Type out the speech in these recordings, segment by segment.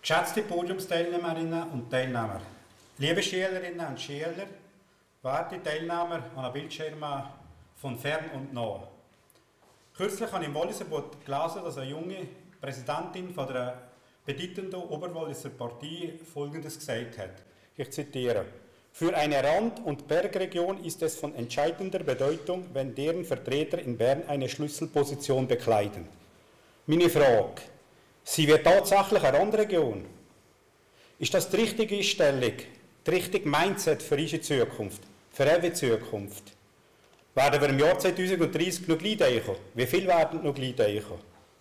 Geschätzte Podiumsteilnehmerinnen und Teilnehmer, liebe Schülerinnen und Schüler, werte Teilnehmer an den Bildschirmen von fern und nah. Kürzlich habe ich im Walliser Boot gelesen, dass eine junge Präsidentin von der bedeutenden Oberwalliser Partei Folgendes gesagt hat. Ich zitiere: Für eine Rand- und Bergregion ist es von entscheidender Bedeutung, wenn deren Vertreter in Bern eine Schlüsselposition bekleiden. Meine Frage: Sie wird tatsächlich eine Randregion? Ist das die richtige Stellung, das richtige Mindset für unsere Zukunft, für eure Zukunft? Werden wir im Jahr 2030 noch gleich einkommen? Wie viel werden noch gleich einkommen?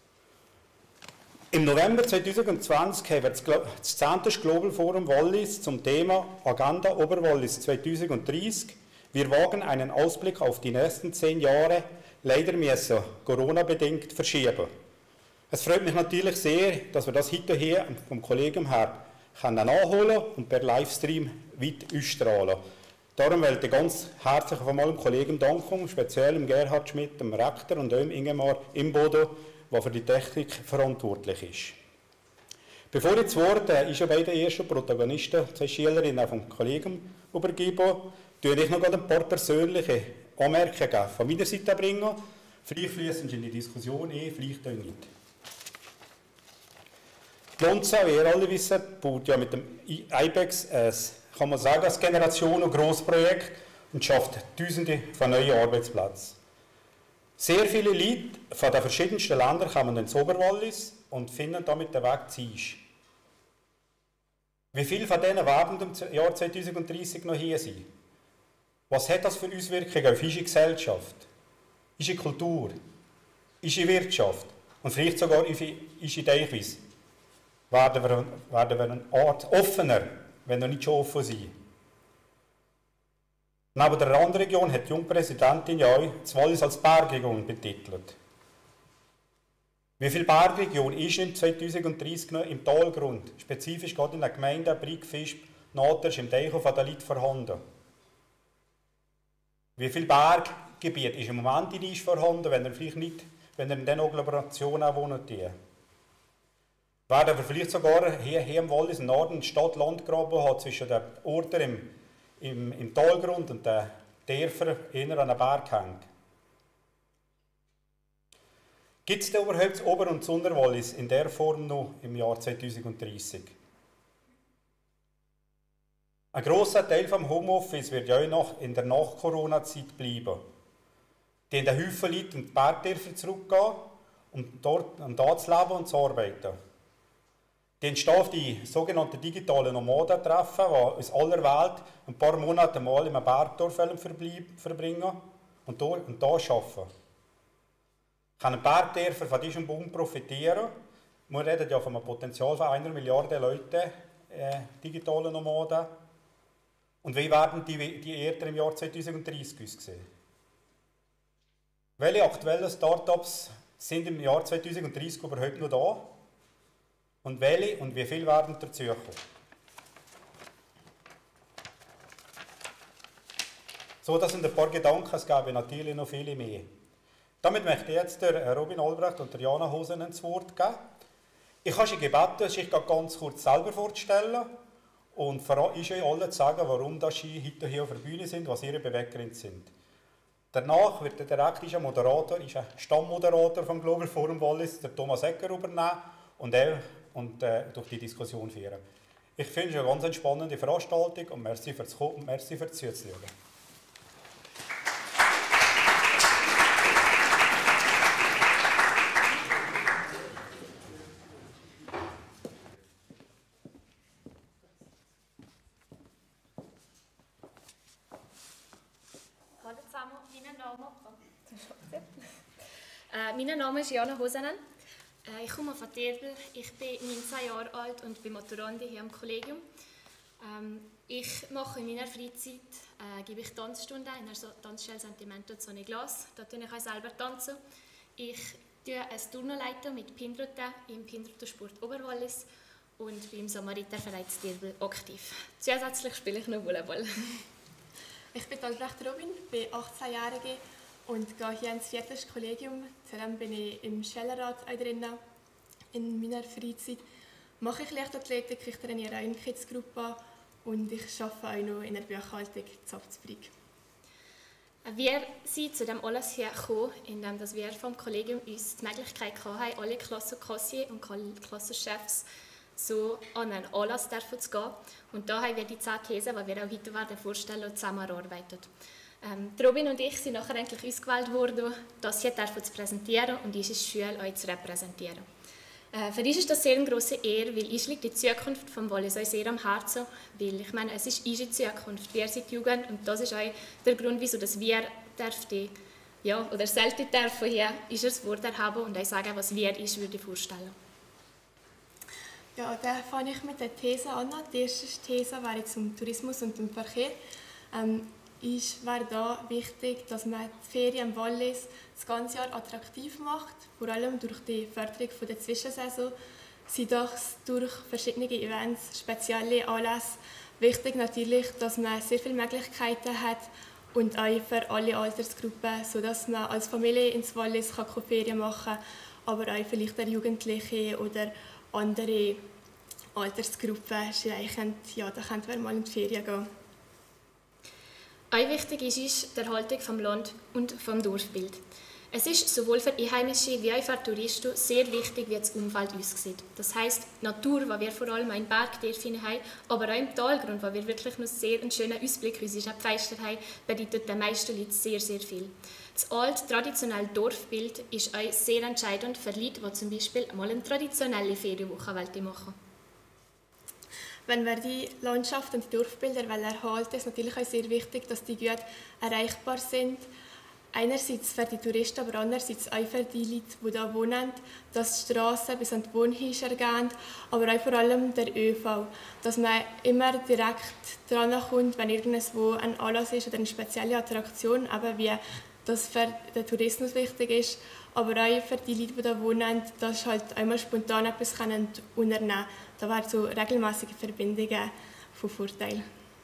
Im November 2020 haben wir das 10. Global Forum Wallis zum Thema Agenda Oberwallis 2030. Wir wagen einen Ausblick auf die nächsten 10 Jahre, leider müssen Corona-bedingt verschieben. Es freut mich natürlich sehr, dass wir das heute hier vom Kollegium her nachholen und per Livestream weit ausstrahlen. Darum möchte ich ganz herzlich von meinem Kollegium danken, speziell dem Gerhard Schmidt, dem Rektor, und dem Ingemar Imbodo, der für die Technik verantwortlich ist. Bevor ich das Wort schon bei den ersten Protagonisten, 2 Schülerinnen vom Kollegium, übergebe, tue ich noch ein paar persönliche Anmerkungen von meiner Seite bringen. Vielleicht fließen Sie in die Diskussion vielleicht auch nicht. Die Lonza, wie ihr alle wisst, baut ja mit dem IBEX kann man sagen, ein Generation- und Grossprojekt und schafft Tausende von neuen Arbeitsplätzen. Sehr viele Leute von den verschiedensten Ländern kommen ins Oberwallis und finden damit den Weg zu uns. Wie viele von denen werden im Jahr 2030 noch hier sein? Was hat das für Auswirkungen auf unsere Gesellschaft, unsere Kultur, unsere Wirtschaft und vielleicht sogar unsere Denkweise? Werden wir eine Art offener, wenn wir nicht schon offen sind? Neben der Randregion hat die junge Präsidentin ja auch das Wallis als Bergregion betitelt. Wie viel Bergregion ist im 2030 noch im Talgrund, spezifisch gerade in den Gemeinden Brig, Visp, Natersch, im Teichhof von der Leute vorhanden? Wie viel Berggebiet ist im Moment in uns vorhanden, wenn ihr in den Agglomerationen wohnt? Werden wir vielleicht sogar hier im Wallis im Norden Stadt-Land-Graben haben zwischen den Orten im Talgrund und den Dörfern eher an den Berg hängen? Gibt es denn überhaupt das Ober- und das Unterwallis in der Form noch im Jahr 2030? Ein grosser Teil des Homeoffice wird ja auch noch in der Nach-Corona-Zeit bleiben. Die in den Haufen Leute in die Bergdörfer zurückgehen, um dort zu leben und zu arbeiten. Die entstehen auf die sogenannten digitalen Nomaden-Treffen, die aus aller Welt ein paar Monate mal in einem Bergdorf verbringen und hier arbeiten. Können Bergdörfer von diesem Boom profitieren? Wir reden ja von einem Potenzial von 1 Milliarde Leute, digitale Nomaden. Und wie werden die Erde im Jahr 2030 aussehen? Welche aktuellen Start-ups sind im Jahr 2030 überhaupt noch da? Und welche und wie viel werden dazukommen? So, das sind ein paar Gedanken, es gäbe natürlich noch viele mehr. Damit möchte ich jetzt der Robin Albrecht und der Jana Hosen ins Wort geben. Ich habe Sie gebeten, sich ganz kurz selber vorzustellen und vor allem euch allen zu sagen, warum Sie heute hier auf der Bühne sind, was Ihre Beweggründe sind. Danach wird der direkte Moderator, ein Stammmoderator vom Global Forum Wallis, der Thomas Ecker, übernehmen und durch die Diskussion führen. Ich finde es eine ganz spannende Veranstaltung und merci fürs Kommen und merci fürs Zuschauen. Hallo zusammen, mein Name ist Jana Hosanen. Ich komme von Tirbel, ich bin 19 Jahre alt und bin Maturandi hier am Kollegium. Ich mache in meiner Freizeit gebe ich Tanzstunden in der Tanzstelle Sentimento Zone Glas. Da tanze ich auch selber tanzen. Ich leite ein Turnierleiter mit Pinruten im Pinrutensport Oberwallis und bin im Samariterverein Tirbel aktiv. Zusätzlich spiele ich noch Volleyball. Ich bin Albrecht Robin, bin 18-Jährige und gehe hier ins 4. Kollegium. Zudem bin ich im Schellerrat drin in meiner Freizeit. mache ich Leichtathletik, ich trainiere auch in Kidsgruppe und ich arbeite auch noch in der Buchhaltung in Zapfenbrück. Wir sind zu dem alles hergekommen, indem wir vom Kollegium uns die Möglichkeit hatten, alle Klassenkassier und Klassenchefs so an einen Anlass zu gehen. Und da haben wir die 10 Thesen, die wir auch weiter werden vorstellen und zusammenarbeiten. Robin und ich sind nachher eigentlich ausgewählt worden, das hier zu präsentieren und unsere Schule euch zu repräsentieren. Für uns ist das sehr eine grosse Ehre, weil uns liegt die Zukunft vom Wallis auch sehr am Herzen, weil ich meine, es ist unsere Zukunft, wir sind die Jugend und das ist auch der Grund, wieso dass wir dürfen, ja, oder selten dürfen hier unser Wort erhaben und auch sagen, was wir uns vorstellen. Ja, dann fange ich mit der These an. Die erste These wäre zum Tourismus und dem Verkehr. Ist wäre da wichtig, dass man die Ferien im Wallis das ganze Jahr attraktiv macht, vor allem durch die Förderung der Zwischensaison, sei das durch verschiedene Events, spezielle Anlässe. Wichtig natürlich, dass man sehr viele Möglichkeiten hat und auch für alle Altersgruppen, sodass man als Familie ins Wallis Ferien machen kann, aber auch vielleicht der Jugendliche oder andere Altersgruppen streichen. Ja, da könnte man mal in die Ferien gehen. Auch wichtig ist die Erhaltung vom Land und vom Dorfbild. Es ist sowohl für Einheimische wie auch für Touristen sehr wichtig, wie das Umfeld aussieht. Das heisst, die Natur, die wir vor allem in Bergtiefen haben, aber auch im Talgrund, wo wir wirklich noch sehr einen schönen Ausblick auf unsere Pfeister haben, bedeutet den meisten Leuten sehr, sehr viel. Das alte, traditionelle Dorfbild ist auch sehr entscheidend für Leute, die zum Beispiel mal eine traditionelle Ferienwoche machen wollen. Wenn wir die Landschaft und die Dorfbilder erhalten, ist es natürlich auch sehr wichtig, dass die gut erreichbar sind. Einerseits für die Touristen, aber andererseits auch für die Leute, die hier wohnen, dass die Strassen bis an die Wohnhäuser gehen, aber auch vor allem der ÖV, dass man immer direkt dran kommt, wenn irgendwo ein Anlass ist oder eine spezielle Attraktion, eben wie das für den Tourismus wichtig ist, aber auch für die Leute, die hier wohnen, dass sie halt einmal spontan etwas unternehmen können. Da wären so regelmäßige Verbindungen von Vorteil.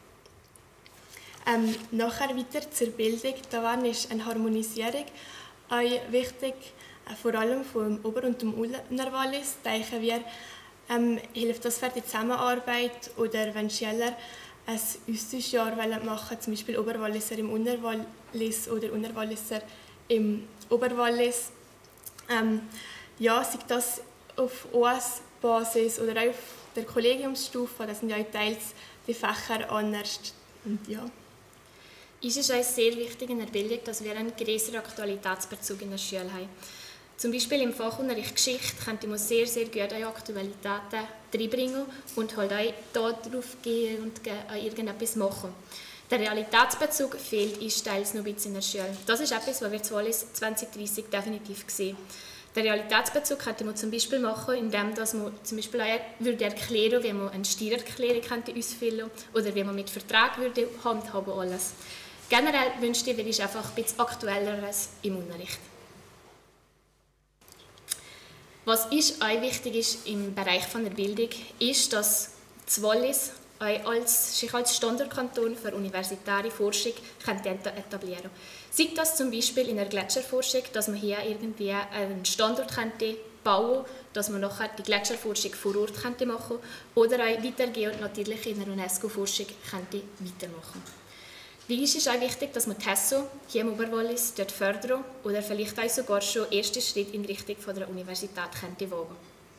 Nachher weiter zur Bildung. Da ist eine Harmonisierung auch wichtig, vor allem vom Ober- und dem Unterwallis. Denken wir, hilft das für die Zusammenarbeit oder wenn Schüler ein Austauschjahr machen, zum Beispiel Oberwalliser im Unterwallis oder Unterwalliser im Oberwallis. Ja, sei das auf OS-Basis oder auch auf der Kollegiumsstufe, das sind ja teils die Fächer anders. Und ja. Es ist auch sehr wichtig in der Bildung, dass wir einen größeren Aktualitätsbezug in der Schule haben. Zum Beispiel im Fachunterricht Geschichte könnte man sehr, sehr gut auch Aktualitäten reinbringen und halt auch darauf gehen und irgendetwas machen. Der Realitätsbezug fehlt uns teils noch ein bisschen in der Schule. Das ist etwas, was wir zu Wallis 2030 definitiv sehen. Den Realitätsbezug könnte man zum Beispiel machen, indem man zum Beispiel auch erklären würde, wie man eine Steuererklärung ausfüllen könnte oder wie man mit Verträgen handhaben alles. Generell wünschte ich mir einfach ein bisschen Aktuelleres im Unterricht. Was auch wichtig ist im Bereich der Bildung, ist, dass das Wallis sich als Standortkanton für universitäre Forschung etablieren könnte. Sei das zum Beispiel in der Gletscherforschung, dass man hier irgendwie einen Standort bauen könnte, dass man nachher die Gletscherforschung vor Ort machen könnte oder auch weitergehen und natürlich in der UNESCO-Forschung weitermachen. Wie ist es auch wichtig, dass man die HESO hier im Oberwallis fördern oder vielleicht auch sogar schon erste Schritt in Richtung von der Universität wagen.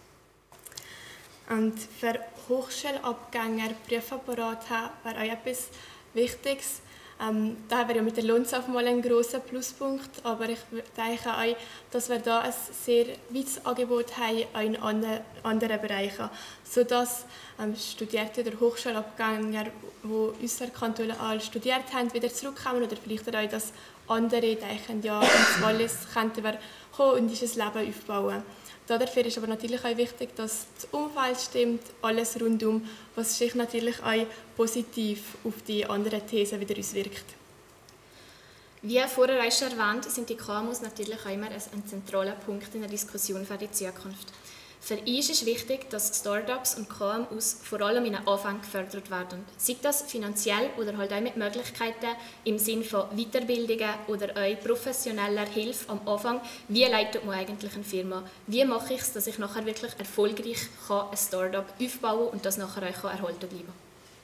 Und für Hochschulabgänger Prüfapparat haben wäre auch etwas Wichtiges. Da haben wir ja mit der Lohnsaft mal einen grossen Pluspunkt, aber ich denke auch, dass wir da ein sehr weites Angebot haben auch in anderen Bereichen, sodass Studierte oder Hochschulabgänger, die unsere Kantone studiert haben, wieder zurückkommen oder vielleicht auch, dass andere denken, ja, ins Wallis könnten wir kommen und unser Leben aufbauen. Dafür ist aber natürlich auch wichtig, dass das Umfeld stimmt, alles rundum, was sich natürlich auch positiv auf die anderen Thesen wieder auswirkt. Wie vorher schon erwähnt, sind die KMUs natürlich auch immer ein zentraler Punkt in der Diskussion für die Zukunft. Für uns ist wichtig, dass Startups und KMUs vor allem in den Anfang gefördert werden. Sei das finanziell oder halt auch mit Möglichkeiten im Sinne von Weiterbildungen oder auch professioneller Hilfe am Anfang. Wie leitet man eigentlich eine Firma? Wie mache ich es, dass ich nachher wirklich erfolgreich ein Startup aufbauen kann und das nachher auch erhalten bleiben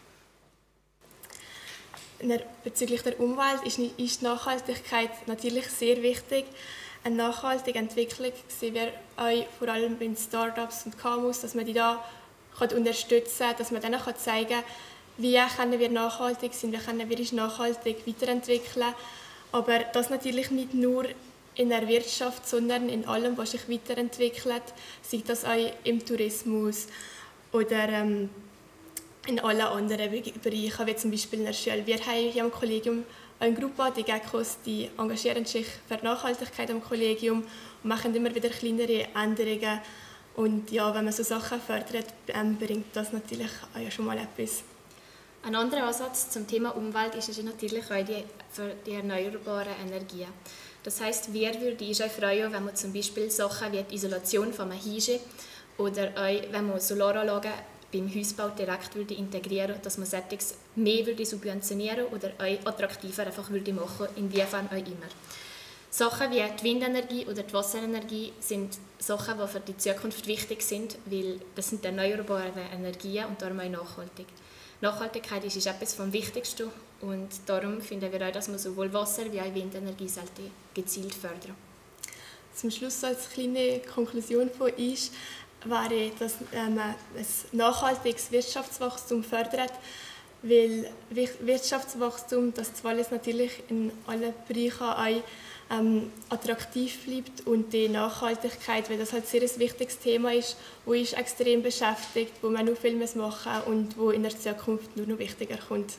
kann? Bezüglich der Umwelt ist Nachhaltigkeit natürlich sehr wichtig. Eine nachhaltige Entwicklung sehen wir auch vor allem bei Startups und KMUs, dass man die da unterstützen kann, dass man denen zeigen kann, wie können wir nachhaltig sein, wie können wir uns nachhaltig weiterentwickeln. Aber das natürlich nicht nur in der Wirtschaft, sondern in allem, was sich weiterentwickelt, sei das auch im Tourismus oder in allen anderen Bereichen, wie zum Beispiel in der Schule. Wir haben hier am Kollegium eine Gruppe, die GECOs, die engagieren sich für die Nachhaltigkeit am Kollegium und machen immer wieder kleinere Änderungen. Und ja, wenn man so Sachen fördert, bringt das natürlich auch schon mal etwas. Ein anderer Ansatz zum Thema Umwelt ist natürlich auch für die erneuerbaren Energien. Das heisst, wir würden uns auch freuen, wenn man zum Beispiel Sachen wie die Isolation von einem Haus oder auch, wenn man Solaranlagen beim Hausbau direkt integrieren würde, dass man solches mehr subventionieren oder auch attraktiver einfach machen, inwiefern auch immer. Sachen wie die Windenergie oder die Wasserenergie sind Sachen, die für die Zukunft wichtig sind, weil das sind erneuerbare Energien und darum auch nachhaltig. Nachhaltigkeit ist etwas vom Wichtigsten und darum finden wir auch, dass man sowohl Wasser- wie auch Windenergie gezielt fördern. Zum Schluss als kleine Konklusion von uns wäre, dass man ein nachhaltiges Wirtschaftswachstum fördert, weil Wirtschaftswachstum, das zwar natürlich in allen Bereichen auch attraktiv bleibt und die Nachhaltigkeit, weil das halt sehr ein wichtiges Thema ist, wo uns extrem beschäftigt, wo man noch viel machen muss und wo in der Zukunft nur noch wichtiger kommt.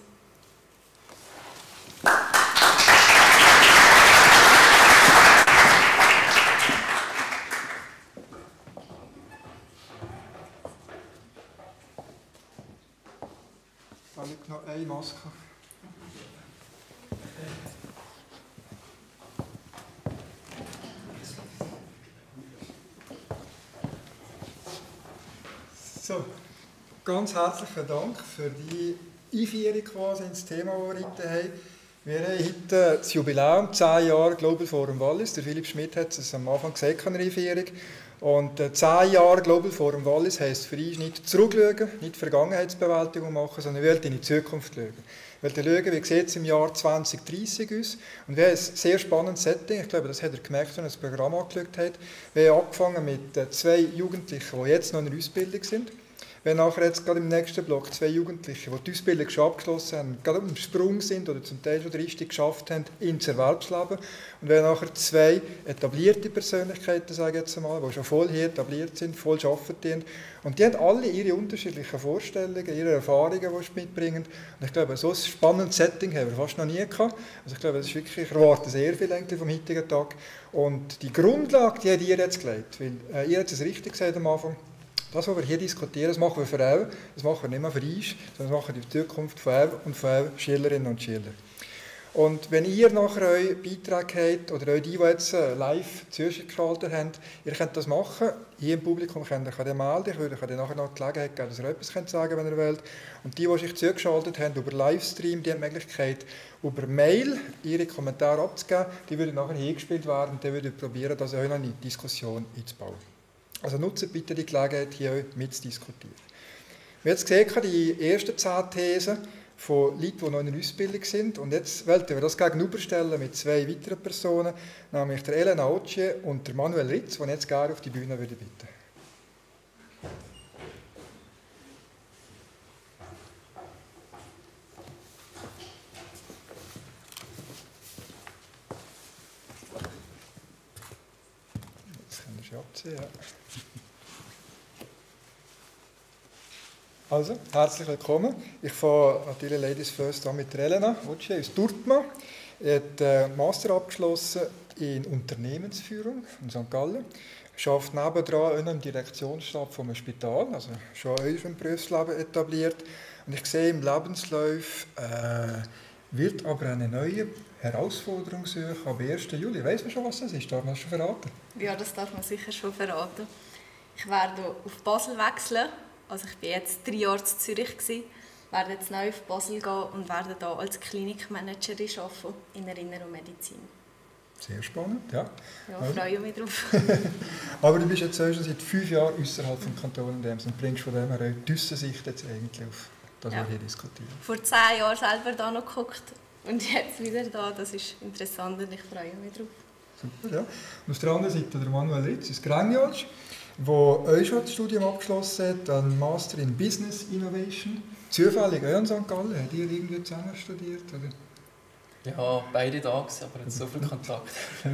Ich noch eine Maske. So, ganz herzlichen Dank für die Einführung quasi ins Thema, das wir heute haben. Wir haben heute das Jubiläum, 10 Jahre Global Forum Wallis. Der Philipp Schmidt hat es am Anfang gesagt in der Einführung. Und 10 Jahre Global Forum Wallis heisst für uns nicht zurückschauen, nicht Vergangenheitsbewältigung machen, sondern wir wollen in die Zukunft schauen. Wir wollen schauen, wie sieht es im Jahr 2030 aus. Und wir haben ein sehr spannendes Setting. Ich glaube, das hat er gemerkt, wenn er das Programm angeschaut hat. Wir haben angefangen mit 2 Jugendlichen, die jetzt noch in der Ausbildung sind. Wir haben nachher jetzt gerade im nächsten Block 2 Jugendliche, die die Ausbildung schon abgeschlossen haben, gerade am Sprung sind oder zum Teil schon den Einstieg geschafft haben ins Erwerbsleben. Und wir haben nachher 2 etablierte Persönlichkeiten, sage ich jetzt einmal, die schon voll hier etabliert sind, voll arbeiten. Und die haben alle ihre unterschiedlichen Vorstellungen, ihre Erfahrungen, die sie mitbringen. Und ich glaube, so ein spannendes Setting haben wir fast noch nie gehabt. Also ich glaube, das ist wirklich, ich erwarte sehr viel vom heutigen Tag. Und die Grundlage, die habt ihr jetzt gelegt. Weil ihr habt es richtig gesagt am Anfang. Das, was wir hier diskutieren, das machen wir für alle, das machen wir nicht mehr für uns, sondern das machen wir in der Zukunft von alle und von allen Schülerinnen und Schülern. Und wenn ihr nachher eure Beiträge habt, oder auch die jetzt live zugeschaltet haben, ihr könnt das machen, hier im Publikum könnt ihr melden, ich würde euch nachher noch die Gelegenheit geben, dass ihr etwas sagen könnt, wenn ihr wollt. Und die sich zugeschaltet haben über Livestream, die haben die Möglichkeit, über Mail ihre Kommentare abzugeben, die würden nachher hingespielt werden und dann würden wir probieren, das auch noch in die Diskussion einzubauen. Also nutzt bitte die Gelegenheit, hier mitzudiskutieren. Wir haben jetzt gesehen, die ersten 10 Thesen von Leuten, die noch in der Ausbildung sind. Und jetzt wollen wir das gegenüberstellen mit 2 weiteren Personen, nämlich der Elena Ocie und der Manuel Ritz, die ich jetzt gerne auf die Bühne bitten würde. Jetzt können wir abziehen. Ja. Also, herzlich willkommen. Ich fange natürlich Ladies First an mit Elena Ocie aus Turtma. Sie hat Master abgeschlossen in Unternehmensführung in St. Gallen. Sie arbeitet nebendran im Direktionsstab von einem Spital, also schon im Berufsleben etabliert. Und ich sehe im Lebenslauf, wird aber eine neue Herausforderung suchen ab 1. Juli. Weiss man schon, was das ist? Darf man das schon verraten? Ja, das darf man sicher schon verraten. Ich werde auf Basel wechseln. Also ich war jetzt 3 Jahre in Zürich, werde jetzt neu auf Basel gehen und werde hier als Klinikmanagerin arbeiten in der Inneren Medizin. Sehr spannend, ja. Ja, freue mich drauf. Aber du bist jetzt schon seit 5 Jahren außerhalb des Kantons und bringst von dem her auch die Aussensicht jetzt eigentlich auf das, was wir hier diskutieren. Vor 10 Jahren selber da noch geguckt und jetzt wieder da. Das ist interessant und ich freue mich drauf. Super, ja. Und auf der anderen Seite der Manuel Ritz aus Grenjolsch, der auch schon das Studium abgeschlossen hat, einen Master in Business Innovation. Zufällig auch in St. Gallen. Habt ihr irgendwie zusammen studiert? Oder? Ja, beide da gewesen, aber nicht so viel Kontakt.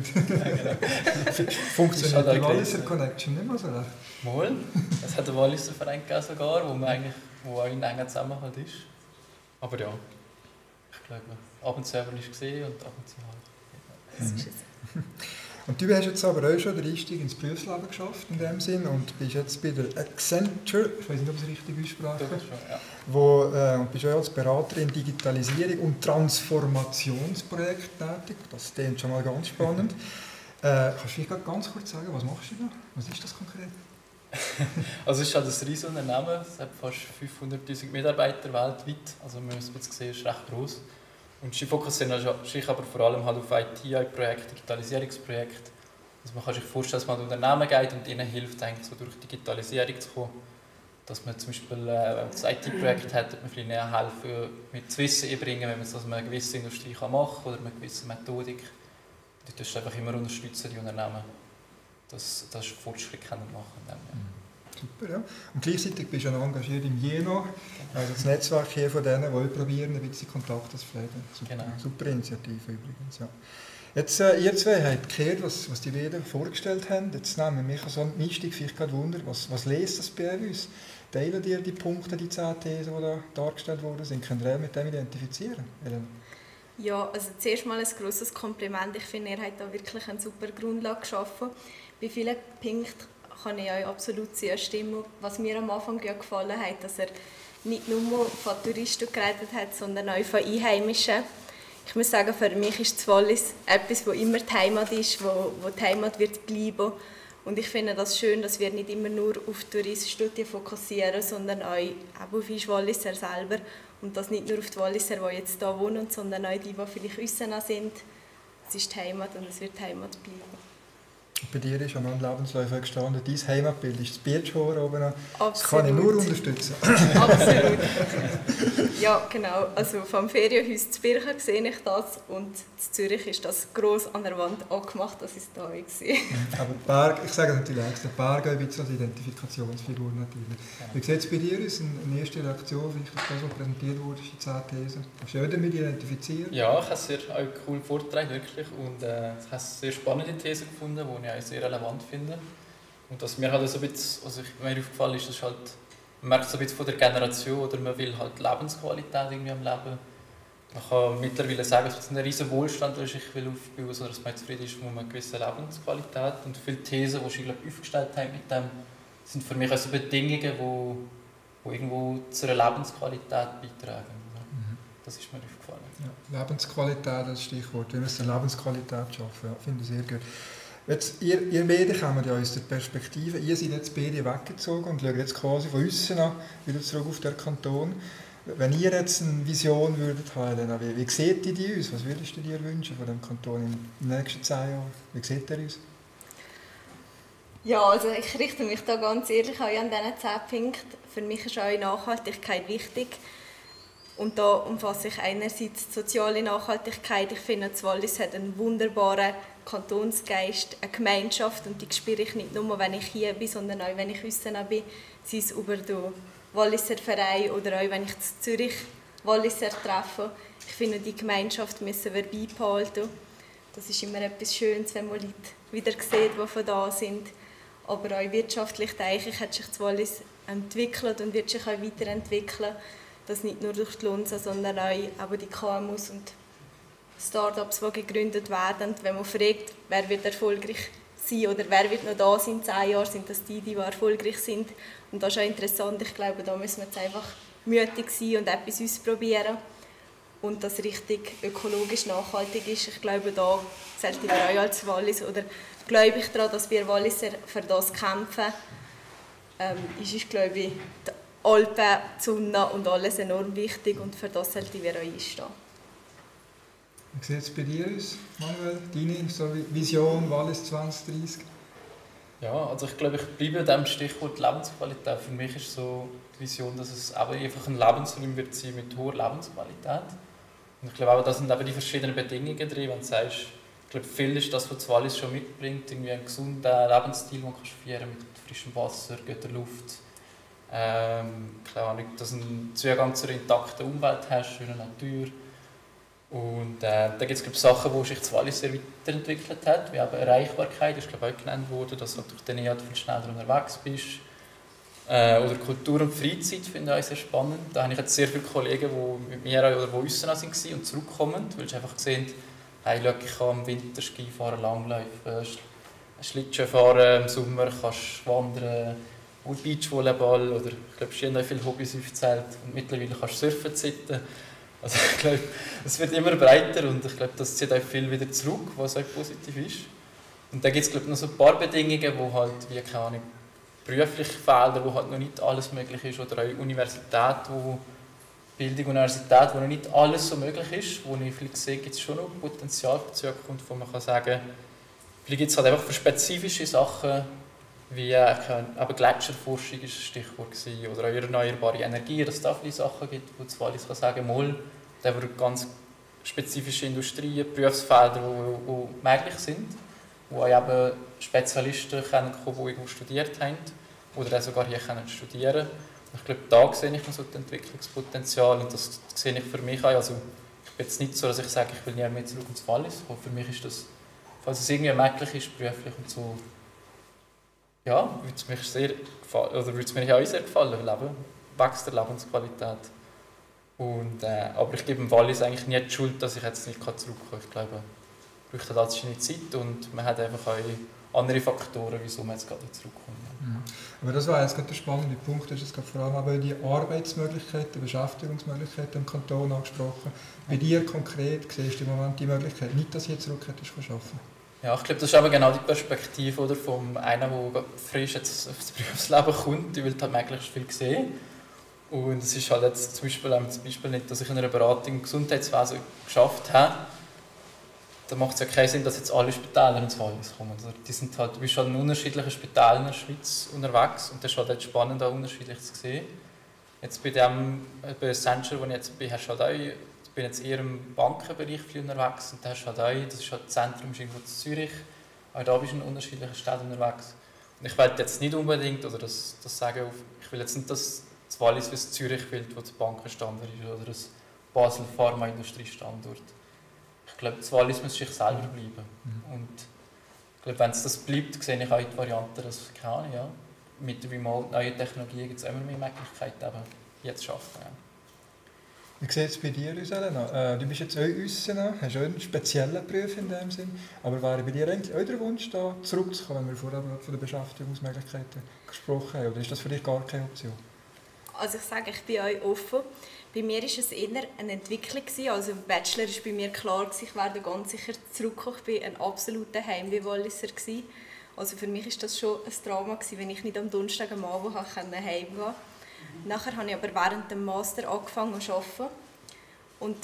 Funktioniert die Walliser Connection nicht mehr so recht? Mal. Es hat einen Walliser Verein gegeben sogar, wo auch in engen Zusammenhalt ist. Aber ja, ich glaube, ab und zu haben wir es gesehen und ab und zu halt. Das ist es. Und du hast jetzt aber auch schon den Einstieg ins Berufsleben geschafft in dem Sinn und bist jetzt bei der Accenture, ich weiß nicht, ob ich es richtig ausspreche, Ja. wo bist auch als Beraterin Digitalisierung und Transformationsprojekt tätig. Das klingt schon mal ganz spannend. Kannst du vielleicht ganz kurz sagen, was machst du da? Was ist das konkret? Also es ist halt ein riesiges Unternehmen, es hat fast 500'000 Mitarbeiter weltweit, also man muss jetzt sehen, es ist recht gross. Und sie fokussieren sich aber vor allem halt auf IT-Projekte, Digitalisierungsprojekte. Also man kann sich vorstellen, dass man an Unternehmen geht und ihnen hilft, eigentlich so durch Digitalisierung zu kommen. Dass man zum Beispiel, wenn man ein IT-Projekt hat, man vielleicht näher helfen, mit das Wissen einbringen, wenn man das eine gewisse Industrie machen kann oder eine gewisse Methodik. Und das ist einfach immer unterstützen, die Unternehmen, dass Fortschritt machen können. Super, ja. Und gleichzeitig bist du auch engagiert im Jeno, also das Netzwerk hier von denen, die probieren, ein bisschen Kontakte zu pflegen. Super, genau. Super Initiative übrigens, ja. Jetzt, ihr zwei habt gehört, was die beiden vorgestellt haben. Jetzt nehmen wir mich so einen Einstieg vielleicht gerade Wunder, was lest das bei uns? Teilen dir die Punkte, die 10 Thesen, die da dargestellt worden sind? Könnt ihr mit dem identifizieren, Elena? Ja, also zuerst mal ein grosses Kompliment. Ich finde, ihr habt da wirklich eine super Grundlage geschaffen. Bei vielen Punkten kann ich euch absolut zustimmen. Was mir am Anfang ja gefallen hat, dass er nicht nur von Touristen geredet hat, sondern auch von Einheimischen. Ich muss sagen, für mich ist das Wallis etwas, wo immer die Heimat ist, wo die Heimat wird bleiben. Und ich finde das schön, dass wir nicht immer nur auf Touristenstudien fokussieren, sondern auch auf die Walliser selber. Und das nicht nur auf die Walliser, die jetzt hier wohnen, sondern auch die vielleicht aussen sind. Es ist die Heimat und es wird die Heimat bleiben. Bei dir ist am Lebenslauf gestanden, dein Heimatbild ist das Bierschor oben. Das Absolut. kann ich nur unterstützen. Absolut. Ja, genau. Also vom Ferienhaus zu Birchen sehe ich das und in Zürich ist das gross an der Wand angemacht, das ist da war. Aber Berg, ich sage natürlich extra, Berg ein bisschen als Identifikationsfigur natürlich. Wie sieht es bei dir aus? Eine erste Reaktion, vielleicht das, was präsentiert wurde, ist die 10 Thesen. Kannst du dich damit identifizieren? Ja, ich habe es sehr cool vorgetragen, wirklich. Und ich habe eine sehr spannende These gefunden, die ich auch sehr relevant finde. Und was mir halt so ein bisschen, also mir aufgefallen ist, dass halt, man merkt so ein bisschen von der Generation, oder man will halt Lebensqualität irgendwie am Leben. Man kann mittlerweile sagen, dass es ein riesen Wohlstand ist, ich will aufbauen, so dass man zufrieden ist, wo man eine gewisse Lebensqualität. Und viele Thesen, die ich aufgestellt habe mit dem, sind für mich also Bedingungen, die irgendwo zu einer Lebensqualität beitragen. Das ist mir aufgefallen. Ja, Lebensqualität, das Stichwort. Wir müssen Lebensqualität schaffen, ja, finde ich sehr gut. Jetzt, ihr beide kommt ja aus der Perspektive, ihr seid jetzt beide weggezogen und schaut jetzt quasi von außen an, wieder zurück auf den Kanton. Wenn ihr jetzt eine Vision würdet haben, wie seht ihr die aus? Was würdest du dir wünschen von dem Kanton in den nächsten 10 Jahren? Wie seht ihr uns? Ja, also ich richte mich da ganz ehrlich an diesen 10 Punkten. Für mich ist auch Nachhaltigkeit wichtig. Und da umfasse ich einerseits die soziale Nachhaltigkeit. Ich finde, das Wallis hat einen wunderbaren Kantonsgeist, eine Gemeinschaft. Und die spüre ich nicht nur, wenn ich hier bin, sondern auch, wenn ich aussen bin. Sei es über den Walliser Verein oder auch, wenn ich in Zürich Walliser treffe. Ich finde, die Gemeinschaft müssen wir beibehalten. Das ist immer etwas Schönes, wenn man Leute wieder sieht, die von da sind. Aber auch wirtschaftlich, denke ich, hat sich das Wallis entwickelt und wird sich auch weiterentwickeln. Das nicht nur durch die Lunza, sondern auch die KMUs und Start-ups, die gegründet werden. Wenn man fragt, wer wird erfolgreich sein oder wer wird noch da sein in 10 Jahren, sind das die erfolgreich sind. Und das ist auch interessant. Ich glaube, da müssen wir jetzt einfach mutig sein und etwas ausprobieren. Und das richtig ökologisch nachhaltig ist. Ich glaube, da sollten wir auch als Wallis, oder glaube ich daran, dass wir Walliser für das kämpfen, ist glaube ich, die Alpen, die Sonne und alles enorm wichtig und für das sollten wir auch einstehen. Wie sieht es bei dir aus, Manuel? Deine Vision Wallis 2030? Ja, also ich glaube, ich bleibe bei dem Stichwort Lebensqualität. Für mich ist so die Vision, dass es eben einfach ein Lebensraum wird sein mit hoher Lebensqualität. Und ich glaube auch, da sind eben die verschiedenen Bedingungen drin, wenn du sagst, ich glaube, viel ist das, was das Wallis schon mitbringt, irgendwie einen gesunden Lebensstil, den du führen mit frischem Wasser, guter Luft, dass du einen Zugang zu einer intakten Umwelt hast, schöner Natur. Und da gibt es Sachen, wo sich das Wallis sehr weiterentwickelt hat, wie eben Erreichbarkeit, das ist glaube ich auch genannt worden, dass du durch den EAD viel schneller unterwegs bist. Oder Kultur und Freizeit finde ich sehr spannend. Da habe ich jetzt sehr viele Kollegen, die mit mir oder die aussen waren und zurückkommen, weil sie einfach sehen, hey, schau, ich kann im Winter Ski fahren, Langläufen, Schlittschuh fahren, im Sommer kannst du wandern, Beachvolleyball oder ich glaube, sie haben viele Hobbys aufgezählt und mittlerweile kannst du surfen zitten. Also ich glaube, es wird immer breiter und ich glaube, das zieht auch viel wieder zurück, was auch positiv ist. Und dann gibt es glaube ich, noch so ein paar Bedingungen, wo halt, wie keine Ahnung, berufliche Felder, wo halt noch nicht alles möglich ist, oder auch Universität, wo Bildung Universität, wo noch nicht alles so möglich ist, wo ich vielleicht sehe, gibt es schon noch Potenzial für die Zukunft, wo man kann sagen, vielleicht gibt es halt einfach für spezifische Sachen, wie aber Gletscherforschung ist ein Stichwort gewesen, oder auch erneuerbare Energie, dass es da viele Sachen gibt, wo das Wallis kann sagen, mal, da haben wir ganz spezifische Industrien, Berufsfelder, die möglich sind, wo auch eben Spezialisten kommen, die irgendwo studiert haben oder auch sogar hier studieren können. Ich glaube, da sehe ich so das Entwicklungspotenzial und das sehe ich für mich auch. Also, ich bin jetzt nicht so, dass ich sage, ich will nie mehr zurück ins Wallis, aber für mich ist das, falls es irgendwie möglich ist, beruflich und so, ja, würde es mich sehr gefallen, oder würde es mir auch sehr gefallen, Leben, wächst der Lebensqualität. Und, aber ich gebe dem Wallis eigentlich nie die Schuld, dass ich jetzt nicht zurückkommen kann. Ich glaube, es braucht dazu eine Zeit und man hat einfach auch andere Faktoren, wieso man jetzt gerade nicht zurückkommt. Mhm. Aber das war jetzt gerade der spannende Punkt, du hast vor allem aber die Arbeitsmöglichkeiten, Beschäftigungsmöglichkeiten im Kanton angesprochen. Bei dir konkret siehst du im Moment die Möglichkeit, nicht, dass du jetzt zurück hättest arbeiten. Ja, ich glaube, das ist aber genau die Perspektive oder, von einem, der frisch jetzt aufs Berufsleben kommt, die will halt möglichst viel sehen. Und es ist halt jetzt zum Beispiel nicht, dass ich in einer Beratung im Gesundheitswesen geschafft habe. Da macht es ja keinen Sinn, dass jetzt alle Spitäler ins Wallis kommen. Also die sind halt, du bist halt in unterschiedlichen Spitälern in der Schweiz unterwegs und das ist halt jetzt spannend, auch unterschiedlich zu sehen. Jetzt bei Accenture, wo ich jetzt bin, hast du halt auch, ich bin jetzt eher im Bankenbereich viel unterwegs und da hast du halt auch, das ist halt das Zentrum ist irgendwo in Zürich, auch da bist du in unterschiedlichen Städten unterwegs. Und ich will jetzt nicht unbedingt, oder das sagen, ich will jetzt nicht, dass das Wallis wie das Zürich-Bild, wo das Bankenstandort ist, oder das Basel Pharmaindustriestandort. Ich glaube, das Wallis muss sich selber bleiben. Und ich glaube, wenn es das bleibt, sehe ich auch die Variante, dass, keine Ahnung, ja, mit Remote, neuen Technologien gibt es immer mehr Möglichkeiten, eben, jetzt zu arbeiten. Ja. Wie sieht es bei dir aus, Elena? Du bist jetzt auch aussen, hast auch einen speziellen Beruf in dem Sinn, aber wäre bei dir eigentlich auch der Wunsch, da zurückzukommen, wenn wir vorher von den Beschäftigungsmöglichkeiten gesprochen haben, oder ist das für dich gar keine Option? Also ich sage, ich bin euch offen. Bei mir war es eher eine Entwicklung. Also im Bachelor war bei mir klar, ich werde ganz sicher zurückkommen. Ich war ein absoluter Heimweh-Walliser. Also für mich war das schon ein Drama, wenn ich nicht am Donnerstag am Abend heimgehen konnte. Nachher habe ich aber während dem Master angefangen zu arbeiten. Und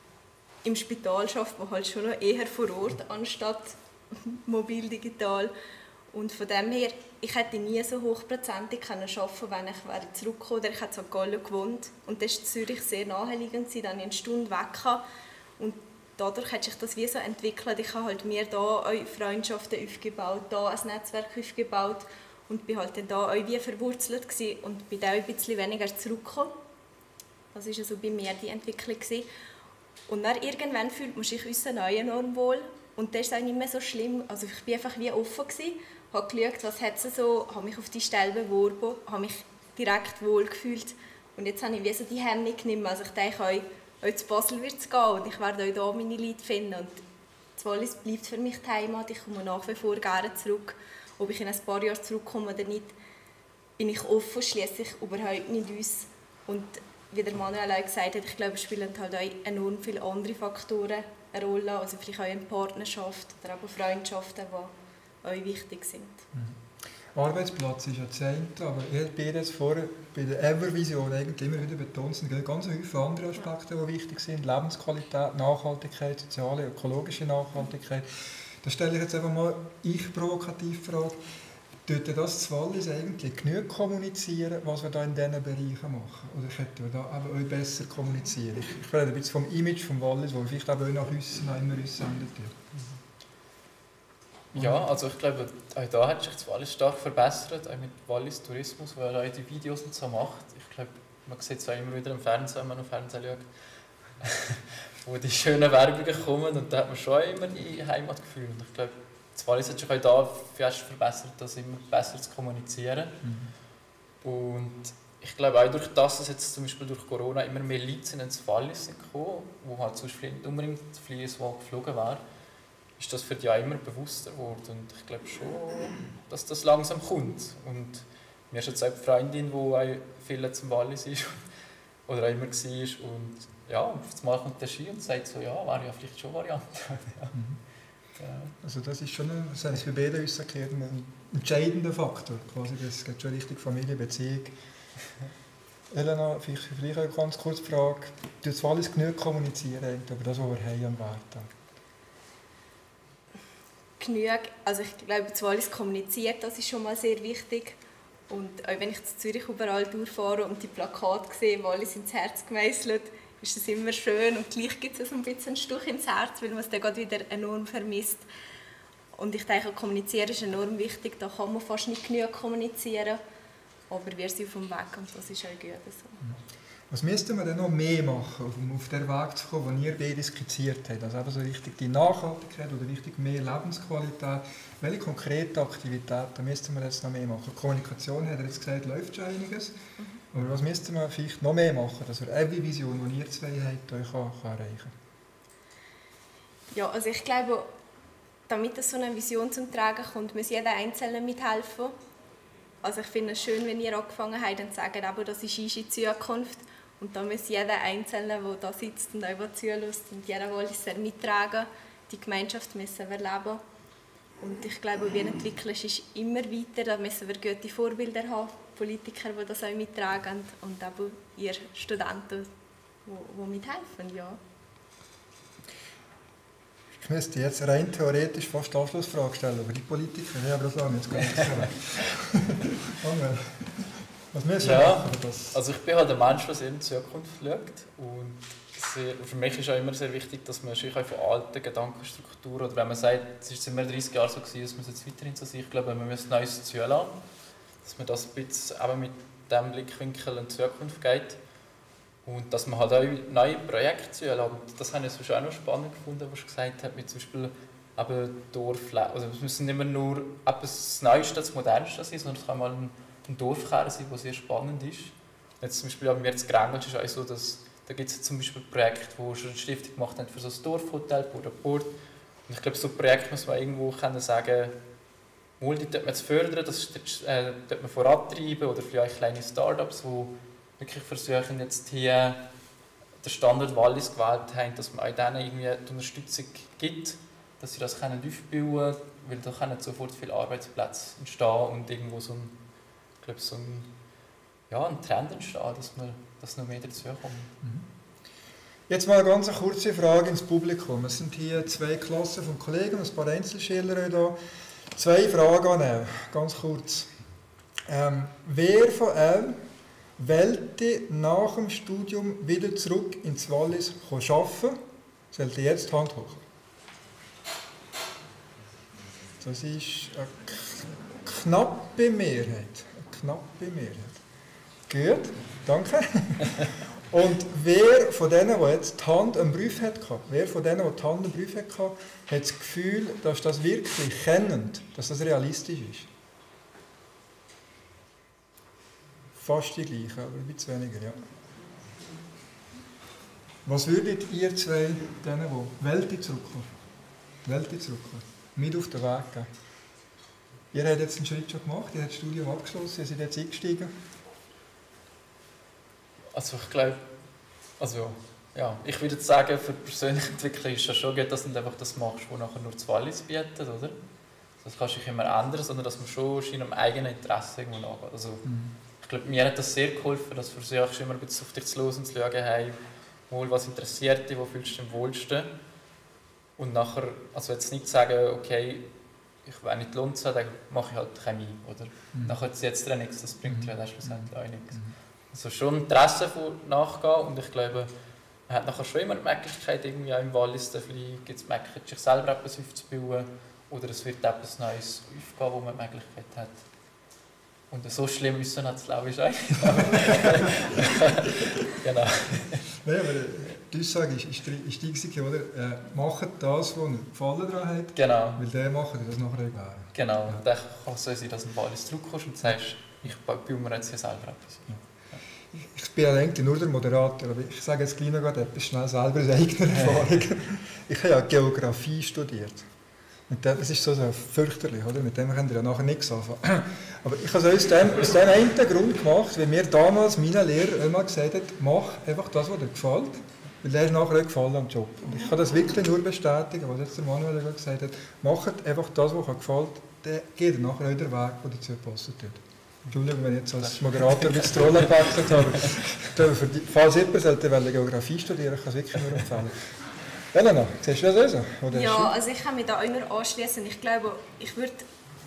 im Spital arbeitet man halt schon noch eher vor Ort, anstatt mobil digital. Und von dem her, ich hätte nie so hochprozentig arbeiten können, wenn ich zurückgekommen wäre. Ich hätte in St. Gallen gewohnt und das ist Zürich sehr naheliegend, dann ich eine Stunde weg kann. Und dadurch hat sich das wie so entwickelt. Ich habe halt mir da auch Freundschaften aufgebaut, da ein Netzwerk aufgebaut und bin halt dann da auch wie verwurzelt gewesen und bin da ein bisschen weniger zurückgekommen. Das war also bei mir die Entwicklung gewesen. Und dann irgendwann fühlt man sich uns neu enorm wohl und das ist auch nicht mehr so schlimm. Also ich war einfach wie offen gewesen, habe geschaut, was hat es so, habe mich auf die Stelle beworben, habe mich direkt wohl gefühlt und jetzt habe ich wie so die Hemmung genommen. Also ich denke, auch zu Basel wird es gehen und ich werde auch hier meine Leute finden und das Wallis bleibt für mich die Heimat. Ich komme nach wie vor gerne zurück. Ob ich in ein paar Jahren zurückkomme oder nicht, bin ich offen, schließe ich überhaupt nicht aus. Und wie der Manuel auch gesagt hat, ich glaube, es spielen halt auch enorm viele andere Faktoren eine Rolle, also vielleicht auch in Partnerschaft oder auch Freundschaften, die euch wichtig sind. Arbeitsplatz ist ja das eine, aber ich habe jetzt vorher bei der Ever-Vision eigentlich immer wieder betont, es sind ganz viele andere Aspekte, die wichtig sind. Lebensqualität, Nachhaltigkeit, soziale, ökologische Nachhaltigkeit. Da stelle ich jetzt einfach mal provokativ die Frage, tut das Wallis eigentlich genug kommunizieren, was wir da in diesen Bereichen machen? Oder könnten wir da eben auch besser kommunizieren? Ich rede ein bisschen vom Image vom Wallis, das vielleicht auch nach aussen immer aussendet wird. Ja, also ich glaube, auch da hat sich das Wallis stark verbessert, auch mit Wallis Tourismus, weil er auch die Videos und so macht. Ich glaube, man sieht es auch immer wieder im Fernsehen, wenn man auf Fernsehen schaut, wo die schönen Werbungen kommen und da hat man schon immer die Heimatgefühl. Und ich glaube, das Wallis hat sich auch da fast verbessert, das immer besser zu kommunizieren. Und ich glaube auch durch das, dass jetzt zum Beispiel durch Corona immer mehr Leute ins Wallis gekommen, wo halt sonst nicht unbedingt fliegen, wo geflogen wäre, ist das für die auch immer bewusster geworden. Und ich glaube schon, dass das langsam kommt. Und mir ist jetzt auch eine Freundin, die auch viel zum Wallis ist oder auch immer war. Und ja, jetzt mal kommt der Ski und sagt so, ja, wäre ja vielleicht schon eine Variante. Ja. Genau. Also das ist schon das heißt, für beide uns ein entscheidender Faktor. Quasi, das geht schon Richtung Familie, Beziehung. Elena, vielleicht eine ganz kurze Frage. Du hast alles genug kommunizieren, aber das, was wir haben an Wert. Genug, also ich glaube, das Wallis kommuniziert, das ist schon mal sehr wichtig. Und auch wenn ich in Zürich überall durchfahre und die Plakate sehe, Wallis ins Herz gemeißelt, ist es immer schön und gleich gibt es ein bisschen einen Stich ins Herz, weil man es dann gerade wieder enorm vermisst. Und ich denke, kommunizieren ist enorm wichtig, da kann man fast nicht genug kommunizieren, aber wir sind auf dem Weg und das ist auch gut so. Was müssten wir denn noch mehr machen, um auf den Weg zu kommen, den ihr beide skizziert habt? Also eben so richtig die Nachhaltigkeit oder richtig mehr Lebensqualität. Welche konkreten Aktivitäten müssten wir jetzt noch mehr machen? Kommunikation, hat er jetzt gesagt, läuft schon einiges. Aber was müssten wir vielleicht noch mehr machen, dass wir eine Vision, die ihr zwei habt, euch erreichen kann? Ja, also ich glaube, damit so eine Vision zum Tragen kommt, muss jeder Einzelne mithelfen. Also ich finde es schön, wenn ihr angefangen habt und sagt, aber das ist unsere Zukunft. Und da muss jeder Einzelne, der da sitzt und auch zulässt und jeder Walliser mittragen, die Gemeinschaft müssen wir leben. Und ich glaube, wir entwickeln es immer weiter, da müssen wir gute Vorbilder haben, Politiker, die das auch mittragen und auch ihr Studenten, die mithelfen, ja. Ich müsste jetzt rein theoretisch fast die Abschlussfrage stellen, aber die Politiker, ja, aber das lassen wir jetzt gar nicht so. Was müssen wir machen? Also ich bin halt ein Mensch, der sehr in die Zukunft schaut. Und für mich ist auch immer sehr wichtig, dass man sich von alten Gedankenstrukturen, oder wenn man sagt, es ist immer 30 Jahre so gewesen, dass man es jetzt weiterhin so sieht, ich glaube, man muss Neues zulassen, dass man das ein bisschen eben mit diesem Blickwinkel in die Zukunft geht. Und dass man halt auch neue Projekte zulässt. Und das habe ich sonst auch noch spannend gefunden, was du gesagt hast, mit zum Beispiel eben Dorfleben. Also es müssen nicht mehr nur das Neueste, das Modernste sein, sondern es kann mal ein Dorfkern sein, der sehr spannend ist. Jetzt zum Beispiel bei mir in Grengeln ist es auch so, dass da gibt es zum Beispiel Projekte, wo schon eine Stiftung gemacht haben für so ein Dorfhotel, Port. Und ich glaube, so ein Projekt muss man irgendwo können sagen, mal die dort man zu fördern, das dort man vorantreiben oder vielleicht kleine Start-ups, die wirklich versuchen, jetzt hier den Standard Wallis gewählt haben, dass man auch denen irgendwie die Unterstützung gibt, dass sie das aufbauen können, weil da können sofort viele Arbeitsplätze entstehen und irgendwo so ein, ich glaube, so ein Trend entstehen, dass noch mehr dazu kommt. Jetzt mal eine ganz kurze Frage ins Publikum. Es sind hier 2 Klassen von Kollegen, ein paar Einzelschüler hier. 2 Fragen an euch, ganz kurz. Wer von euch wollte nach dem Studium wieder zurück ins Wallis arbeiten? Sollte jetzt die Hand hoch. Das ist eine knappe Mehrheit. Gut, danke. Und wer von denen, der jetzt die Hand am Brief hatte, hat das Gefühl, dass das wirklich kennend, dass das realistisch ist? Fast die gleiche, aber ein bisschen weniger, ja. Was würdet ihr zwei denen, die Welt zurückkommen, mit auf den Weg geben? Ihr habt jetzt einen Schritt schon gemacht, ihr habt das Studium abgeschlossen, ihr seid jetzt eingestiegen. Also ich glaube, ich würde sagen, für die persönliche Entwicklung ist es schon gut, dass du nicht einfach das machst, was nachher nur das Wallis bietet, oder? das kannst du dich immer ändern, sondern dass man schon seinem eigenen Interesse irgendwo nachgeht. Also, ich glaube, mir hat das sehr geholfen, dass du versuchst, immer ein bisschen auf dich zu hören und zu schauen, hey, was interessiert dich, wo fühlst du dich am wohlsten. Und nachher, also jetzt nicht sagen, okay, ich will nicht Lunze, dann mache ich halt Chemie, oder? Nachher jetzt nichts, das bringt dir dann schlussendlich auch nichts. Also schon Interesse nachgehen und ich glaube, man hat nachher schon immer die Möglichkeit, irgendwie auch im Wallis gibt es die Möglichkeit, sich selber etwas aufzubauen oder es wird etwas Neues aufgehen, wo man die Möglichkeit hat. Und so schlimm ist es nicht, glaube ich, auch. Genau. Nein, aber die Aussage ist die, oder? Macht das, was ihr Gefallen daran hat, genau. Weil der macht das nachher egal. Genau, ja. und dann kann es so sein, dass du in Wallis zurückkommst und sagst, ich baue mir jetzt hier selber etwas. Ja. Ich bin eigentlich nur der Moderator, aber ich sage jetzt gleich noch etwas schnell selber aus eigener Erfahrung. Ich habe ja Geografie studiert. Und das ist so fürchterlich, oder? Mit dem könnt ihr ja nachher nichts anfangen. Aber ich habe es aus dem einen Grund gemacht, weil mir damals mein Lehrer immer gesagt hat, mach einfach das, was dir gefällt, weil der ist nachher auch gefallen am Job. Und ich kann das wirklich nur bestätigen, was jetzt der Manuel gesagt hat, macht einfach das, was euch gefällt, dann geht ihr nachher auch den Weg, der dazu passt. Entschuldigung, wenn ich jetzt als Moderator ein bisschen die Rolle gewechselt habe. Falls jemand Geografie studieren kann ich es wirklich nur empfehlen. Elena, siehst du das auch so? Ja, also ich kann mich da immer anschließen. Ich glaube, ich würde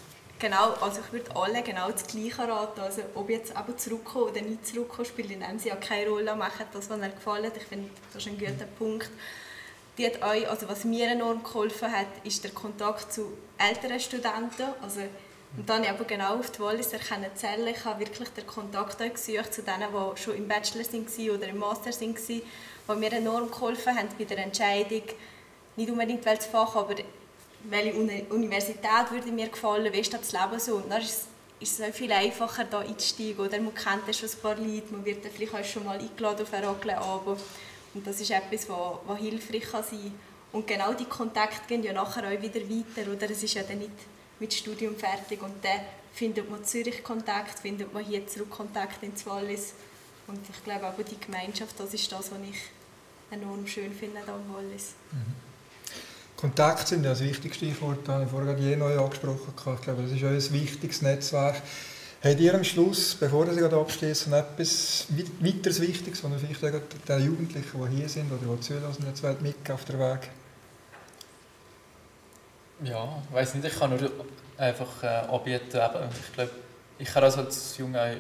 alle genau das Gleiche raten. Also ob jetzt aber zurückkommen oder nicht zurückkommen, spielt in dem Sinne ja keine Rolle. Machen das, was ihnen gefällt. Ich finde, das ist ein guter Punkt. Was mir enorm geholfen hat, ist der Kontakt zu älteren Studenten. Und dann aber genau auf die Wallis zählen. Ich habe wirklich den Kontakt gesucht zu denen, die schon im Bachelor waren oder im Master waren, die mir enorm geholfen haben bei der Entscheidung, nicht unbedingt welches Fach, aber welche Universität würde mir gefallen, wie ist das Leben so. Und dann ist es viel einfacher, da einzusteigen. Oder man kennt schon ein paar Leute, man wird dann vielleicht auch schon mal eingeladen auf einen Raclette-Abend. Und das ist etwas, was hilfreich sein kann. Und genau die Kontakte gehen ja nachher auch wieder weiter. Oder? Es ist ja dann nicht mit dem Studium fertig. Und dann findet man Zürich Kontakt, findet man hier zurück Kontakt ins Wallis. Und ich glaube aber die Gemeinschaft, das ist das, was ich enorm schön finde am Wallis. Kontakte sind das wichtigste Stichwort, das habe ich vorher je neu angesprochen. Ich glaube, das ist auch ein wichtiges Netzwerk. Habt ihr am Schluss, bevor Sie abschließen, etwas weiteres Wichtiges, was vielleicht den Jugendlichen, die hier sind oder die zulassen, jetzt mitgeben auf der Weg? Ja, ich weiss nicht, ich kann nur einfach anbieten. Ich glaube, ich kann also als Junge,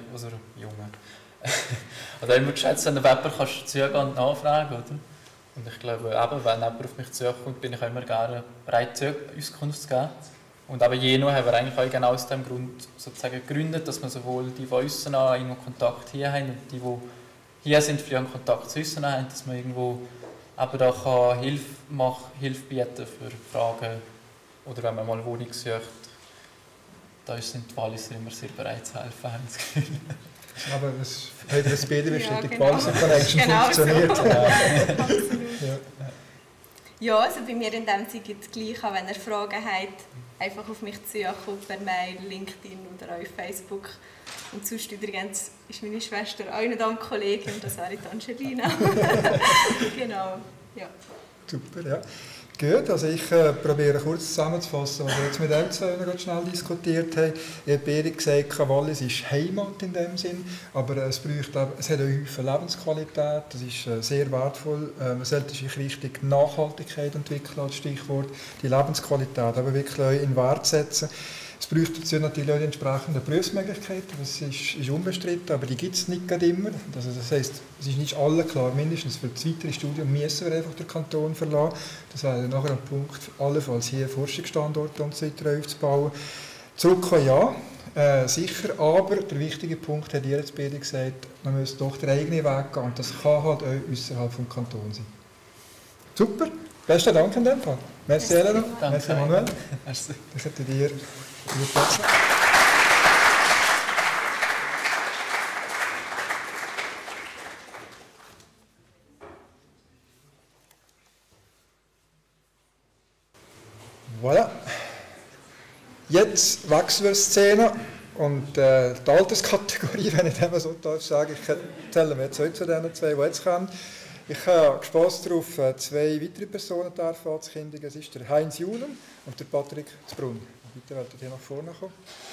oder immer geschätzt, wenn du Weber kannst du zugehen und nachfragen, oder? Und ich glaube, eben, wenn jemand auf mich zukommt, bin ich auch immer gerne bereit, Auskunft zu geben. Und eben Jeno haben wir eigentlich auch genau aus dem Grund sozusagen gegründet, dass wir sowohl die uns irgendwo Kontakt hier haben und die hier sind, vielleicht einen Kontakt zu uns haben, dass man irgendwo eben da kann Hilfe bieten für Fragen oder wenn man mal eine Wohnung sucht. Da sind die Walliser immer sehr bereit zu helfen, haben das Gefühl. Aber das hat das beide bestätigt, ja, genau. Walliser Connection funktioniert. So. Ja. Ja, also bei mir in dem Sinne gibt es gleich, auch wenn ihr Fragen habt, einfach auf mich zukommen, per Mail, LinkedIn oder auf Facebook. Und sonst übrigens ist meine Schwester auch nicht am Kollegium, das wäre die Angelina. Genau, ja. Super, ja. Gut, also ich probiere kurz zusammenzufassen, was wir jetzt mit euch zwei noch schnell diskutiert haben. Ich habe beide gesagt, Wallis ist Heimat in dem Sinn, aber es hat eine Haufen Lebensqualität, das ist sehr wertvoll. Man sollte sich Richtung Nachhaltigkeit entwickeln als Stichwort, die Lebensqualität aber wirklich auch in Wert setzen. Es braucht dazu natürlich auch die entsprechenden Berufsmöglichkeiten, das ist unbestritten, aber die gibt es nicht gerade immer. Also das heisst, es ist nicht allen klar, mindestens für das weitere Studium müssen wir einfach den Kanton verlassen. Das wäre nachher ein Punkt, allenfalls hier Forschungsstandorte und so weiter aufzubauen. Zurückkommen ja, sicher, aber der wichtige Punkt, hat ihr jetzt beide gesagt, man muss doch den eigenen Weg gehen und das kann halt auch außerhalb des Kantons sein. Super, besten Dank in dem Fall. Merci Elena, merci Manuel. Merci. Das hätte dir gut Platz. Voilà. Jetzt wechseln wir die Szene und die Alterskategorie, wenn ich das so sagen darf, ich zähle mir jetzt heute zu den zwei, die jetzt kommen. Ich habe Spass darauf, zwei weitere Personen anzukündigen. Es ist der Heinz Julen und der Patrick Zbrunn. Bitte wollt ihr hier nach vorne kommen.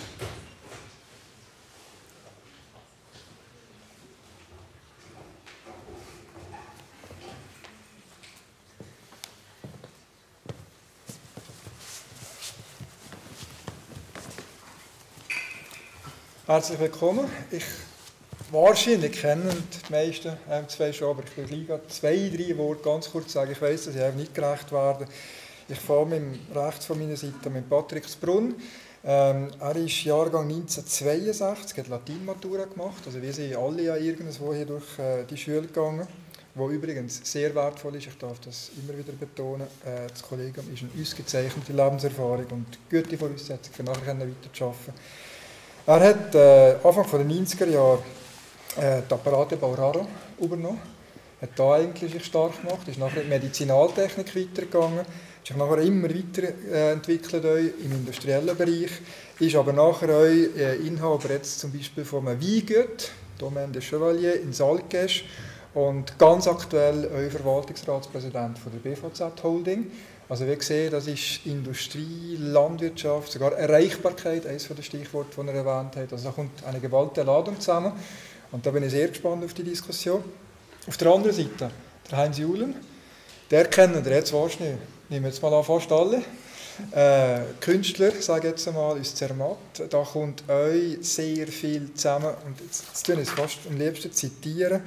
Herzlich willkommen. Wahrscheinlich kennen die meisten zwei schon, aber ich will gleich 2-3 Worte ganz kurz sagen. Ich weiss, dass ich nicht gerecht werde. Ich fange rechts von meiner Seite mit Patrick Sprunn. Er ist Jahrgang 1962, hat Latinmatura gemacht. Also wir sind alle ja irgendwo hier durch die Schule gegangen, wo übrigens sehr wertvoll ist. Ich darf das immer wieder betonen. Das Kollegium ist eine ausgezeichnete Lebenserfahrung und gute Voraussetzung für nachher weiterzuarbeiten. Er hat Anfang der 90er Jahre die Apparate Bauraro übernommen, hat da eigentlich sich stark gemacht, ist nachher in die Medizinaltechnik weitergegangen, hat sich nachher immer weiterentwickelt im industriellen Bereich, ist aber nachher auch Inhaber jetzt zum Beispiel von einem Weingut, Domaine des Chevaliers in Salzgesch, und ganz aktuell auch Verwaltungsratspräsident von der BVZ Holding. Also wir sehen, das ist Industrie, Landwirtschaft, sogar Erreichbarkeit, eines der Stichworte, die er erwähnt hat. Also da kommt eine gewaltige Ladung zusammen. Und da bin ich sehr gespannt auf die Diskussion. Auf der anderen Seite, der Heinz Julen, der kennen wir jetzt wahrscheinlich, nehmen wir jetzt mal an, fast alle. Künstler, sage ich jetzt einmal, aus Zermatt. Da kommt euch sehr viel zusammen. Und jetzt tue ich es fast am liebsten zitieren.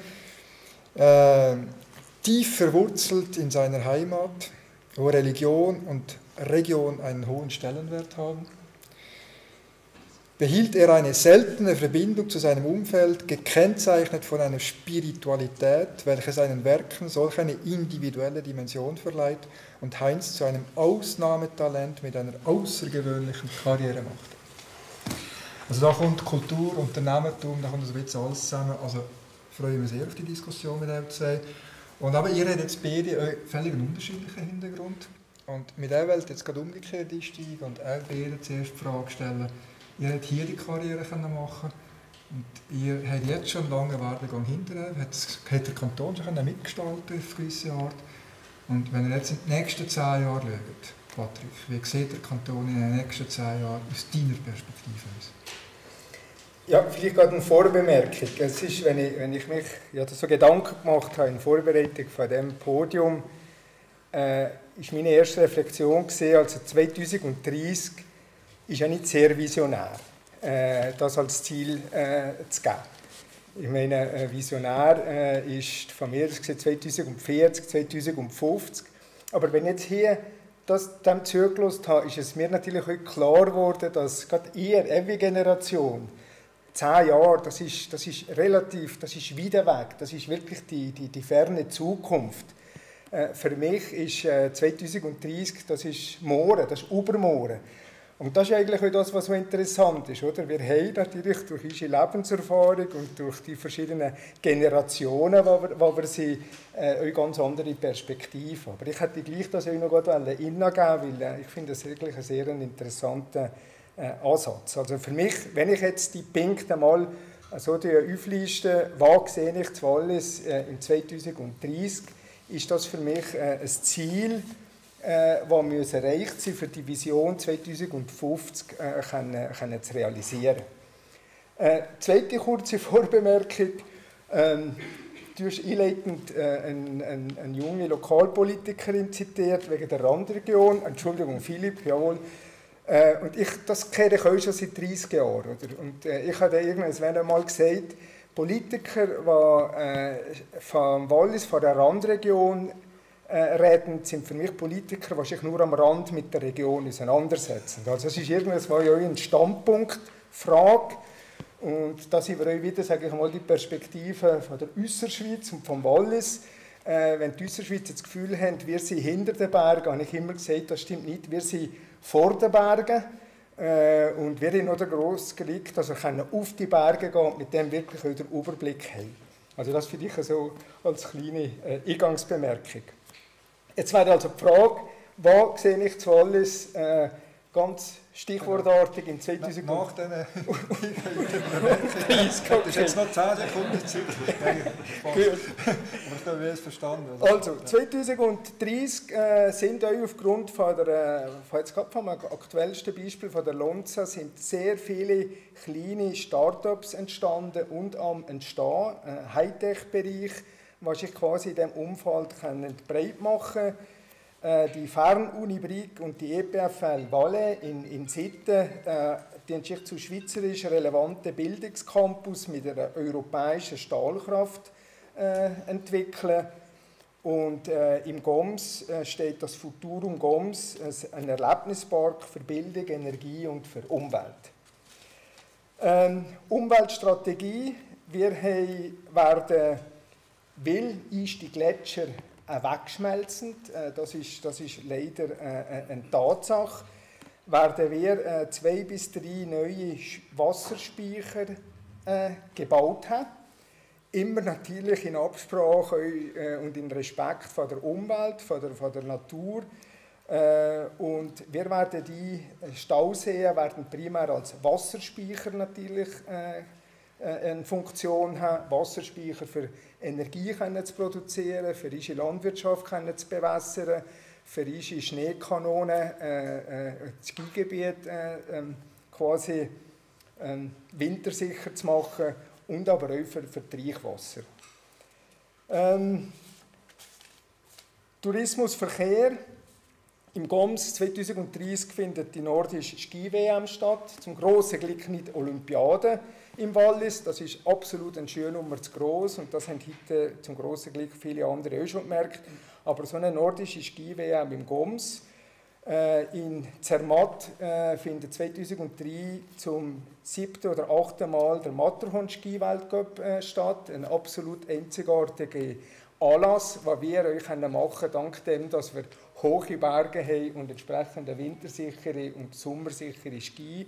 Tief verwurzelt in seiner Heimat, wo Religion und Region einen hohen Stellenwert haben, behielt er eine seltene Verbindung zu seinem Umfeld, gekennzeichnet von einer Spiritualität, welche seinen Werken solch eine individuelle Dimension verleiht und Heinz zu einem Ausnahmetalent mit einer außergewöhnlichen Karriere macht. Also da kommt Kultur, Unternehmertum, da kommt also jetzt alles zusammen. Also freue ich mich sehr auf die Diskussion mit euch zwei. Und aber ihr habt jetzt beide einen völlig unterschiedlichen Hintergrund. Und mit der Welt jetzt gerade umgekehrt einsteigen und auch beide zuerst die Frage stellen, ihr habt hier die Karriere machen und ihr habt jetzt schon einen langen Werdegang hinter euch, hat der Kanton schon mitgestalten auf gewisse Art. Und wenn ihr jetzt in die nächsten 10 Jahre schaut, Patrick, wie sieht der Kanton in den nächsten 10 Jahren aus deiner Perspektive aus? Ja, vielleicht gerade eine Vorbemerkung. Es ist, wenn ich mich so Gedanken gemacht habe in Vorbereitung von diesem Podium, ist meine erste Reflexion gesehen, also 2030 ist ja nicht sehr visionär, das als Ziel zu geben. Ich meine, visionär ist von mir aus gesehen 2040, 2050. Aber wenn ich jetzt hier dem zugelassen habe, ist es mir natürlich auch klar geworden, dass gerade ihr, eure Generation, 10 Jahre, das ist relativ, das ist weit weg, das ist wirklich die ferne Zukunft. Für mich ist 2030, das ist morgen, das ist übermorgen. Und das ist eigentlich auch das, was so interessant ist. Oder? Wir haben natürlich durch unsere Lebenserfahrung und durch die verschiedenen Generationen, wo wir sie, eine ganz andere Perspektive. Aber ich hätte gleich das auch noch reingeben, weil ich finde das wirklich einen sehr interessanten Ansatz. Also für mich, wenn ich jetzt die Punkte mal so aufliste, was sehe ich zu Wallis in 2030, ist das für mich ein Ziel, das erreicht sein für die Vision 2050 zu realisieren. Zweite kurze Vorbemerkung. Du hast einleitend eine junge Lokalpolitikerin zitiert wegen der Randregion. Entschuldigung, Philipp, jawohl. Und das kenne ich auch schon seit 30 Jahren. Oder? Und ich habe irgendwann einmal gesagt, Politiker, die von Wallis, von der Randregion reden, sind für mich Politiker, die sich nur am Rand mit der Region auseinandersetzen. Also es ist irgendwann mal eine Standpunktfrage. Und da sind wir auch wieder, sage ich mal, die Perspektive von der Ausserschweiz und vom Wallis. Wenn die Ausserschweiz das Gefühl haben, wir sind hinter den Bergen, habe ich immer gesagt, das stimmt nicht. Wir sind vor den Bergen und wir haben noch den grossen Glück, dass wir auf die Berge gehen und mit dem wirklich wieder den Überblick haben. Also das finde ich so als kleine Eingangsbemerkung. Jetzt wäre also die Frage, wo sehe ich zu Wallis ganz stichwortartig in 2030. Nach diesen das ist jetzt noch 10 Sekunden Zeit. Gut. Aber ich glaube, wir haben es verstanden. Also 2030 sind euch aufgrund vom aktuellsten Beispiel von der Lonza sind sehr viele kleine Start-ups entstanden und am Entstehen, Hightech-Bereich, was ich quasi in diesem Umfeld breit machen kann. Die Fernuni Brig und die EPFL Valais in Sitten, die sich zu schweizerisch relevanten Bildungscampus mit einer europäischen Stahlkraft entwickeln. Und im GOMS steht das Futurum GOMS, ein Erlebnispark für Bildung, Energie und für Umwelt. Umweltstrategie. Wir werden, weil die Gletscher wegschmelzen, das ist leider eine Tatsache, werden wir 2 bis 3 neue Wasserspeicher gebaut haben. Immer natürlich in Absprache und in Respekt vor der Umwelt, vor der Natur. Und wir werden die Stauseen primär als Wasserspeicher natürlich eine Funktion haben, Wasserspeicher für Energie zu produzieren, für unsere Landwirtschaft zu bewässern, für unsere Schneekanonen das Skigebiet quasi wintersicher zu machen und aber auch für Trinkwasser. Tourismus, Verkehr. Im GOMS 2030 findet die nordische Ski-WM statt. Zum grossen Glück nicht Olympiade im Wallis. Das ist absolut eine Schuhnummer zu gross und das haben heute zum grossen Glück viele andere auch schon gemerkt. Aber so eine nordische Ski-WM im GOMS. In Zermatt findet 2003 zum 7. oder 8. Mal der Matterhorn-Ski-Weltcup statt. Ein absolut einzigartiger Anlass, was wir euch machen können, dank dem, dass wir hohe Berge haben und entsprechend eine wintersichere und sommersichere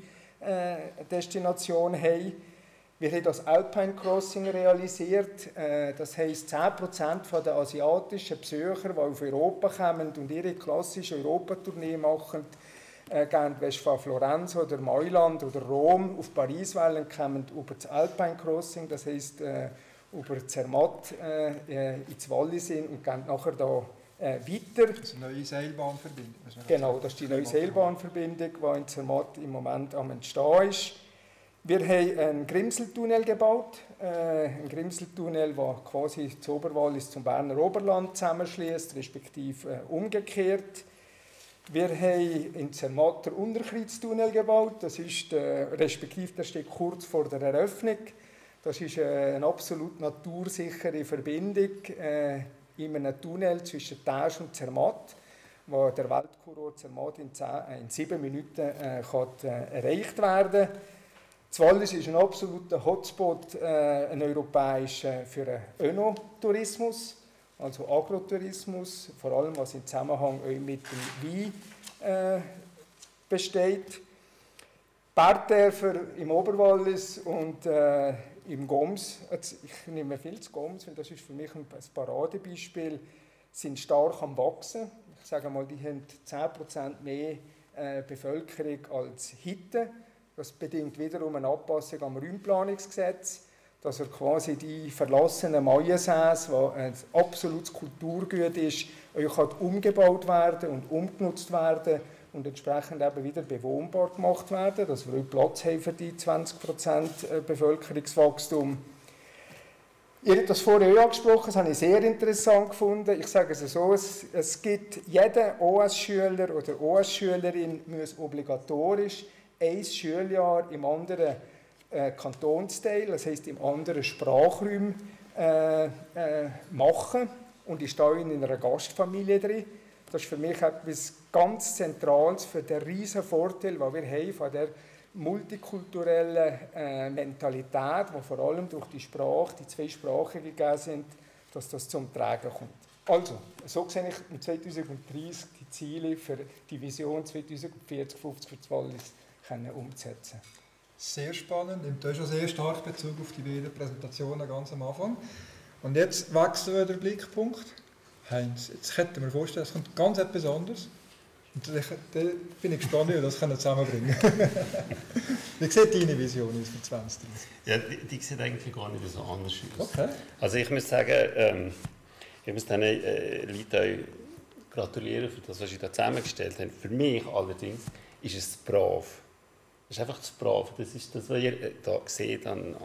Ski-Destination haben. Wir haben das Alpine Crossing realisiert. Das heisst, 10% der asiatischen Besucher, die auf Europa kommen und ihre klassische Europatournee machen, gehen von Florenz oder Mailand oder Rom auf Paris wollen, kommen über das Alpine Crossing, das heisst über Zermatt ins Wallis und gehen nachher da weiter. Das ist eine neue Seilbahnverbindung. Genau, das ist die neue Seilbahnverbindung, die in Zermatt im Moment am Entstehen ist. Wir haben einen Grimseltunnel gebaut, ein Grimseltunnel, der quasi das Oberwallis zum Berner Oberland zusammenschließt, respektive umgekehrt. Wir haben in Zermatt den Unterkreuztunnel gebaut, das ist respektive der steht kurz vor der Eröffnung. Das ist eine absolut natursichere Verbindung in einem Tunnel zwischen Taisch und Zermatt, wo der Weltkurort Zermatt in 7 Minuten erreicht werden kann. Das Wallis ist ein absoluter Hotspot, ein europäischer für den Önotourismus, also Agrotourismus, vor allem was im Zusammenhang mit dem Wein besteht. Bergdörfer im Oberwallis und im GOMS, ich nehme viel zu GOMS, weil das ist für mich ein Paradebeispiel, sind stark am Wachsen. Ich sage mal, die haben 10% mehr Bevölkerung als heute. Das bedingt wiederum eine Anpassung am Raumplanungsgesetz, dass quasi die verlassenen Maiensäße, die ein absolutes Kulturgut ist, umgebaut werden und umgenutzt werden und entsprechend eben wieder bewohnbar gemacht werden, dass wir Platz haben für die 20% Bevölkerungswachstum. Ihr habt das vorher auch angesprochen, das habe ich sehr interessant gefunden. Ich sage es so, es gibt jeder OS-Schüler oder OS-Schülerin muss obligatorisch ein Schuljahr im anderen Kantonsteil, das heisst im anderen Sprachraum, machen und ist da in einer Gastfamilie drin. Das ist für mich etwas ganz Zentrales für den riesen Vorteil, den wir haben von der multikulturellen Mentalität, die vor allem durch die Sprache, die 2 Sprachen gegeben sind, dass das zum Tragen kommt. Also, so sehe ich im 2030 die Ziele für die Vision 2040-50 für das Wallis umzusetzen. Sehr spannend, nimmt auch schon sehr stark Bezug auf die beiden Präsentationen ganz am Anfang. Und jetzt wechseln wir den Blickpunkt. Heinz, jetzt könnten wir vorstellen, es kommt ganz etwas anderes. Und da bin ich gespannt, wie wir das zusammenbringen können. Wie sieht deine Vision aus für 2030? Ja, die sieht eigentlich gar nicht so anders aus. Okay. Also ich muss sagen, ich muss diesen Leuten auch gratulieren für das, was sie da zusammengestellt haben. Für mich allerdings ist es brav. Es ist einfach zu brav. Das ist das, was ihr hier seht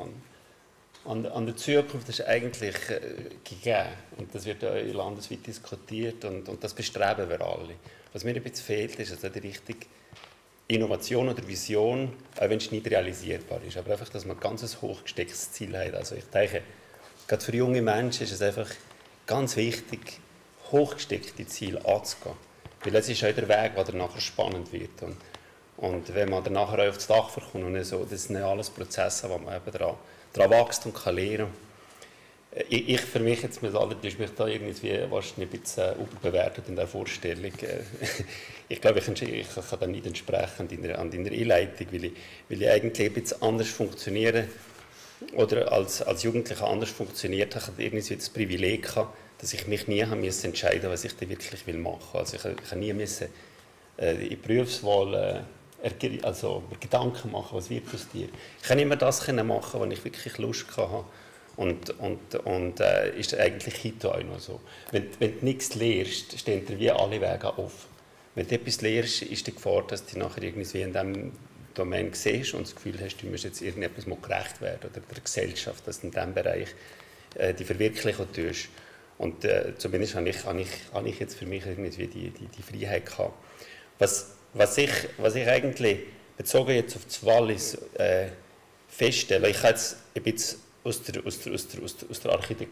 an der Zukunft, das ist eigentlich gegeben. Und das wird auch landesweit diskutiert und das bestreben wir alle. Was mir ein bisschen fehlt, ist also die richtige Innovation oder Vision, auch wenn es nicht realisierbar ist. Aber einfach, dass man ein ganz hochgestecktes Ziel hat. Also ich denke, gerade für junge Menschen ist es einfach ganz wichtig, hochgesteckte Ziele anzugehen. Weil das ist auch der Weg, der nachher spannend wird. Und wenn man dann nachher auch auf das Dach kommt und so, das sind alles Prozesse, wo man eben daran wächst und kann lernen. Ich für mich jetzt mit aller, du hast mich da irgendwie wahrscheinlich ein bisschen überbewertet in der Vorstellung. Ich glaube, ich kann da nicht entsprechen an deiner Einleitung, weil ich eigentlich ein bisschen anders funktioniere oder als Jugendlicher anders funktioniert habe. Ich hatte irgendwie das Privileg gehabt, dass ich mich nie entscheiden musste, was ich da wirklich machen will. Also ich nie müssen, in die Berufswahl also Gedanken machen, was wird aus dir. Ich kann immer das machen, was ich wirklich Lust hatte. Und ist eigentlich heute auch noch so. Wenn du nichts lernst, stehen dir wie alle Wege offen. Wenn du etwas lernst, ist die Gefahr, dass du nachher irgendwie in diesem Domain siehst und das Gefühl hast, du musst jetzt irgendetwas mal gerecht werden oder der Gesellschaft, dass du in diesem Bereich die Verwirklichung tust. Und zumindest habe ich jetzt für mich irgendwie die Freiheit gehabt. Was ich eigentlich bezogen jetzt auf das Wallis feststelle, ich kann jetzt ein bisschen aus der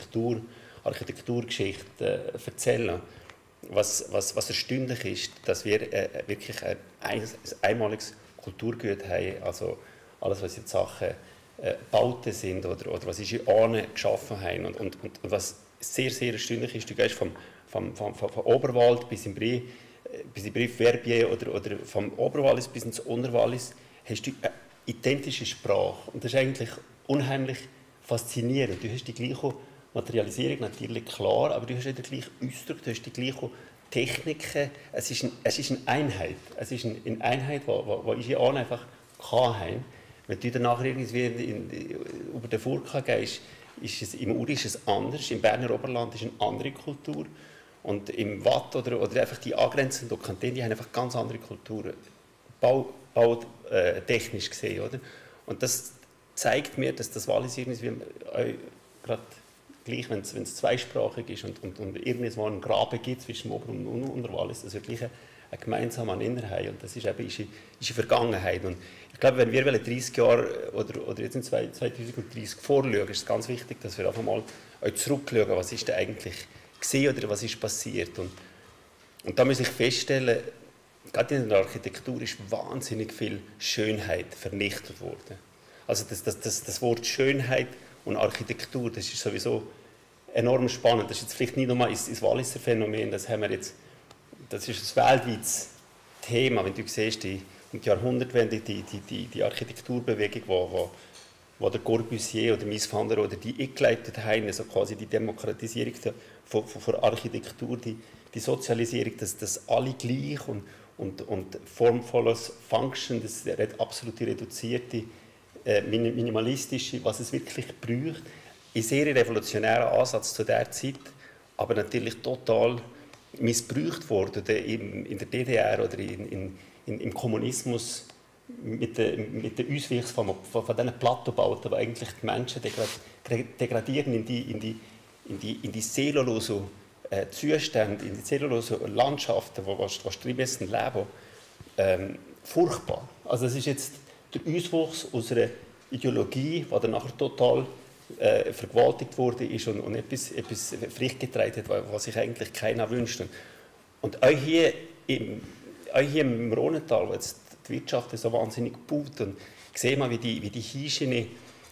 Architekturgeschichte erzählen. Was erstaunlich ist, dass wir wirklich ein einmaliges Kulturgut haben, also alles, was jetzt Sachen Bauten sind oder was unsere Ahnen geschaffen haben. Und was sehr, sehr erstaunlich ist, du gehst vom Oberwald bis im Brief Verbier oder vom Oberwallis bis ins Unterwallis, hast du eine identische Sprache. Und das ist eigentlich unheimlich faszinierend. Du hast die gleiche Materialisierung, natürlich klar, aber du hast auch den gleichen Ausdruck, du hast die gleichen Techniken. Es ist eine Einheit. Es ist eine Einheit, die unsere Ahnen einfach hatten. Wenn du danach irgendwie über den Furka gehst, ist es im Uri ist es anders, im Berner Oberland ist eine andere Kultur. Und im Watt oder einfach die angrenzenden Kantone, die haben einfach ganz andere Kulturen, bautechnisch gesehen. Oder? Und das zeigt mir, dass das Wallis irgendwie, gerade gleich, wenn es zweisprachig ist und irgendwo einen Graben gibt zwischen Ober- und Unterwallis, dass wir gleich einen gemeinsamen Nenner haben. Und das ist eben unsere Vergangenheit. Und ich glaube, wenn wir 30 Jahre oder jetzt in 2030 vorschauen, ist es ganz wichtig, dass wir einfach mal zurückschauen, was ist denn eigentlich gesehen oder was ist passiert. Und da muss ich feststellen, gerade in der Architektur ist wahnsinnig viel Schönheit vernichtet worden. Also das Wort Schönheit und Architektur, das ist sowieso enorm spannend. Das ist jetzt vielleicht nicht nur das Walliser Phänomen, das ist ein weltweites Thema. Wenn du siehst, die Jahrhundertwende, die Architekturbewegung, wo der Corbusier oder Mies van der Rohe die eingeleitet haben, also quasi die Demokratisierung von Architektur, die Sozialisierung, dass alle gleich und formvolles Function, das absolute reduzierte, minimalistische, was es wirklich braucht, ein sehr revolutionärer Ansatz zu dieser Zeit, aber natürlich total missbraucht worden in der DDR oder im Kommunismus mit den Auswirkungen von diesen Plateaubauten, die eigentlich die Menschen degradieren in die seelenlosen Zustände, in die seelenlosen Landschaften, wo drin müssen leben. Furchtbar. Also es ist jetzt der Auswuchs aus einer Ideologie, die dann nachher total vergewaltigt wurde ist und etwas Pflicht getragen hat, was sich eigentlich keiner wünscht. Und auch hier im Rhonental, wo jetzt die Wirtschaft so wahnsinnig baut, und sehen wir, wie die Hirsche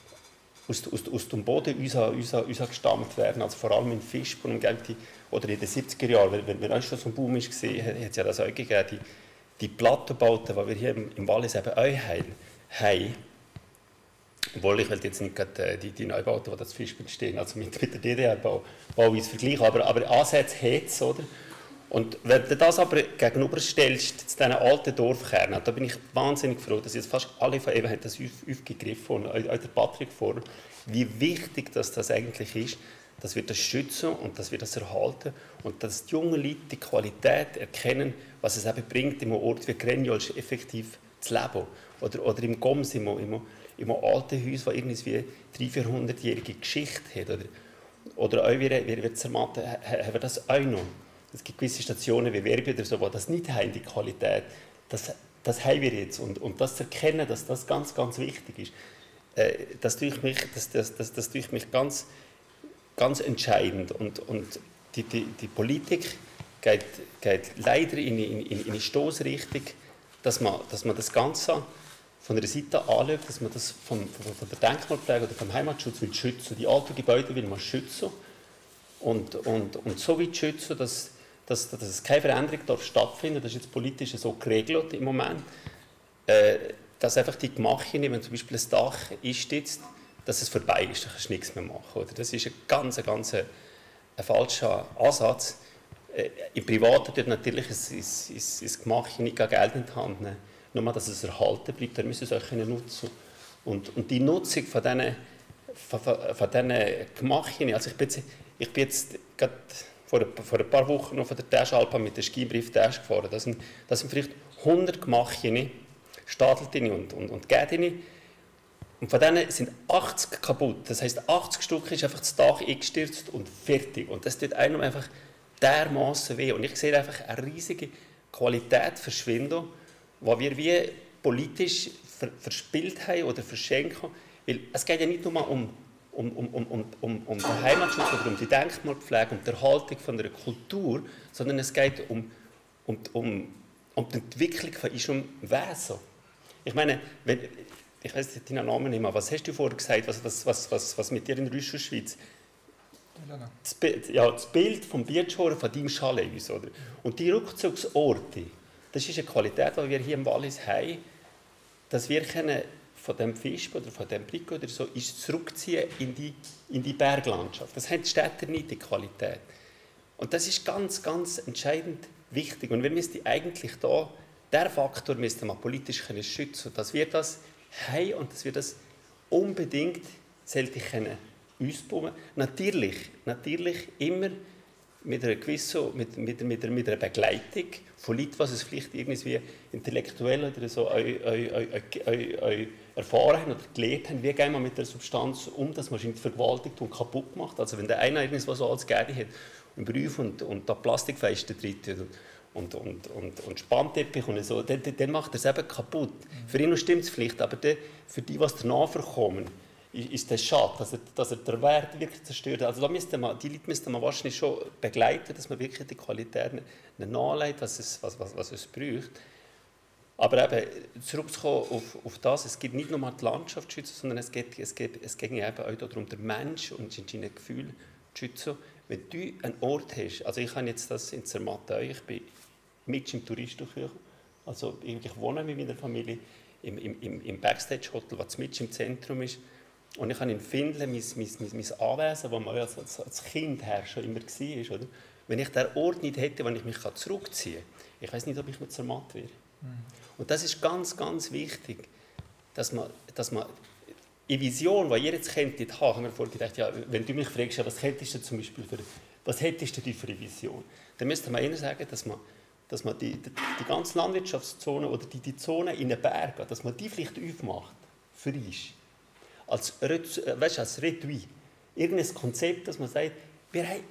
aus dem Boden uns gestammt werden, also vor allem in Fischborn oder in den 70er Jahren, wenn wir auch schon so ein Boom war, hat es ja das auch gegeben, die Plattenbauten, die wir hier im Wallis eben auch haben. Obwohl ich jetzt nicht gerade die Neubauten, die das Fischborn stehen, also mit der DDR-Bauweise vergleichen, aber Ansätze hat es, oder? Und wenn du das aber gegenüberstellst zu diesen alten Dorfkernen, da bin ich wahnsinnig froh, dass jetzt fast alle von eben das aufgegriffen und auch der Patrick vor, wie wichtig das eigentlich ist, dass wir das schützen und dass wir das erhalten und dass die jungen Leute die Qualität erkennen, was es eben bringt, im Ort wie Grenjolsch effektiv zu leben. Oder im Goms, im alten Haus, das irgendwie 300-400-jährige Geschichte hat. Oder auch wie Zermatt haben wir das auch noch. Es gibt gewisse Stationen wie Werbe oder so, die das nicht haben, die Qualität. Das haben wir jetzt. Und das zu erkennen, dass das ganz, ganz wichtig ist, das tue ich mich ganz, ganz entscheidend. Und die Politik geht leider in eine Stoßrichtung, dass man das Ganze von der Seite anschaut, dass man das von der Denkmalpflege oder vom Heimatschutz will schützen. Die alten Gebäude will man schützen und so weit schützen, dass keine Veränderung stattfindet. Das ist jetzt politisch so geregelt im Moment, dass einfach die Gemache, wenn zum Beispiel ein Dach einstürzt, dass es vorbei ist, dann kannst du nichts mehr machen. Oder? Das ist ein ganz falscher Ansatz. Im Privaten tut natürlich das Gemache nicht Geld in die Hand nehmen, nur dass es erhalten bleibt, dann müssen sie es auch nutzen. Und die Nutzung von diesen Gemachen, also ich bin jetzt gerade vor ein paar Wochen noch von der Täschalpa mit dem Skibrief Täsch gefahren. Das sind vielleicht 100 Gemachen, Stadeltini und Gädini. Und von denen sind 80 kaputt. Das heisst, 80 Stück ist einfach das Dach eingestürzt und fertig. Und das tut einem einfach dermaßen weh. Und ich sehe einfach eine riesige Qualität verschwinden, die wir wie politisch verspielt haben oder verschenken. Weil es geht ja nicht nur um den Heimatschutz oder um die Denkmalpflege, um die Erhaltung von einer Kultur, sondern es geht um die Entwicklung von unserem Wesen. Ich meine, ich weiss deinen Namen nicht mehr, was hast du vorher gesagt, was mit dir in der Schweiz? Das Bild vom Biertschorn von deinem Chalet. Oder? Und die Rückzugsorte, das ist eine Qualität, die wir hier im Wallis haben, dass wir von dem Fisch oder von dem Brico oder so zurückziehen in die Berglandschaft. Das haben die Städte nicht, die Qualität. Und das ist ganz, ganz entscheidend wichtig. Und wir müssten eigentlich der Faktor müsste man politisch schützen, dass wir das haben und dass wir das unbedingt ausbauen. Natürlich immer mit einer gewissen, mit einer Begleitung von Leuten, was es vielleicht irgendwie intellektuell oder so erfahren haben oder gelernt haben, wie gehen wir mit der Substanz um, dass man sie nicht vergewaltigt und kaputt macht. Also wenn der eine irgendwas so als Gärte hat, einen Brief und da Plastikfesten drin und Spannteppich und so, dann macht er es eben kaputt. Für ihn stimmt es vielleicht, aber für die, was danach kommen, ist das schade, dass er den Wert wirklich zerstört. Also die Leute müsste man wahrscheinlich schon begleiten, dass man wirklich die Qualität nachlegt, was es braucht. Aber eben, zurückzukommen auf das, es geht nicht nur um die Landschaft zu schützen, sondern es geht eben auch darum, den Menschen und seine Gefühle zu schützen. Wenn du einen Ort hast, also ich habe jetzt das in Zermatt, ich bin mit im Touristenküche, also ich wohne mit meiner Familie im Backstage-Hotel, das mit im Zentrum ist. Und ich habe in Finnland mein Anwesen, das man als Kind her schon immer war. Oder? Wenn ich diesen Ort nicht hätte, wenn ich mich zurückziehen kann, ich weiß nicht, ob ich mit Zermatt wäre. Und das ist ganz, ganz wichtig, dass man die Vision, die ihr jetzt könntet haben, haben wir vorher gedacht, ja, wenn du mich fragst, ja, was hättest du zum Beispiel für eine Vision? Dann müsste man eher sagen, dass man die ganze Landwirtschaftszone oder die Zone in den Bergen, dass man die vielleicht aufmacht, für uns. Als Retui. Irgendein Konzept, dass man sagt, wir haben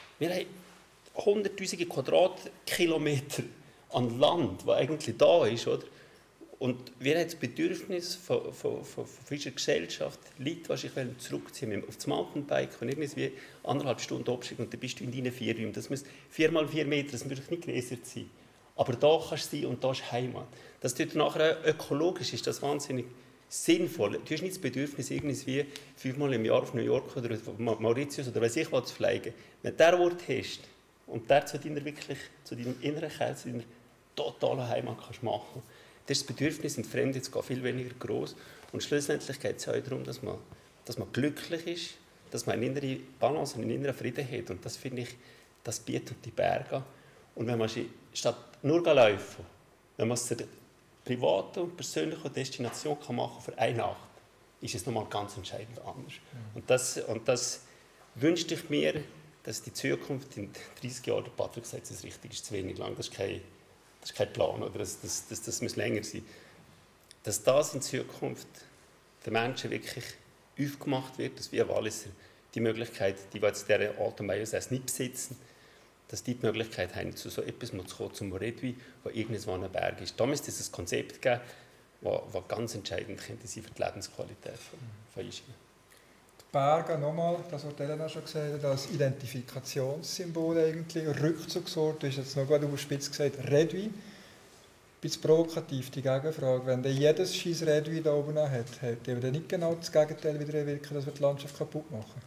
100'000 Quadratkilometer an Land, das eigentlich da ist. Oder? Und wir haben das Bedürfnis von unserer Gesellschaft, Leute, die sich zurückziehen auf das Mountainbike und irgendwie 1,5 Stunden absteigen und dann bist du in deinen 4 Räumen. Das muss 4x4 Meter, das muss nicht größer sein. Aber da kannst du sein und da ist Heimat. Das tut nachher ökologisch, ist das wahnsinnig sinnvoll. Du hast nicht das Bedürfnis, irgendwie 5-mal im Jahr auf New York oder auf Mauritius oder weiss ich was zu fliegen. Wenn du diesen Ort hast und der zu deinem inneren Kern, zu deiner totalen Heimat kannst machen, dann ist das Bedürfnis in die Fremde jetzt viel weniger gross. Und schlussendlich geht es auch darum, dass man glücklich ist, dass man eine innere Balance und einen inneren Frieden hat. Und das finde ich, das bietet die Berge. Und wenn man statt nur laufen, wenn man es zur privaten und persönlichen Destination machen kann für eine Nacht, ist es nochmal ganz entscheidend anders. Und das wünschte ich mir, dass die Zukunft in 30 Jahren, der Patrick sagt, das richtig ist zu wenig lang, das ist kein Plan, oder das muss länger sein. Dass das in Zukunft den Menschen wirklich aufgemacht wird, dass wir Walliser die Möglichkeit, die wir jetzt in dieser alten Majorsäß nicht besitzen, dass die Möglichkeit haben, zu so etwas zu kommen, zum Redwi, wo irgendwo ein Berg ist. Da müsste es ein Konzept geben, das ganz entscheidend könnte sein für die Lebensqualität von Ischgl. Die Berge, nochmal, das was Elena schon gesagt hat, als Identifikationssymbol eigentlich, Rückzugsort, du hast jetzt noch gerade überspitzt gesagt, Redwi. Ein bisschen provokativ die Gegenfrage, wenn dann jedes scheiß Redwi da oben hat dann nicht genau das Gegenteil wieder wirken, dass wir die Landschaft kaputt machen?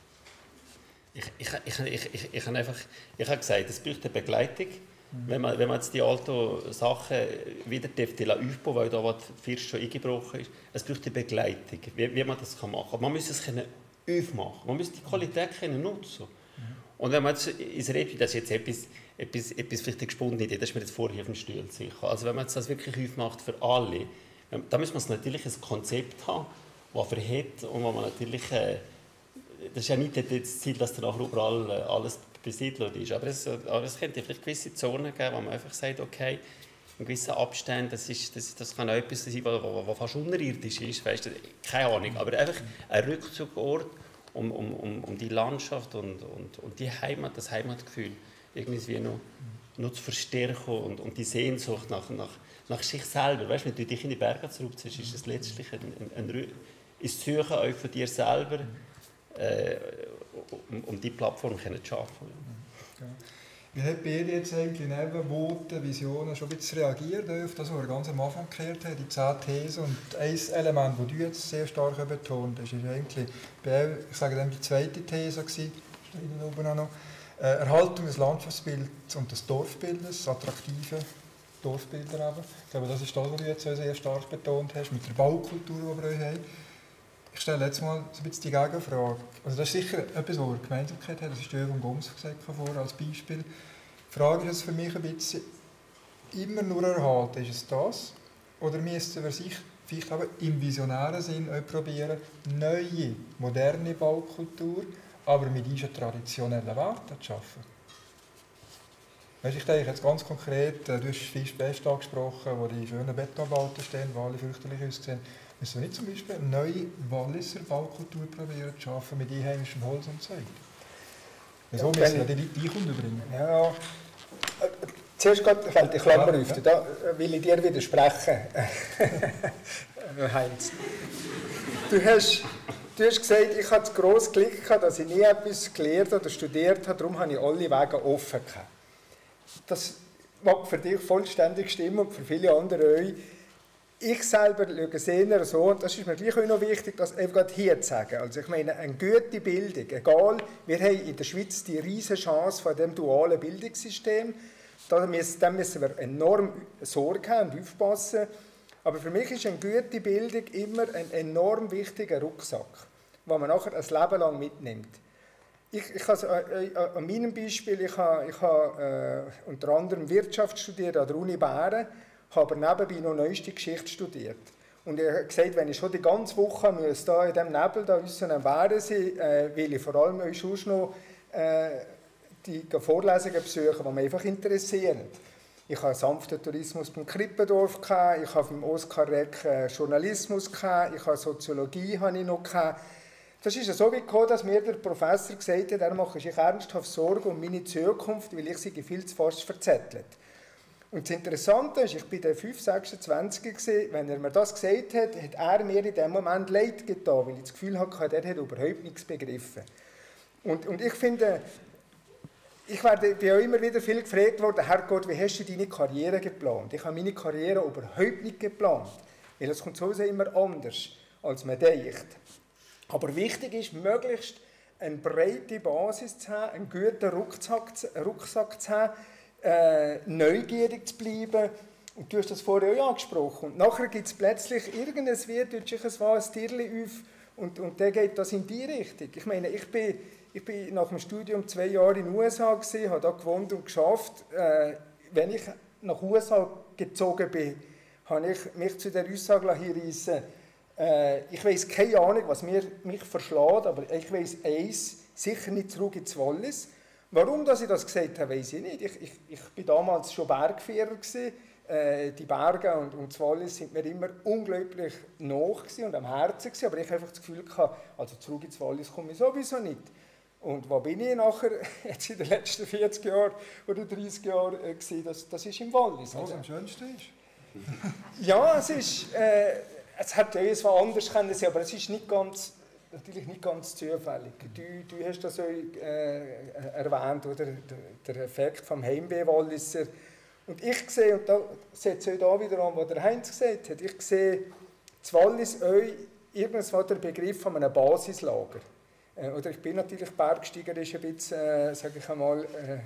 Ich habe gesagt, es braucht eine Begleitung. Wenn man jetzt die alten Sachen wieder aufbauen, weil da was First schon eingebrochen ist, es braucht eine Begleitung, wie man das machen kann. Man muss es aufmachen, man muss die Qualität nutzen. Und wenn man jetzt ins Redwi, das ist jetzt etwas vielleicht eine gesponnene Idee, das ist mir jetzt vorher auf dem Stuhl sicher. Also wenn man jetzt das wirklich aufmacht für alle, dann muss man natürlich ein Konzept haben, das verhält und wo man natürlich das ist ja nicht das Ziel, dass danach überall alles besiedelt ist. Aber es könnte vielleicht gewisse Zonen geben, wo man einfach sagt, okay, in gewissen Abständen, das kann auch etwas sein, was fast unterirdisch ist. Weißt du, keine Ahnung, aber einfach ein Rückzugsort, um die Landschaft und die Heimat, das Heimatgefühl irgendwie noch zu verstärken und die Sehnsucht nach sich selber. Weißt du, wenn du dich in die Berge zurückziehst, ist es letztlich ein Suchen auch von dir selber, um die Plattform zu schaffen. Ja. Wie hat beide jetzt eigentlich neben Voten, Visionen schon ein bisschen reagiert auf das, was wir ganz am Anfang gehört haben, die 10 Thesen? Und ein Element, das du jetzt sehr stark betont hast, ist eigentlich, ich sage dann die zweite These, steht da oben auch noch, Erhaltung des Landschaftsbilds und des Dorfbildes, attraktive Dorfbilder eben. Ich glaube, das ist das, was du jetzt sehr stark betont hast, mit der Baukultur, die wir haben. Ich stelle jetzt mal so ein bisschen die Gegenfrage. Also das ist sicher etwas, wo wir Gemeinsamkeit haben. Das ist die von Goms gesagt vorher als Beispiel. Die Frage ist jetzt für mich ein bisschen, immer nur erhalten, ist es das? Oder müssten wir sich vielleicht aber im visionären Sinn auch probieren, neue, moderne Baukultur, aber mit diesen traditionellen Werten zu schaffen? Weißt, ich denke jetzt ganz konkret, du hast Fischbest angesprochen, wo die schönen Betonbauten stehen, die alle fürchterlich aussehen. Müssen wir nicht zum Beispiel eine neue Walliser Baukultur probieren zu schaffen mit einheimischem Holz und Zeug? Wieso müssen wir die Leute unterbringen? Ja, zuerst fällt die Klammer auf. Da will ich dir widersprechen. Heinz. Du hast gesagt, ich hatte das grosse Glück gehabt, dass ich nie etwas gelernt oder studiert habe, darum habe ich alle Wege offen gehabt. Das mag für dich vollständig stimmen und für viele andere auch. Ich selber schaue es eher so, und das ist mir gleich auch noch wichtig, das eben gerade hier zu sagen. Also ich meine, eine gute Bildung, egal, wir haben in der Schweiz die riesige Chance von dem dualen Bildungssystem, da müssen wir enorm Sorge haben und aufpassen. Aber für mich ist eine gute Bildung immer ein enorm wichtiger Rucksack, den man nachher ein Leben lang mitnimmt. An meinem Beispiel, ich habe unter anderem Wirtschaft studiert an der Uni Bern, habe aber nebenbei noch neueste Geschichte studiert. Und ich habe gesagt, wenn ich schon die ganze Woche muss, da in diesem Nebel da aussen Bären sein, will ich vor allem euch schon noch die Vorlesungen besuchen, die mich einfach interessieren. Ich habe sanften Tourismus beim Krippendorf, ich habe beim Oskar Reck Journalismus, ich habe Soziologie noch. Das ist so gekommen, dass mir der Professor gesagt hat, er mache sich ernsthaft Sorgen um meine Zukunft, weil ich sie viel zu fast verzettelt. Und das Interessante ist, ich war dann 5, 26 gewesen, wenn er mir das gesagt hat, hat er mir in dem Moment leid getan, weil ich das Gefühl hatte, er hat überhaupt nichts begriffen. Und ich finde, bin auch immer wieder viel gefragt worden, Herrgott, wie hast du deine Karriere geplant? Ich habe meine Karriere überhaupt nicht geplant, weil es kommt sowieso immer anders, als man denkt. Aber wichtig ist, möglichst eine breite Basis zu haben, einen guten Rucksack zu haben, neugierig zu bleiben. Und du hast das vorher auch angesprochen. Und nachher gibt es plötzlich irgendwas wie, ein Tierchen auf und dann geht das in die Richtung. Ich meine, ich bin ich bin nach dem Studium 2 Jahre in den USA gewesen, habe da gewohnt und geschafft. Wenn ich nach den USA gezogen bin, habe ich mich zu der Aussage hinreissen, ich weiss keine Ahnung, was mich verschlägt, aber ich weiss eins, sicher nicht zurück ins Wallis. Warum dass ich das gesagt habe, weiss ich nicht. Ich war damals schon Bergführer gewesen. Die Berge und das Wallis sind mir immer unglaublich nah und am Herzen gewesen, aber ich habe einfach das Gefühl gehabt, also zurück ins Wallis komme ich sowieso nicht. Und wo bin ich nachher, jetzt in den letzten 40 Jahren oder 30 Jahren gewesen, das ist im Wallis. Was am schönsten ist? Ja, es hätte ja etwas anders können sein, aber es ist natürlich nicht ganz zufällig. Du hast das erwähnt, oder? Der Effekt vom Heimweh-Walliser. Und ich sehe, und da setze ich da wieder an, was der Heinz gesagt hat, ich sehe das Wallis irgendwann der Begriff von einem Basislager. Oder ich bin natürlich bergsteigerisch ein bisschen, sage ich einmal,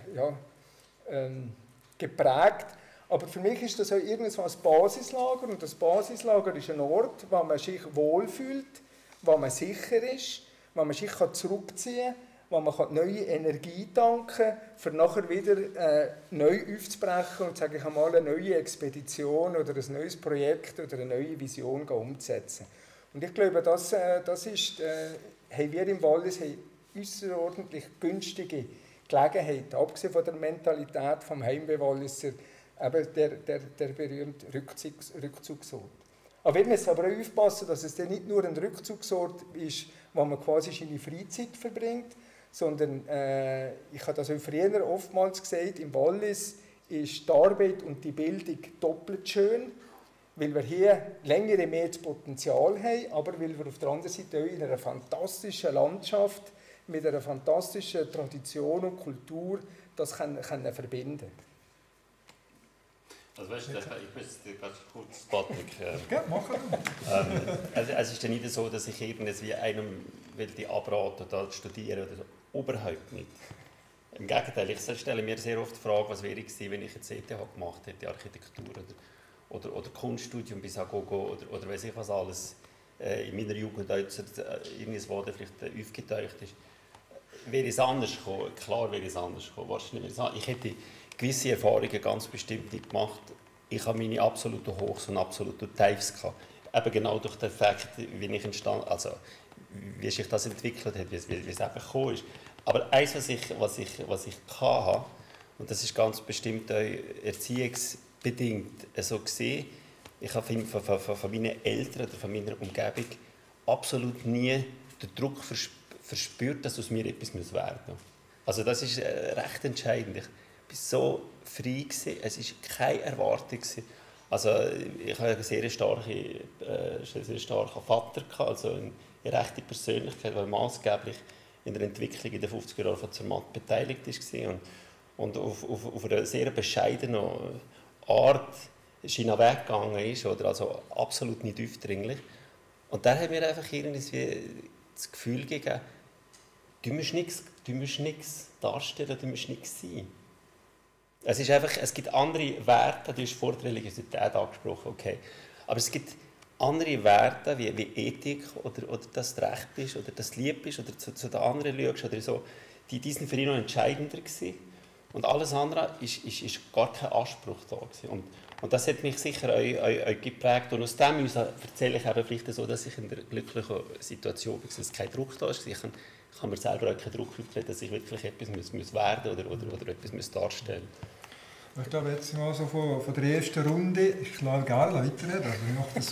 geprägt. Aber für mich ist das auch irgendwann ein Basislager. Und das Basislager ist ein Ort, wo man sich wohlfühlt, wo man sicher ist, wo man sich zurückziehen kann, wo man neue Energie tanken kann, um nachher wieder neu aufzubrechen und, sage ich einmal, eine neue Expedition oder ein neues Projekt oder eine neue Vision umzusetzen. Und ich glaube, das ist, haben wir im Wallis äußerordentlich günstige Gelegenheit, abgesehen von der Mentalität vom Heimweh-Walliser, eben der berühmte Rückzugsort. Aber wir müssen aber auch aufpassen, dass es dann nicht nur ein Rückzugsort ist, wo man quasi seine Freizeit verbringt, sondern ich habe das auch früher oftmals gesagt, im Wallis ist die Arbeit und die Bildung doppelt schön, weil wir hier längere mehr das Potenzial haben, aber weil wir auf der anderen Seite auch in einer fantastischen Landschaft mit einer fantastischen Tradition und Kultur das können verbinden. Also weißt du, ich möchte dir ganz kurz, Patrick. Ja, machen wir. Also es ist ja nicht so, dass ich irgendwie einem die abraten oder studieren oder so. Überhaupt nicht. Im Gegenteil, ich stelle mir sehr oft die Frage, was wäre gewesen, wenn ich jetzt ETH gemacht hätte, Architektur oder Kunststudium bis Agogo oder weiß ich was alles in meiner Jugend irgendwas, wo vielleicht aufgetaucht ist. Wäre es anders gekommen? Klar wäre es anders gekommen. Wahrscheinlich ich hätte gewisse Erfahrungen ganz bestimmt nicht gemacht. Ich habe meine absoluten Hochs und absoluten Tiefs gehabt. Eben genau durch den Fakt, wie ich entstand, also wie sich das entwickelt hat, wie es eben gekommen ist. Aber eins, was ich hatte, und das ist ganz bestimmt auch erziehungsbedingt so gesehen, ich habe von meinen Eltern oder von meiner Umgebung absolut nie den Druck verspürt, dass aus mir etwas werden muss. Also das ist recht entscheidend. Ich war so frei gewesen, es war keine Erwartung gewesen. Also ich habe einen sehr starken Vater gehabt, also eine rechte Persönlichkeit, der maßgeblich in der Entwicklung in den 50er Jahren von Zermatt beteiligt war und auf eine sehr bescheidene Art China weggegangen ist, oder also absolut nicht aufdringlich. Und da hat mir einfach irgendwie das Gefühl gegeben, du musst nichts darstellen, du musst nichts sein. Es gibt andere Werte, du hast vor der Religiosität angesprochen, okay. Aber es gibt andere Werte wie Ethik oder dass du recht bist oder dass du lieb bist oder zu den anderen schaust oder so, die sind für ihn noch entscheidender gewesen. Und alles andere ist gar kein Anspruch da gewesen. Und das hat mich sicher auch geprägt. Und aus dem erzähle ich eben vielleicht so, dass ich in der glücklichen Situation bin, dass kein Druck da ist. Ich kann mir selber auch keinen Druck auflegen, dass ich wirklich etwas muss werden oder etwas darstellen muss. Ich glaube, jetzt mal so von der ersten Runde, ich schlage gerne weiterreden, also ich mache das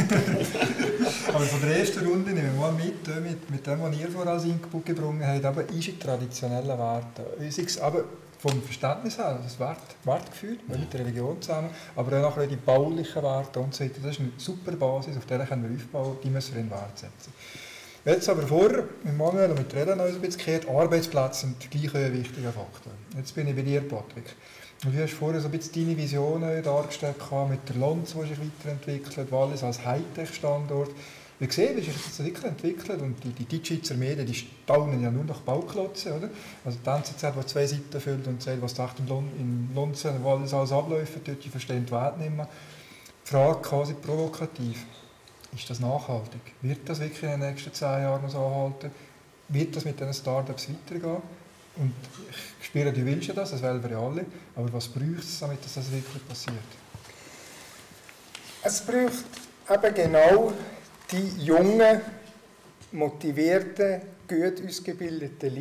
super. Aber von der ersten Runde nehmen wir mal mit dem, was ihr vorher als Input gebracht habt, aber unsere traditionellen Werte. Aber vom Verständnis her, das Wertgefühl mit der Religion zusammen, aber auch nachher die baulichen Werte und so weiter, das ist eine super Basis, auf der können wir aufbauen, die müssen wir in Wert setzen. Jetzt aber vorher, mit Manuel und mit Reda noch ein bisschen gehört, Arbeitsplätze sind gleich ein wichtiger Faktor. Jetzt bin ich bei dir, Patrick. Und du hast vorher so ein bisschen deine Visionen dargestellt mit der Lonz, die sich weiterentwickelt, Wallis als Hightech-Standort. Wir sehen, wie sich das entwickelt und die Deutschschweizer Medien, die staunen ja nur nach Bauklötzen, oder? Also die NZZ, die 2 Seiten füllt und sagt, was da in Lonz Wallis alles abläuft, die verstehen die Welt nicht mehr. Die Frage quasi provokativ, ist das nachhaltig? Wird das wirklich in den nächsten 10 Jahren noch so anhalten? wird das mit diesen Startups weitergehen? Und ich spüre, du willst ja das wollen wir ja alle, aber was braucht es, damit das wirklich passiert? Es braucht eben genau die jungen, motivierten, gut ausgebildeten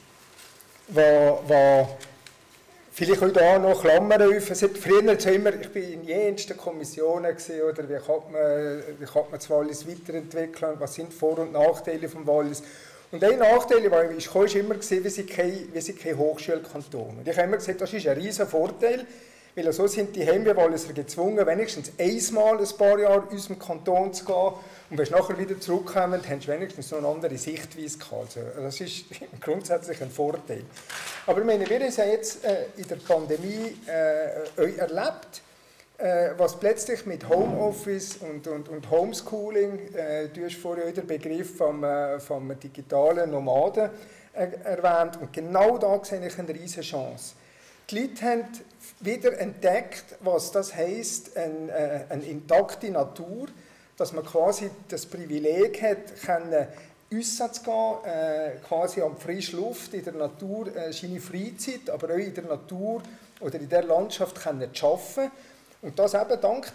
Leute, die vielleicht auch da noch Klammern auf. Es hat früher so immer, ich war in jensten Kommissionen gewesen, oder wie kann man das Wallis weiterentwickeln, was sind Vor- und Nachteile vom Wallis. Und ein Nachteil war immer, wir sind kein Hochschulkanton. Und ich habe immer gesagt, das ist ein riesen Vorteil, weil so sind die Heimwalliser gezwungen, wenigstens einmal ein paar Jahre aus dem Kanton zu gehen. Und wenn sie nachher wieder zurückkommen, haben sie wenigstens noch eine andere Sichtweise gehabt. Also, das ist grundsätzlich ein Vorteil. Aber ich meine, wir haben es ja jetzt in der Pandemie erlebt, was plötzlich mit Homeoffice und Homeschooling, du hast vorher den Begriff vom digitalen Nomaden erwähnt, und genau da sehe ich eine riesige Chance. Die Leute haben wieder entdeckt, was das heisst, eine intakte Natur, dass man quasi das Privileg hat, aussen zu gehen, quasi an die frische Luft, in der Natur, seine Freizeit, aber auch in der Natur oder in der Landschaft zu arbeiten. Und das eben dank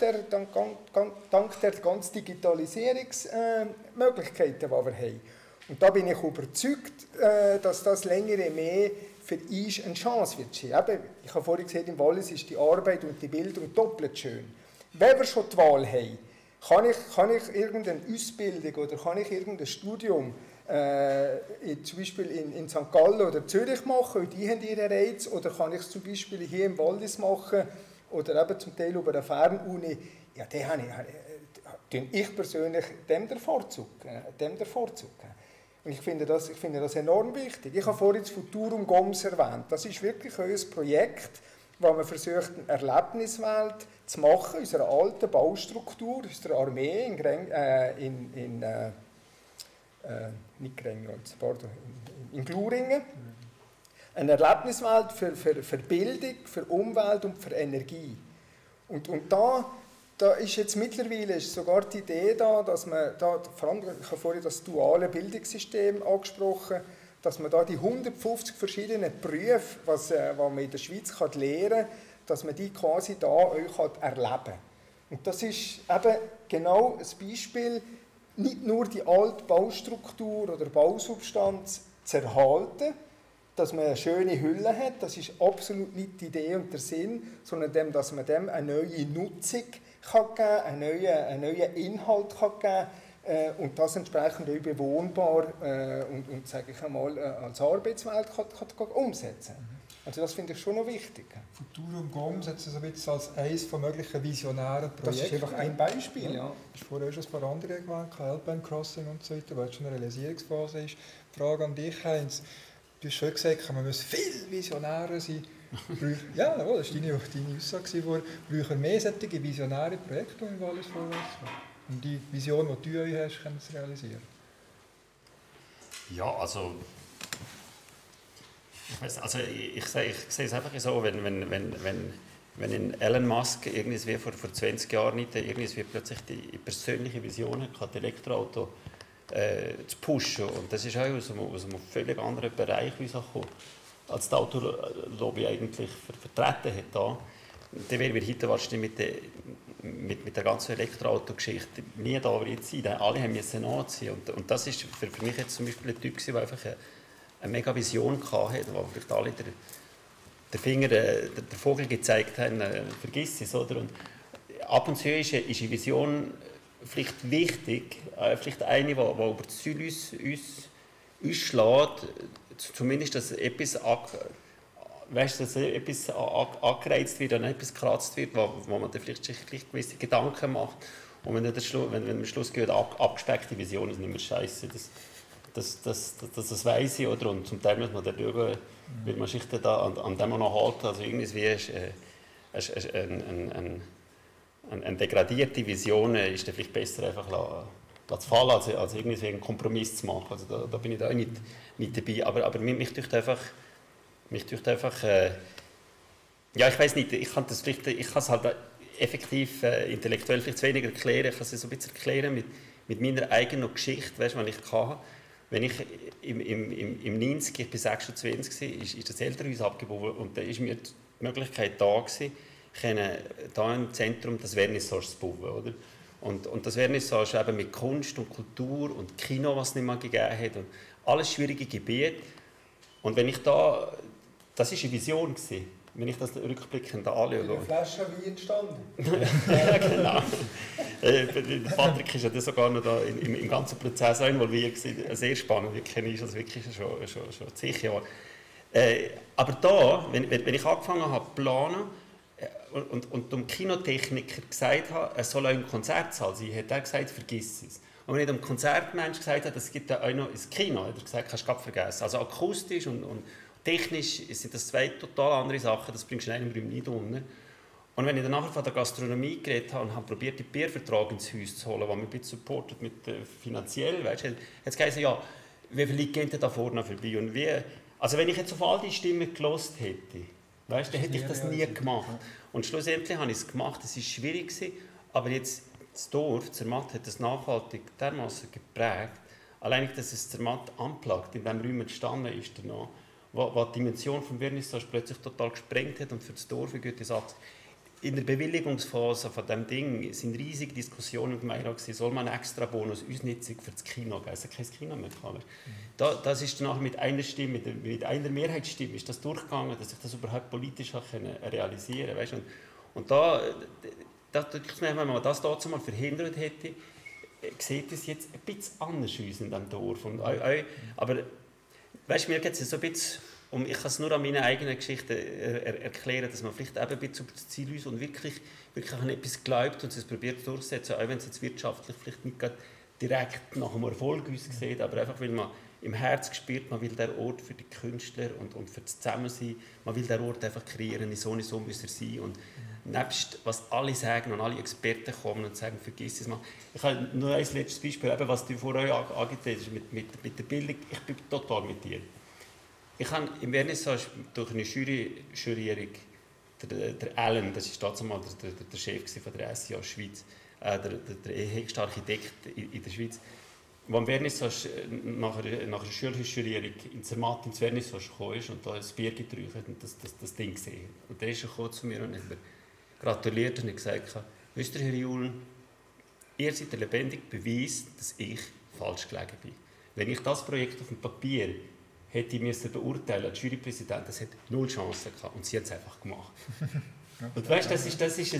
der ganzen Digitalisierungsmöglichkeiten, die wir haben. Und da bin ich überzeugt, dass das längere mehr für uns eine Chance wird sein. Eben, ich habe vorhin gesagt, im Wallis ist die Arbeit und die Bildung doppelt schön. Wenn wir schon die Wahl haben, kann ich irgendeine Ausbildung oder kann ich irgendein Studium zum Beispiel in St. Gallen oder Zürich machen, und die haben ihre Reize, oder kann ich es zum Beispiel hier im Wallis machen, oder eben zum Teil über eine Fernuni, ja, ich persönlich dem der Vorzug. Und ich finde das enorm wichtig. Ich habe vorhin das Futurum Goms erwähnt. Das ist wirklich ein Projekt, wo man versucht, eine Erlebniswelt zu machen, unserer alten Baustruktur, unserer Armee in Gluringen. Eine Erlebniswelt für Bildung, für Umwelt und für Energie. Und da ist jetzt mittlerweile sogar die Idee da, dass man da, vor allem, ich habe vorhin das duale Bildungssystem angesprochen, dass man da die 150 verschiedenen Berufe, was man in der Schweiz lernen kann, dass man die quasi da euch erleben kann. Und das ist eben genau ein Beispiel, nicht nur die alte Baustruktur oder Bausubstanz zu erhalten, dass man eine schöne Hülle hat, das ist absolut nicht die Idee und der Sinn, sondern dass man dem eine neue Nutzung kann geben, einen neuen Inhalt kann geben und das entsprechend auch bewohnbar und sage ich einmal, als Arbeitswelt kann umsetzen. Also das finde ich schon noch wichtig. Futurum Goms setzt es ein bisschen als eines von möglichen visionären Projekten. Das ist einfach ein Beispiel. Ja. Du hast vorher schon ein paar andere genannt, Alpine Crossing und so weiter, weil es schon eine Realisierungsphase ist. Die Frage an dich, Heinz. Du hast schon gesagt, man muss viel visionärer sein. Ja, das war deine Aussage. Wir brauchen mehr solche visionäre Projekte, die im Wallis vorwärts gehen. Und die Vision, die du euch hast, können sie realisieren. Ja, also ich sehe es einfach so, wenn Elon Musk irgendwie vor 20 Jahren nicht irgendwie plötzlich die persönliche Vision hat, das Elektroauto zu pushen. Und das ist auch aus einem völlig anderen Bereich rausgekommen, als die Autolobby eigentlich vertreten hat. Dann wären wir heute wahrscheinlich mit der ganzen Elektroauto-Geschichte nie da, wo wir jetzt sind. Alle haben müssen nachziehen. Und das ist für mich jetzt zum Beispiel ein Typ, der einfach eine mega Vision hatte, wo vielleicht alle den Finger, den Vogel gezeigt haben, vergiss es. Oder? Und ab und zu ist eine Vision vielleicht wichtig, vielleicht eine, die über das Ziel uns schlägt, zumindest, dass etwas angereizt wird oder etwas gekratzt wird, wo man dann vielleicht sich gewisse Gedanken macht. Und wenn man am Schluss gehört, abgespeckte Vision ist nicht mehr scheiße. Das weiss ich, oder? Und zum Teil muss man dann schauen, will man sich da an dem noch halten. Also irgendwie ist eine degradierte Vision ist dann vielleicht besser einfach zu fallen, als irgendwie einen Kompromiss zu machen. Also da bin ich da nicht dabei. Aber mich dünkt einfach ja, ich weiß nicht, ich kann es halt effektiv intellektuell vielleicht zu wenig erklären. Ich kann es so ein bisschen erklären mit meiner eigenen Geschichte, weißt, die ich hatte. Wenn ich im 90, ich bin 26, ist das Elternhaus abgebaut und da war mir die Möglichkeit da gewesen, da im Zentrum das Vernissage zu bauen, oder? Und das Vernissage eben mit Kunst und Kultur und Kino, was es nicht mehr gegeben hat, und alles schwierige Gebiete. Und wenn ich das war eine Vision gewesen, wenn ich das rückblickend anschaue. Eine Flasche Wein entstanden. Ja, genau. Patrick ist ja sogar noch da im ganzen Prozess involviert gewesen. Sehr spannend, ich kenne ich das wirklich schon zig Jahre. Aber da, wenn ich angefangen habe zu planen und dem Kinotechniker gesagt habe, es soll auch im Konzertsaal sein, hat er gesagt, vergiss es. Und wenn ich dem Konzertmensch gesagt habe, es gibt ja auch noch ins Kino, hat er gesagt, kannst du gerade vergessen. Also akustisch und technisch sind das zwei total andere Sachen, das bringst du in einem Raum nicht unter. Und wenn ich dann nachher von der Gastronomie geredet habe und habe probiert, den Biervertrag ins Haus zu holen, den wir ein bisschen supportet mit finanziell, weißt, hat es gesagt, ja, wie viele Leute gehen denn da vorne vorbei? Und also wenn ich jetzt auf all die Stimmen gehört hätte, weißt, dann hätte ich das nie gemacht. Und schlussendlich habe ich es gemacht, es war schwierig, aber jetzt das Dorf, Zermatt, hat das nachhaltig dermaßen geprägt, allein, dass es Zermatt unplugged in diesem Raum entstanden ist, danach, wo die Dimension des Vernissage plötzlich total gesprengt hat und für das Dorf eine gute Sache. In der Bewilligungsphase von diesem Ding sind riesige Diskussionen im Gemeinderat gewesen, soll man einen extra Bonus unnützig für das Kino geben? Es hat kein Kino mehr gehabt. Das ist danach mit einer Stimme, mit einer Mehrheitsstimme ist das durchgegangen, dass ich das überhaupt politisch realisieren konnte. Und wenn man das dazu mal verhindert hätte, sieht es jetzt ein bisschen anders aus in diesem Dorf. Aber weißt, mir geht es so ein bisschen, ich kann es nur an meiner eigenen Geschichte erklären, dass man vielleicht eben ein bisschen über das Ziel ist und wirklich an etwas glaubt und es probiert durchzusetzen, auch wenn es jetzt wirtschaftlich vielleicht nicht direkt nach einem Erfolg aussieht, aber einfach, weil man im Herz spürt, man will den Ort für die Künstler und für das Zusammensein, man will den Ort einfach kreieren, so muss er sein. Und nebst was alle sagen und alle Experten kommen und sagen, vergiss es mal. Ich habe nur ein letztes Beispiel, eben, was du vorher angetan hast mit der Bildung. Ich bin total mit dir. Ich habe im Vernissage durch eine Jurierung, der Alan, das ist damals der Chef von der SIA Schweiz, der höchste Architekt in der Schweiz, als am Vernissage nach einer Schülerjurierung in Zermatt ins Vernissage gekommen ist und da ein Bier getrunken hat und das Ding gesehen. Und der ist gekommen zu mir und hat mir gratuliert und gesagt, wisst ihr, Herr Juhl, ihr seid der lebendige Beweis, dass ich falsch gelegen bin. Wenn ich das Projekt auf dem Papier hätte ich beurteilen, als Jurypräsident, das hat 0 Chancen gehabt und sie hat es einfach gemacht. Und weißt, das ist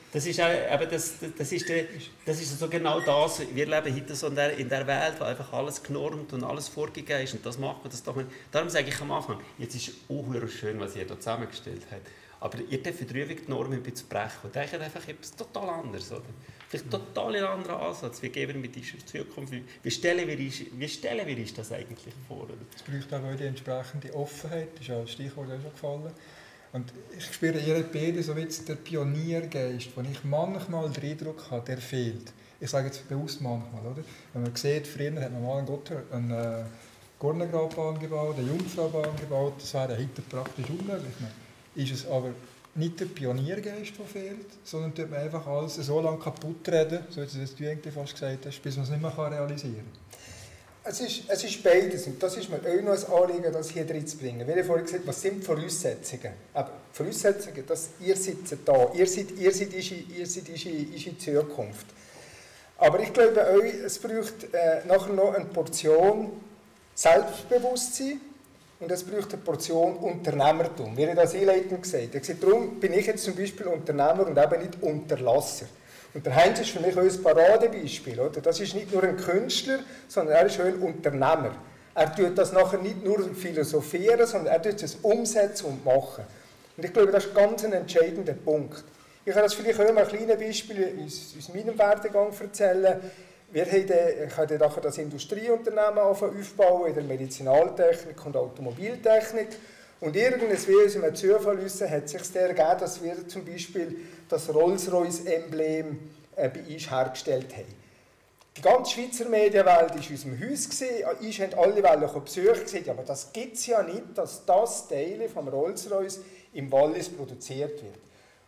so genau das. Wir leben heute so in der Welt, wo einfach alles genormt und alles vorgegeben ist und das macht man, das doch nicht. Darum sage ich am Anfang, jetzt ist es auch schön, was ihr hier zusammengestellt habt. Aber ihr dürft drüber die Normen ein bisschen brechen und denkt einfach etwas total anderes. Oder? Vielleicht total ein anderer Ansatz. Wie gehen wir mit dieser Zukunft? Wie stellen wir uns das eigentlich vor? Oder? Es braucht auch die entsprechende Offenheit, das ist ja das Stichwort auch schon gefallen. Und ich spüre in ihrer beiden so der Pioniergeist, den ich manchmal den Eindruck habe, der fehlt. Ich sage jetzt bewusst manchmal. Oder? Wenn man sieht, früher hat man mal einen Gornergrabbahn gebaut, eine Jungfraubahn gebaut, das wäre heute praktisch unmöglich. Ist es aber nicht der Pioniergeist, der fehlt, sondern tut man einfach alles so lange kaputt reden, so wie du eigentlich fast gesagt hast, bis man es nicht mehr realisieren kann. Es ist beides und das ist mir auch noch ein Anliegen, das hier reinzubringen. Wie ich vorhin gesagt habe, was sind die Voraussetzungen? Aber Voraussetzungen, dass ihr seid da, ihr seid unsere Zukunft. Aber ich glaube auch, es braucht nachher noch eine Portion Selbstbewusstsein und es braucht eine Portion Unternehmertum. Wie ich das einleitend gesagt habe. Darum bin ich jetzt zum Beispiel Unternehmer und eben nicht Unterlasser. Und der Heinz ist für mich auch ein Paradebeispiel. Oder? Das ist nicht nur ein Künstler, sondern er ist auch ein Unternehmer. Er tut das nachher nicht nur philosophieren, sondern er tut es umsetzen und machen. Und ich glaube, das ist ganz ein entscheidender Punkt. Ich kann das vielleicht auch mal ein kleines Beispiel aus meinem Werdegang erzählen. Ich habe nachher das Industrieunternehmen aufbauen in der Medizinaltechnik und Automobiltechnik. Und irgendwas wie aus einem Zufall hat es sich ergeben, dass wir zum Beispiel das Rolls-Royce-Emblem bei uns hergestellt haben. Die ganze Schweizer Medienwelt war in unserem Haus. Uns haben alle besucht gesagt, ja, aber das gibt es ja nicht, dass das Teil vom Rolls-Royce im Wallis produziert wird.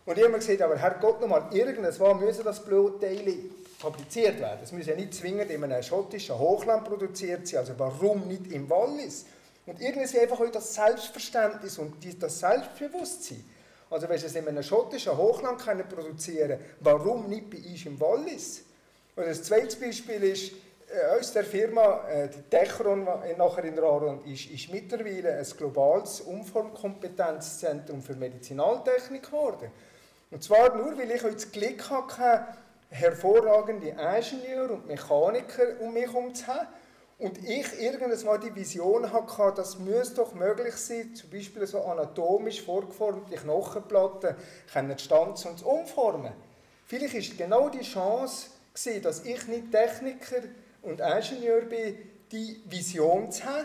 Und ich habe mir gesagt, aber Herrgott nochmal, irgendwann müssen das Bluteile fabriziert werden. Das muss ja nicht zwingend in einem schottischen Hochland produziert sein, also warum nicht im Wallis? Und irgendwie einfach auch das Selbstverständnis und das Selbstbewusstsein. Also wenn sie es in einem schottischen Hochland produzieren können, warum nicht bei uns im Wallis? Und das zweite Beispiel ist, aus der Firma, die Techron nachher in Raron, ist mittlerweile ein globales Umformkompetenzzentrum für Medizinaltechnik geworden. Und zwar nur, weil ich heute das Glück hatte, hervorragende Ingenieure und Mechaniker um mich herum zu haben. Und ich irgendwann mal die Vision hatte, das müsste doch möglich sein, zum Beispiel so anatomisch vorgeformte Knochenplatten zu stanzen und zu umformen. Vielleicht ist genau die Chance gewesen, dass ich nicht Techniker und Ingenieur bin, die Vision zu haben,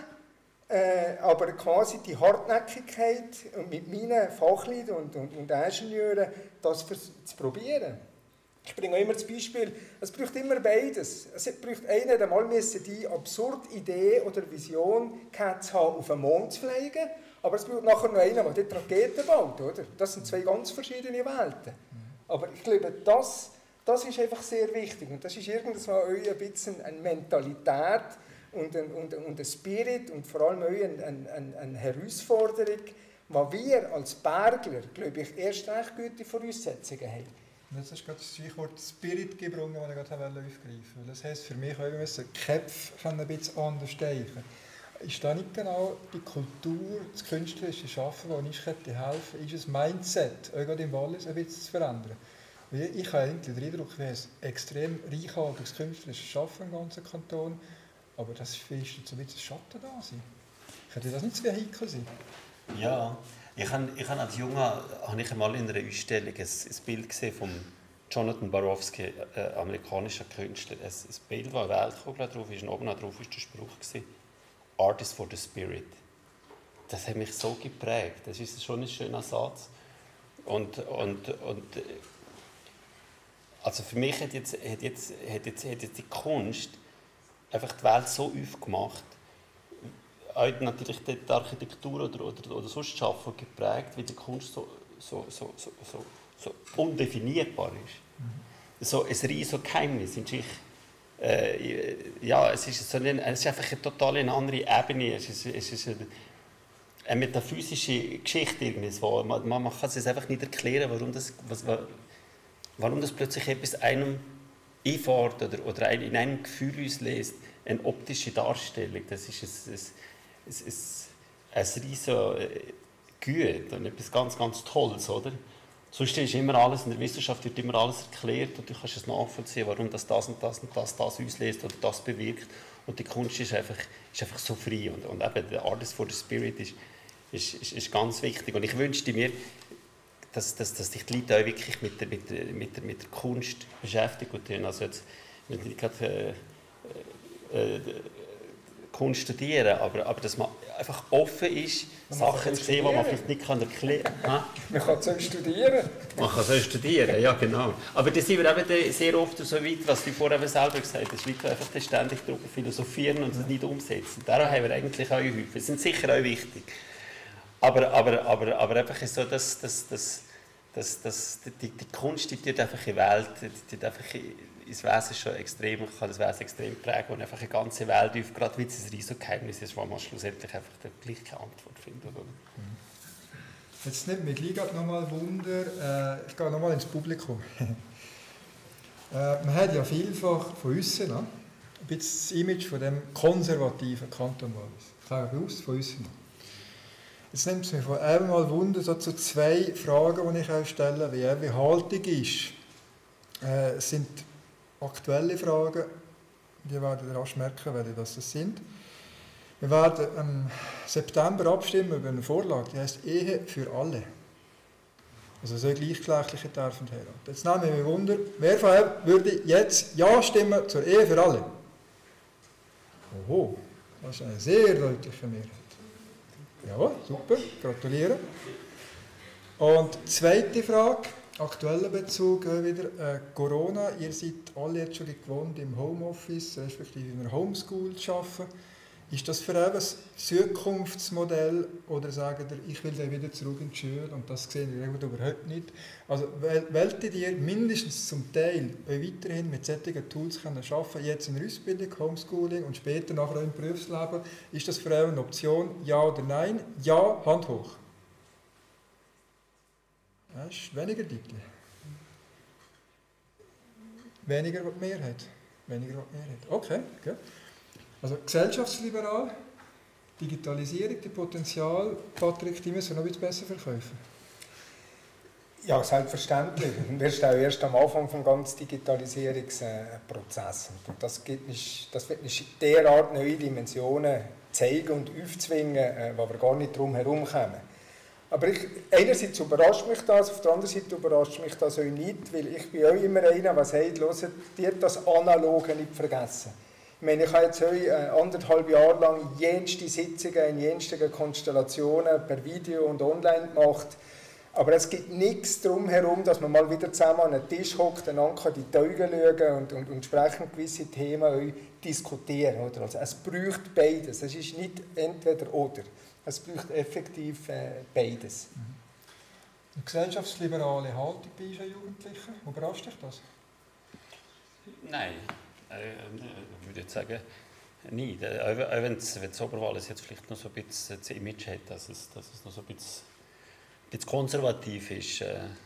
aber quasi die Hartnäckigkeit mit meinen Fachleuten und Ingenieuren das zu probieren. Ich bringe immer das Beispiel, es braucht immer beides. Es braucht einen, der mal die absurde Idee oder Vision gehabt haben, auf den Mond zu fliegen, aber es braucht nachher noch einen, der die Raketen baut. Oder? Das sind zwei ganz verschiedene Welten. Aber ich glaube, das ist einfach sehr wichtig. Und das ist irgendwann ein bisschen eine Mentalität und ein Spirit und vor allem eine Herausforderung, wo wir als Bergler, glaube ich, erst recht gute Voraussetzungen haben. Das ist gerade das Stichwort Spirit gebrungen, das ich gerade aufgreifen wollte. Das heisst für mich, wir müssen die Köpfe ein bisschen anders steigen. Ist da nicht genau die Kultur, das künstlerische Schaffen, das uns helfen könnte, ist das Mindset, auch gerade im Wallis, ein bisschen zu verändern? Ich habe eigentlich den Eindruck, wir haben ein extrem reichhaltiges künstlerisches Schaffen im ganzen Kanton, aber das ist so ein bisschen Schatten da sein. Könnte das nicht zu heikel sein? Ja. Ich habe als Junger einmal in einer Ausstellung ein Bild gesehen von Jonathan Borowski, amerikanischer Künstler. Ein Bild, wo eine Weltkugel drauf ist, und oben drauf war der Spruch «Art is for the Spirit». Das hat mich so geprägt. Das ist schon ein schöner Satz. Und also für mich hat jetzt die Kunst einfach die Welt so aufgemacht, auch natürlich die Architektur oder sonst Schaffen geprägt, wie die Kunst so undefinierbar ist. So ein riesiges Geheimnis in sich. Es ist einfach eine total andere Ebene. Es ist eine metaphysische Geschichte irgendwo. Man kann es einfach nicht erklären, warum das plötzlich etwas einem einfährt oder in einem Gefühl auslöst. Eine optische Darstellung. Das ist ein riesen Güte und etwas ganz, ganz Tolles, oder? Sonst ist immer alles, in der Wissenschaft wird immer alles erklärt und du kannst es nachvollziehen, warum das und das auslöst oder das bewirkt. Und die Kunst ist einfach so frei. Und eben der Art is for the Spirit ist ganz wichtig. Und ich wünschte mir, dass sich die Leute auch wirklich mit der Kunst beschäftigen. Also jetzt, wenn ich gerade Kunst studieren, aber dass man einfach offen ist, Sachen zu sehen, die man vielleicht nicht erklären kann. Man kann es auch studieren. Man kann es auch studieren, ja genau. Aber da sind wir eben sehr oft so weit, was du vorher selber gesagt hast, Leute einfach ständig darüber philosophieren und es nicht umsetzen. Daran haben wir eigentlich auch häufig. Das sind sicher auch wichtig. Aber einfach ist so, dass die Kunst, die tut einfach in die Welt, die tut einfach ins Wesen schon extrem, kann das Wesen extrem prägen und einfach eine ganze Welt auf, gerade weil es ein riesiges Geheimnis ist, wo man schlussendlich einfach die gleiche Antwort findet. Jetzt nimmt mich gleich nochmal Wunder, ich gehe nochmal ins Publikum. Man hat ja vielfach von uns ein bisschen das Image von dem konservativen Kanton Wallis. Ich sage bewusst von uns. Jetzt nimmt es mich von einmal Wunder, so zu zwei Fragen, die ich auch stelle, wie Haltung ist. Es sind aktuelle Fragen, die werden rasch merken, welche das sind. Wir werden im September abstimmen über eine Vorlage, die heisst Ehe für alle. Also so gleichgeschlechtliche dürfen heiraten. Jetzt nehme ich mich Wunder, wer von euch würde jetzt Ja stimmen zur Ehe für alle? Oho, das ist eine sehr deutliche Mehrheit. Jawohl, super, gratuliere. Und zweite Frage, aktueller Bezug wieder, Corona. Ihr seid alle jetzt schon gewohnt, im Homeoffice, respektive in einer Homeschool zu arbeiten. Ist das für euch ein Zukunftsmodell oder sagt ihr, ich will dann wieder zurück in die Schule und das sehe ich überhaupt nicht? Also wollt ihr mindestens zum Teil euch weiterhin mit solchen Tools arbeiten, jetzt in der Ausbildung, Homeschooling und später nachher im Berufsleben? Ist das für euch eine Option, ja oder nein? Ja, Hand hoch. Das ist weniger deutlich. Weniger die Mehrheit. Okay, gut. Also gesellschaftsliberal, Digitalisierung, das Potenzial, Patrick, die müssen wir noch ein bisschen besser verkaufen. Ja, selbstverständlich. Wir stehen erst am Anfang des ganzen Digitalisierungsprozesses. Und das wird nicht derart neue Dimensionen zeigen und aufzwingen, wo wir gar nicht drum herum kommen. Aber einerseits überrascht mich das, auf der anderen Seite überrascht mich das auch nicht, weil ich bin auch immer einer, der sagt, hört, ihr das Analoge nicht vergessen. Ich meine, ich habe jetzt heute 1,5 Jahre lang jenste Sitzungen in jensten Konstellationen per Video und online gemacht. Aber es gibt nichts darum herum, dass man mal wieder zusammen an einen Tisch hockt, einander in die Augen schauen und entsprechend gewisse Themen diskutieren. Oder? Also es braucht beides. Es ist nicht entweder oder. Es braucht effektiv beides. Eine gesellschaftsliberale Haltung bei unseren Jugendlichen, überrascht dich das? Nein, ich würde jetzt sagen, nicht. Auch wenn das Oberwallis jetzt vielleicht noch so ein bisschen das Image hat, dass es noch so ein bisschen konservativ ist.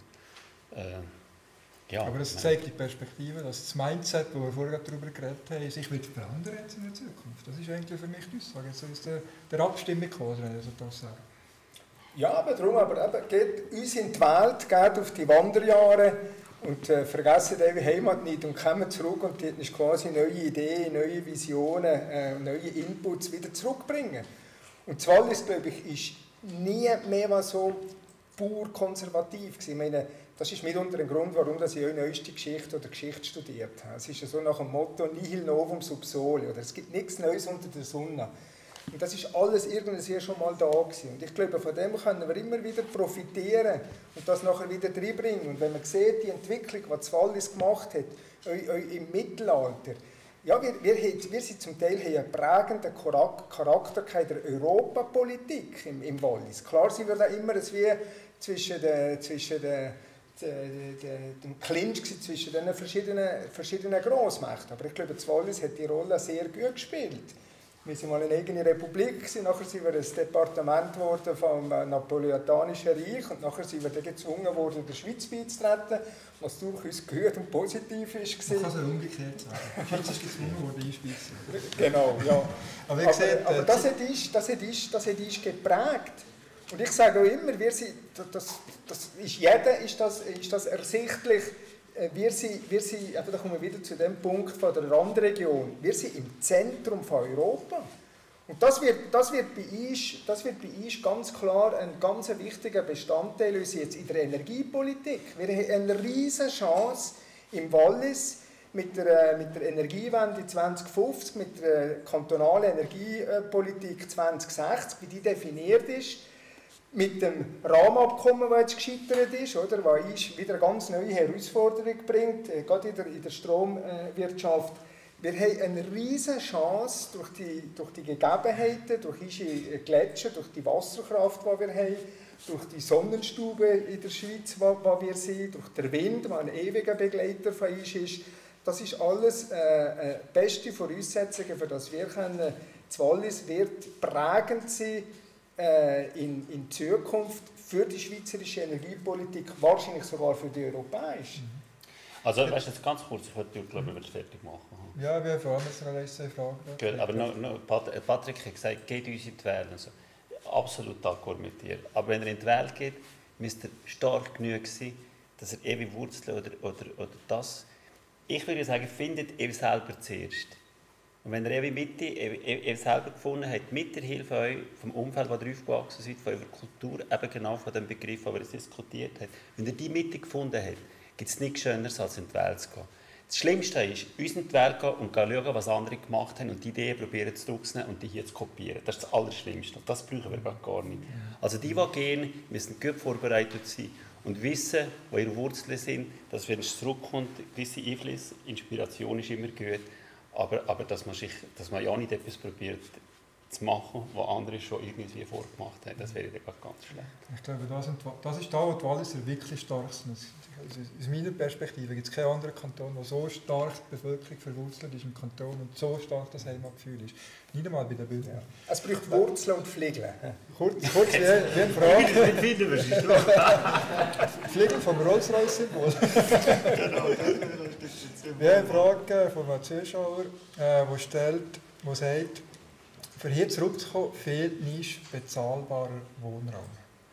Ja, aber das zeigt die Perspektive, dass das Mindset, das wir vorher darüber geredet haben, sich wird verändern jetzt in der Zukunft. Das ist eigentlich für mich die Aussage. Jetzt ist der Abstimmung gekommen, wenn ich das sagen. Ja, aber darum, geht uns in die Welt, geht auf die Wanderjahre und vergessen eure Heimat nicht und kommen zurück und die quasi neue Ideen, neue Visionen, neue Inputs wieder zurückbringen. Und das Wallis, glaube ich, ist nie mehr so pur konservativ gewesen. Ich meine, das ist mitunter ein Grund, warum ich auch neueste Geschichte oder Geschichte studiert habe. Es ist ja so nach dem Motto «Nihil novum sub soli», oder es gibt nichts Neues unter der Sonne. Und das ist alles irgendwie schon mal da gewesen. Und ich glaube, von dem können wir immer wieder profitieren und das nachher wieder reinbringen. Und wenn man sieht, die Entwicklung, die das Wallis gemacht hat, im Mittelalter, ja, wir sind zum Teil einen prägenden Charakter in der Europapolitik im Wallis. Klar sind wir da immer wie zwischen dem Clinch zwischen den verschiedenen Grossmächten. Aber ich glaube, das Wallis hat die Rolle sehr gut gespielt. Wir waren mal eine eigene Republik, nachher sind wir ein Departement geworden vom Napoleonischen Reich und nachher sind wir dann gezwungen worden, der Schweiz beizutreten, was durchaus gut und positiv ist. Man kann es ja umgekehrt sagen. Die Schweiz ist gezwungen worden, einzuschweizen. Genau, ja. Aber das hat uns geprägt. Und ich sage auch immer, wir sind, das ist das ersichtlich, wir sind, da kommen wir wieder zu dem Punkt von der Randregion, wir sind im Zentrum von Europa. Und das wird bei uns ganz klar ein ganz wichtiger Bestandteil jetzt in der Energiepolitik. Wir haben eine riesige Chance im Wallis mit der Energiewende 2050, mit der kantonalen Energiepolitik 2060, wie die definiert ist, mit dem Rahmenabkommen, das jetzt gescheitert ist, oder, das wieder eine ganz neue Herausforderung bringt, gerade in der Stromwirtschaft. Wir haben eine riesige Chance durch die Gegebenheiten, durch unsere Gletscher, durch die Wasserkraft, die wir haben, durch die Sonnenstube in der Schweiz, die wir sind, durch den Wind, der ein ewiger Begleiter von uns ist. Das ist alles beste Voraussetzungen, für das wir können. Das Wallis wird prägend sein in Zukunft für die schweizerische Energiepolitik, wahrscheinlich sogar für die europäische. Also, weißt du, jetzt ganz kurz, ich würde es fertig machen. Ja, wir haben vor allem jetzt eine letzte Frage. Gut, aber Patrick hat gesagt, geht uns in die Wähl. Also, absolut d'accord mit dir. Aber wenn er in die Wähl geht, müsste er stark genug sein, dass er ewig Wurzeln oder das. Ich würde sagen, findet ihr selber zuerst. Und wenn ihr ewig Mitte, ihr selber gefunden habt, mit der Hilfe vom Umfeld, das ihr aufgewachsen seid, von eurer Kultur, eben genau von dem Begriff, den wir jetzt diskutiert haben, wenn ihr die Mitte gefunden habt, gibt es nichts Schöneres, als in die Welt zu gehen. Das Schlimmste ist, uns in die Welt gehen und schauen, was andere gemacht haben und die Ideen probieren zu nutzen und die hier zu kopieren. Das ist das Allerschlimmste. Und das brauchen wir gar nicht. Also die gehen, müssen gut vorbereitet sein und wissen, wo ihre Wurzeln sind, dass wenn es zurückkommt, gewisse Einflüsse, Inspiration ist immer gut, aber dass man ja nicht etwas probiert, zu machen, was andere schon irgendwie vorgemacht haben. Das wäre dann ganz schlecht. Ich glaube, das ist da, wo die Walliser wirklich stark sind. Aus meiner Perspektive gibt es keinen anderen Kanton, der so stark die Bevölkerung verwurzelt ist im Kanton und so stark das Heimatgefühl ist. Nicht einmal bei den Bündnern. Ja. Es braucht Wurzeln und Flügel. Kurz wie eine Frage. Flügel vom Rolls-Royce-Symbol. Wir haben eine Frage von einem Zuschauer, der sagt, für hier zurückzukommen, fehlt nicht bezahlbarer Wohnraum.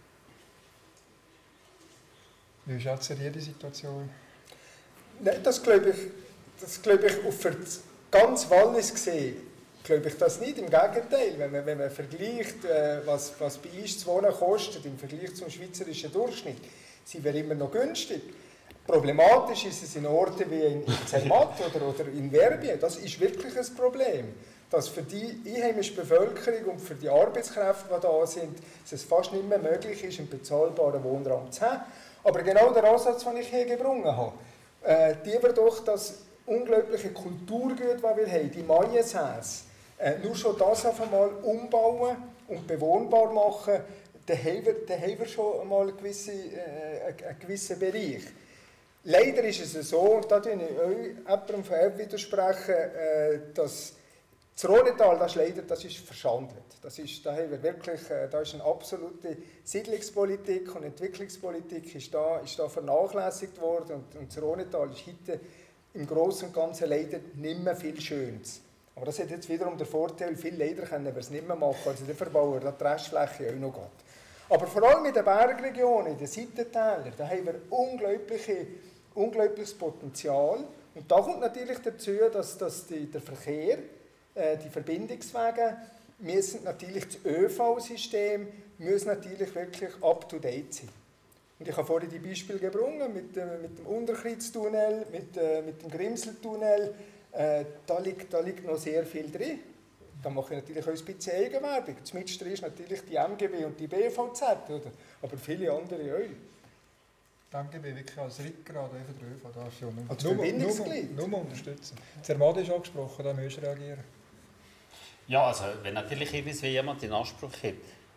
Wie schätzt ihr die Situation? Nein, das glaube ich auf ganz Wallis gesehen, glaube ich das nicht. Im Gegenteil, wenn man vergleicht, was bei uns zu wohnen kostet, im Vergleich zum schweizerischen Durchschnitt, sind wir immer noch günstig. Problematisch ist es in Orten wie in Zermatt oder in Verbien. Das ist wirklich ein Problem. Dass für die einheimische Bevölkerung und für die Arbeitskräfte, die da sind, es fast nicht mehr möglich ist, einen bezahlbaren Wohnraum zu haben. Aber genau der Ansatz, den ich hier gebrungen habe, die wir doch das unglaubliche Kulturgut, das wir haben, die Mayensäse, nur schon das auf einmal umbauen und bewohnbar machen, dann haben wir schon einmal einen gewissen Bereich. Leider ist es so, und da widerspreche ich jemandem von euch widersprechen, dass das Rhonetal, das ist verschandelt. Da ist eine absolute Siedlungspolitik und Entwicklungspolitik ist da vernachlässigt worden und das Rhonetal ist heute im Großen und Ganzen leider nicht mehr viel Schönes. Aber das hat jetzt wiederum den Vorteil, viel leider können wir es nicht mehr machen, also der Verbauer die Restfläche auch noch geht. Aber vor allem in den Bergregionen, in den Seitentälern, da haben wir unglaubliches Potenzial. Und da kommt natürlich dazu, dass der Verkehr, die Verbindungswege, müssen natürlich das ÖV-System natürlich wirklich up-to-date sein. Und ich habe vorhin die Beispiele gebrungen mit dem Unterkreuztunnel, mit dem Grimseltunnel. Da liegt noch sehr viel drin. Da mache ich natürlich auch ein bisschen Eigenwerbung. Das Mittlere ist natürlich die MGB und die BVZ, oder? Aber viele andere auch. Die MGB wirklich als Rückgrat von der ÖV, da ist schon als Verbindungsglied. Nur unterstützen. Zermatt ist angesprochen, da müssen wir reagieren. Ja, also wenn natürlich irgendwie jemand den Anspruch hat,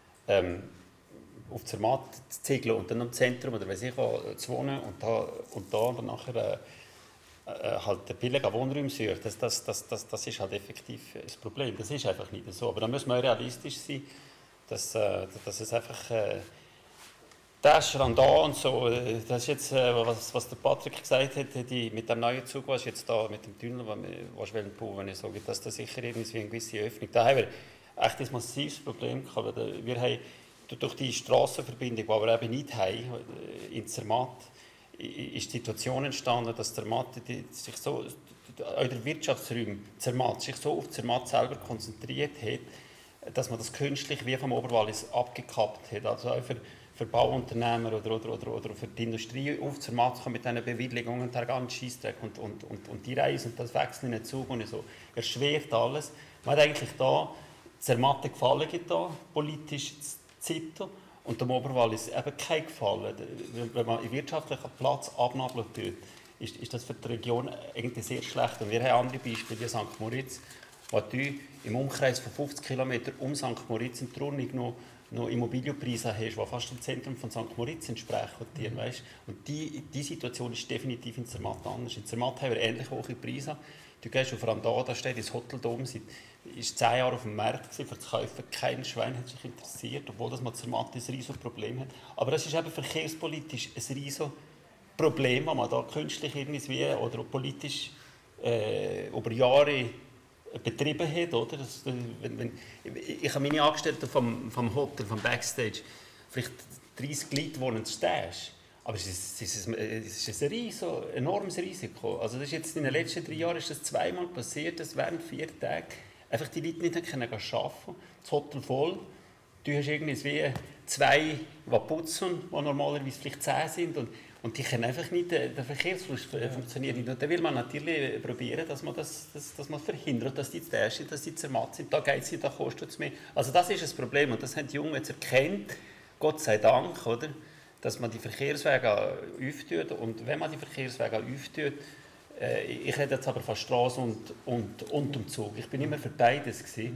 auf Zermatt zu ziegeln und dann im Zentrum oder weiß ich wo zu wohnen und da nachher halt den billigen Wohnraum sucht, das ist halt effektiv das Problem. Das ist einfach nicht so. Aber da muss man realistisch sein, dass es einfach der Strand da und so, das ist jetzt, was der Patrick gesagt hat, mit dem neuen Zug, was jetzt da mit dem Tunnel, was wenn ich sage, dass das sicher irgendwie eine gewisse Öffnung. Da haben wir echt ein massives Problem gehabt. Wir haben durch die Strassenverbindung, die wir eben nicht haben, in Zermatt, ist die Situation entstanden, dass Zermatt sich so, auch der Wirtschaftsraum Zermatt sich so auf Zermatt selber konzentriert hat, dass man das künstlich wie vom Oberwallis abgekappt hat. Also auch für Bauunternehmer oder für die Industrie auf Zermatt zu kommen mit diesen Bewilligungen, der ganze Scheissdreck und die Reise und das Wechseln in den Zug und so, erschwert alles. Man hat eigentlich da Zermatt Gefallen da, politisch Zito, und dem Oberwallis eben kein Gefallen. Wenn man in wirtschaftlichen Platz abnabeln tut, ist das für die Region eigentlich sehr schlecht. Und wir haben andere Beispiele wie St. Moritz, wo du im Umkreis von 50 km um St. Moritz in Trunning noch Immobilienpreise hast, die fast dem Zentrum von St. Moritz entsprechen. Weißt? Und die Situation ist definitiv in Zermatt anders. In Zermatt haben wir ähnlich hohe Preise. Du gehst auf Randar, da steht das Hotel Dom, ist 10 Jahre auf dem Markt für zu kaufen. Kein Schwein hat sich interessiert, obwohl das Zermatt ein riesiges Problem hat. Aber es ist eben verkehrspolitisch ein riesiges Problem, das man da künstlich irgendwie oder politisch über Jahre betrieben hat. Oder? Ich habe meine Angestellten vom Hotel, vom Backstage, vielleicht 30 Leute wohnen zu Stage. Aber es ist ein enormes Risiko. Also das ist jetzt in den letzten 3 Jahren ist das zweimal passiert, dass während 4 Tagen einfach die Leute nicht arbeiten können. Das Hotel voll. Du hast irgendwie 2, die putzen, die normalerweise vielleicht 10 sind. Und die können einfach nicht, der Verkehrsfluss funktioniert nicht. Und da will man natürlich probieren, dass man verhindert, dass die Stage sind, dass die Zermatt sind. Da geht es nicht, da kostet es mehr. Also das ist das Problem. Und das haben die Jungen jetzt erkannt, Gott sei Dank, oder? Dass man die Verkehrswege auftut. Und wenn man die Verkehrswege auftut, ich rede jetzt aber von Straße und dem Zug. Ich bin immer für beides gewesen.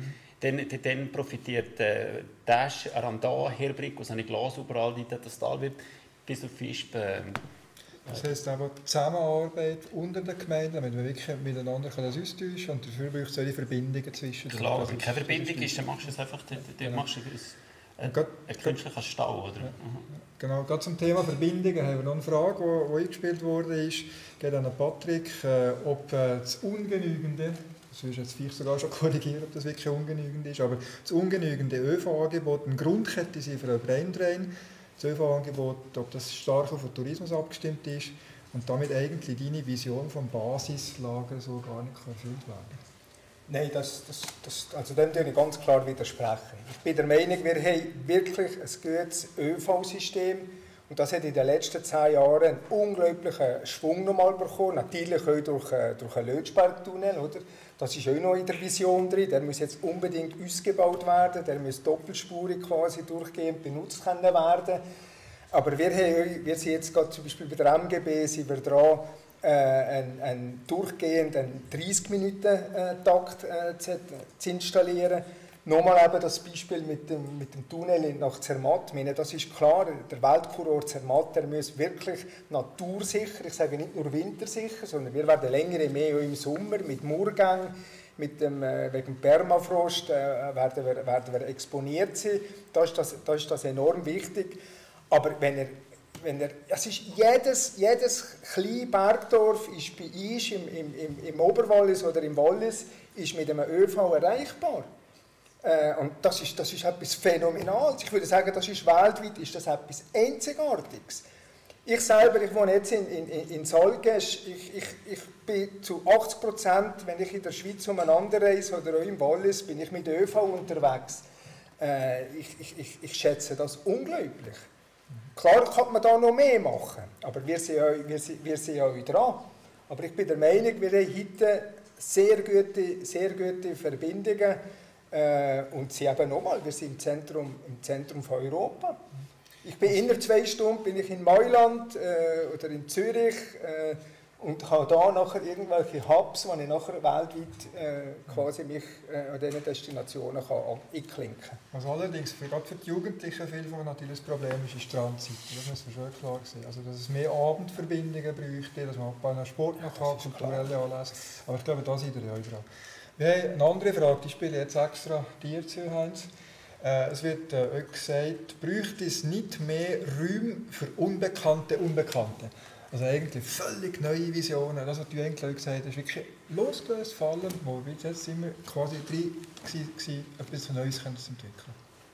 dann profitiert der Randal, Herbrick, wo seine Glas überall das Tal wird, bis auf Fisch. Das heisst aber Zusammenarbeit unter den Gemeinden, damit man wirklich miteinander das austauschen kann und dafür braucht es solche Verbindungen zwischen. Klar, wenn keine Verbindung ist, dann machst du es einfach, machst du einen künstlichen Stau. Oder? Ja. Genau, gerade zum Thema Verbindungen haben wir noch eine Frage, die eingespielt wurde. Es geht an Patrick, ob das Ungenügende, das ist jetzt vielleicht sogar schon korrigieren, ob das wirklich ungenügend ist, aber das ungenügende ÖV-Angebot eine Grundkette sein für einen Braindrain. Das ÖV-Angebot, ob das stark auf den Tourismus abgestimmt ist und damit eigentlich deine Vision vom Basislager so gar nicht erfüllt werden. Nein, also dem würde ich ganz klar widersprechen. Ich bin der Meinung, wir haben wirklich ein gutes ÖV-System und das hat in den letzten 10 Jahren einen unglaublichen Schwung nochmal bekommen. Natürlich auch durch einen Lötschbergtunnel, oder? Das ist auch noch in der Vision drin. Der muss jetzt unbedingt ausgebaut werden, der muss doppelspurig quasi durchgehend benutzt können werden. Aber wir sind jetzt gerade zum Beispiel bei der MGB sind wir dran, einen durchgehenden 30-Minuten-Takt zu installieren. Nochmal eben das Beispiel mit dem Tunnel nach Zermatt. Ich meine, das ist klar, der Weltkurort Zermatt, der muss wirklich natursicher, ich sage nicht nur wintersicher, sondern wir werden längere mehr im Sommer mit Murgang, wegen dem Permafrost werden wir exponiert sein. Da ist das enorm wichtig. Aber es ist jedes kleine Bergdorf ist bei uns im Oberwallis oder im Wallis ist mit einem ÖV erreichbar. Und das ist etwas Phänomenales. Ich würde sagen, das ist weltweit ist das etwas Einzigartiges. Ich wohne jetzt in Salgesch. Ich bin zu 80%, wenn ich in der Schweiz umeinander reise oder auch im Wallis, bin ich mit ÖV unterwegs. Ich schätze das unglaublich. Klar kann man da noch mehr machen, aber wir sind ja dran. Aber ich bin der Meinung, wir haben heute sehr gute Verbindungen. Und sie eben nochmal, wir sind im Zentrum von Europa. Ich bin innerhalb 2 Stunden bin ich in Mailand oder in Zürich und habe da nachher irgendwelche Hubs, wo ich nachher weltweit quasi mich an diesen Destinationen kann einklinken kann. Was allerdings gerade für die Jugendlichen vielfach natürlich das Problem ist die Strandzeit. Das muss man schon klar sehen. Also, dass es mehr Abendverbindungen bräuchte, dass man bei einem Sport noch kann, kulturelle Anlässe. Aber ich glaube, da seid ihr ja dran. Wir haben eine andere Frage, die spiele ich jetzt extra dir zu, Heinz. Es wird euch gesagt, bräuchte es nicht mehr Räume für Unbekannte? Also eigentlich völlig neue Visionen. Das, was du eigentlich gesagt hast, ist wirklich losgelöst fallen, wo wir jetzt immer quasi drin waren, etwas Neues zu entwickeln.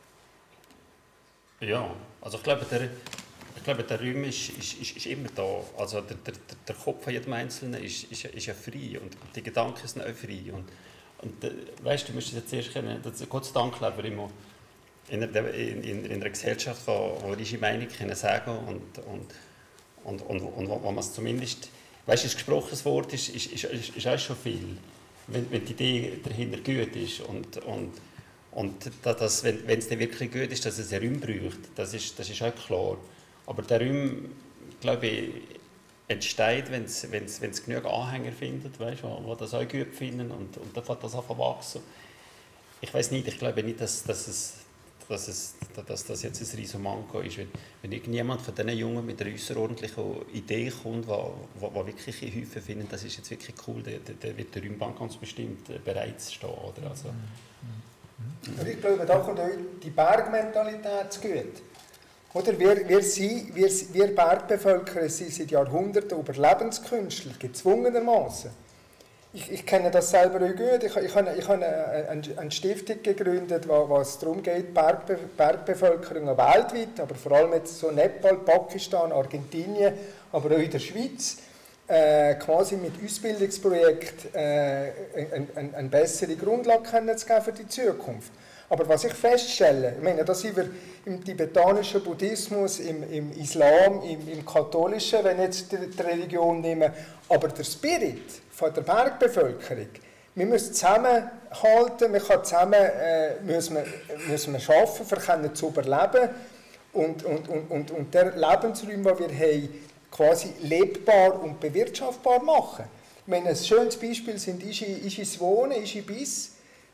Ja, also ich glaube, der Raum ist immer da. Also der Kopf von jedem Einzelnen ist ja frei und die Gedanken sind auch frei. Und weißt du, musst jetzt erst kennen, Gott sei Dank leben wir immer in einer Gesellschaft, wo unsere Meinung sagen und wo man es zumindest, weißt du, ein gesprochenes Wort ist auch schon viel, wenn die Idee dahinter gut ist und dass, wenn es dann wirklich gut ist, dass es einen Raum braucht, das ist auch klar. Aber der Raum, glaube ich, entsteht, wenn es genug Anhänger findet, weißt, die das auch gut finden und dann fängt das an zu wachsen. Ich weiß nicht, ich glaube nicht, dass das jetzt ein riesen Manko ist. Wenn irgendjemand von diesen Jungen mit einer außerordentlichen Idee kommt, die wirklich in Häufen finden, das ist jetzt wirklich cool, der wird der Raumbank ganz bestimmt bereit zu stehen. Oder? Also, ich glaube, da kommt auch die Bergmentalität zu gut. Oder wir Bergbevölkerung sind seit Jahrhunderten Überlebenskünstler, gezwungenermaßen. Ich kenne das selber auch gut. Ich habe eine Stiftung gegründet, wo es darum geht, Bergbevölkerung weltweit, aber vor allem jetzt so Nepal, Pakistan, Argentinien, aber auch in der Schweiz, quasi mit Ausbildungsprojekten eine bessere Grundlage zu geben für die Zukunft. Aber was ich feststelle, ich meine, da sind wir im tibetanischen Buddhismus, im Islam, im katholischen, wenn ich jetzt die Religion nehme, aber der Spirit von der Bergbevölkerung, wir müssen zusammenhalten, wir können zusammen müssen wir arbeiten, um zu überleben und der Lebensraum, den wir haben, quasi lebbar und bewirtschaftbar machen. Ich meine, ein schönes Beispiel sind Ischis Wohnen, Ischibis.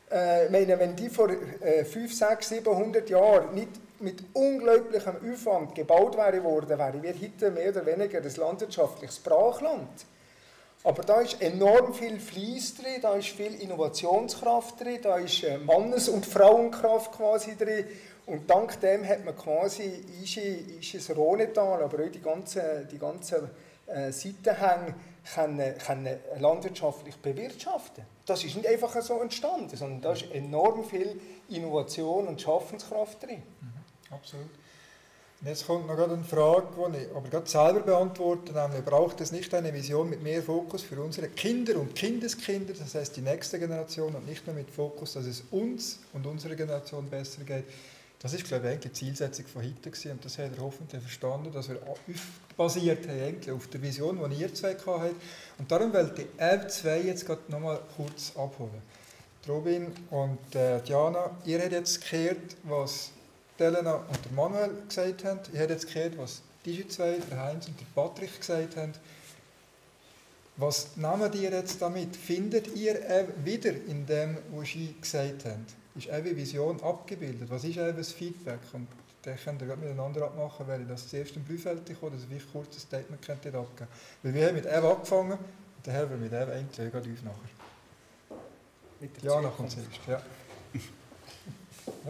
Ich meine, wenn die vor 5, 6, 700 Jahren nicht mit unglaublichem Aufwand gebaut worden wären wir heute mehr oder weniger ein landwirtschaftliches Brachland. Aber da ist enorm viel Fleiss drin, da ist viel Innovationskraft drin, da ist Mannes- und Frauenkraft quasi drin. Und dank dem hat man quasi das Rhonetal, aber auch die ganzen Seitenhänge können landwirtschaftlich bewirtschaften. Das ist nicht einfach so entstanden, sondern da ist enorm viel Innovation und Schaffenskraft drin. Absolut. Und jetzt kommt noch gerade eine Frage, die ich aber gerade selber beantworte, nämlich braucht es nicht eine Vision mit mehr Fokus für unsere Kinder und Kindeskinder, das heißt die nächste Generation, und nicht nur mit Fokus, dass es uns und unserer Generation besser geht. Das ist, glaube ich, die Zielsetzung von heute gewesen, und das habt ihr hoffentlich verstanden, dass wir basiert haben auf der Vision, die ihr zwei habt. Und darum wollte ich zwei jetzt gerade noch mal kurz abholen. Robin und Diana, ihr habt jetzt gehört, was Elena und der Manuel gesagt haben. Ihr habt jetzt gehört, was die zwei, der Heinz und der Patrick gesagt haben. Was nehmt ihr jetzt damit? Findet ihr wieder in dem, was sie gesagt haben? Ist eure Vision abgebildet? Was ist euer Feedback? Und dann könnt ihr miteinander abmachen, weil ich das zuerst im Blühfeld komme, dass ich kurz ein Statement abgeben könnte. Weil wir haben mit Eva angefangen und dann haben wir mit Eva eigentlich gerade uns nachher. Mit der Diana kommt zuerst. Ja. Ja.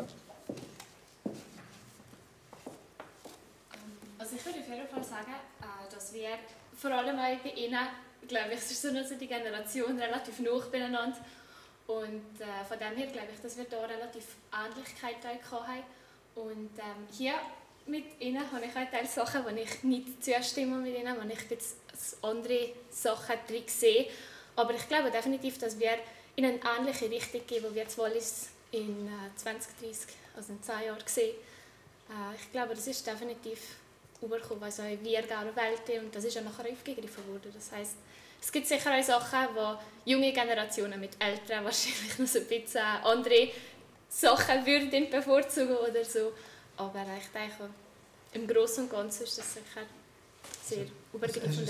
Also ich würde auf jeden Fall sagen, dass wir vor allem auch bei ihnen, glaube ich, es ist so die Generation relativ nah beieinander. Und von dem her glaube ich, dass wir da relativ Ähnlichkeiten haben. Und hier mit ihnen habe ich auch Teil Sachen, wo ich nicht zustimme mit ihnen, wo ich jetzt andere Sachen drin sehe. Aber ich glaube definitiv, dass wir in eine ähnliche Richtung gehen, wo wir das Wallis in 2030, also in 10 Jahren sehen. Ich glaube, das ist definitiv übergekommen, also wir gerne wollten, und das ist ja nachher aufgegriffen worden. Das heisst, es gibt sicher auch Sachen, wo junge Generationen mit Älteren wahrscheinlich noch so ein bisschen andere Sachen würden bevorzugen oder so. Aber ich denke, im Großen und Ganzen ist das sicher sehr übergreifend.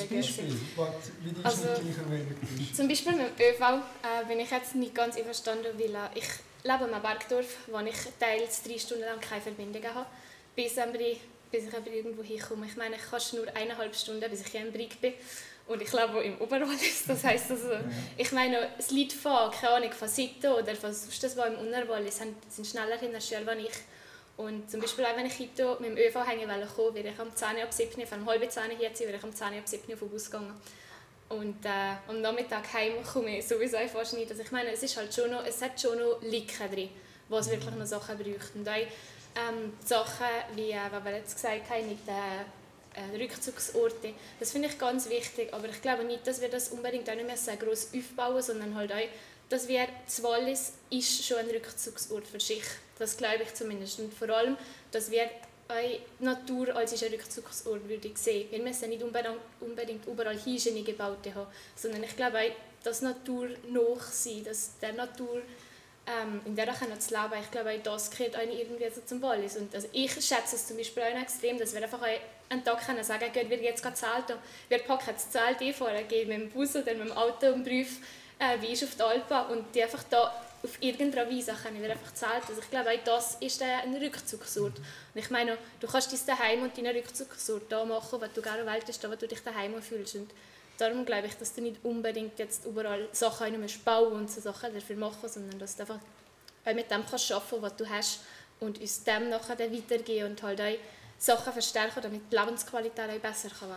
Also, zum Beispiel mit dem ÖV bin ich jetzt nicht ganz einverstanden, weil ich lebe in einem Bergdorf, wo ich teils 3 Stunden lang keine Verbindungen habe, bis ich aber irgendwo hinkomme. Ich meine, ich kann nur 1,5 Stunden, bis ich hier in Brig bin. Und ich lebe im Oberwallis. Das heisst also, ich meine, das Lied von, keine Ahnung, von Sitten oder von sonst das, was im Unterwallis sind schneller in der Schule als ich. Und zum Beispiel auch wenn ich heute mit dem ÖV hängen wollte, wäre ich am 10 ab 7, von halb 10 hier zu sein, wäre ich am 10 ab 7 auf den Bus gegangen. Und am Nachmittag heim komme ich sowieso fast nicht. Also ich meine, es hat schon noch Lücken drin, wo es wirklich noch Sachen braucht. Und auch Sachen, wie wir jetzt gesagt haben, mit den Rückzugsorten, das finde ich ganz wichtig. Aber ich glaube nicht, dass wir das unbedingt auch nicht mehr so gross aufbauen, sondern halt auch, dass wir das Wallis ist schon ein Rückzugsort für sich. Das glaube ich zumindest. Und vor allem, dass wir auch Natur als ein Rückzugsort würde sehen. Wir müssen nicht unbedingt überall Hygiene gebaut haben, sondern ich glaube auch, dass Natur noch sein, dass der Natur in der zu leben, ich glaube auch das gehört irgendwie so zum Wallis. Und also ich schätze es zum Beispiel auch extrem, dass wir einfach einen Tag können sagen können, wir gehen jetzt zelten, wir packen das Zelt fahren, gehen mit dem Bus oder mit dem Auto und prüfen, wie ist auf die Alpen, und die einfach da auf irgendeine Weise können wir einfach zelten. Also ich glaube auch das ist ein Rückzugsort. Und ich meine, du kannst dein Daheim und deinen Rückzugsort da machen, was du gerne willst, da wo du dich daheim fühlst. Und darum glaube ich, dass du nicht unbedingt jetzt überall Sachen bauen und so Sachen dafür machen, sondern dass du einfach mit dem kannst arbeiten, was du hast, und uns dem nachher dann weitergehen und halt auch Sachen verstärken, damit die Lebensqualität auch besser werden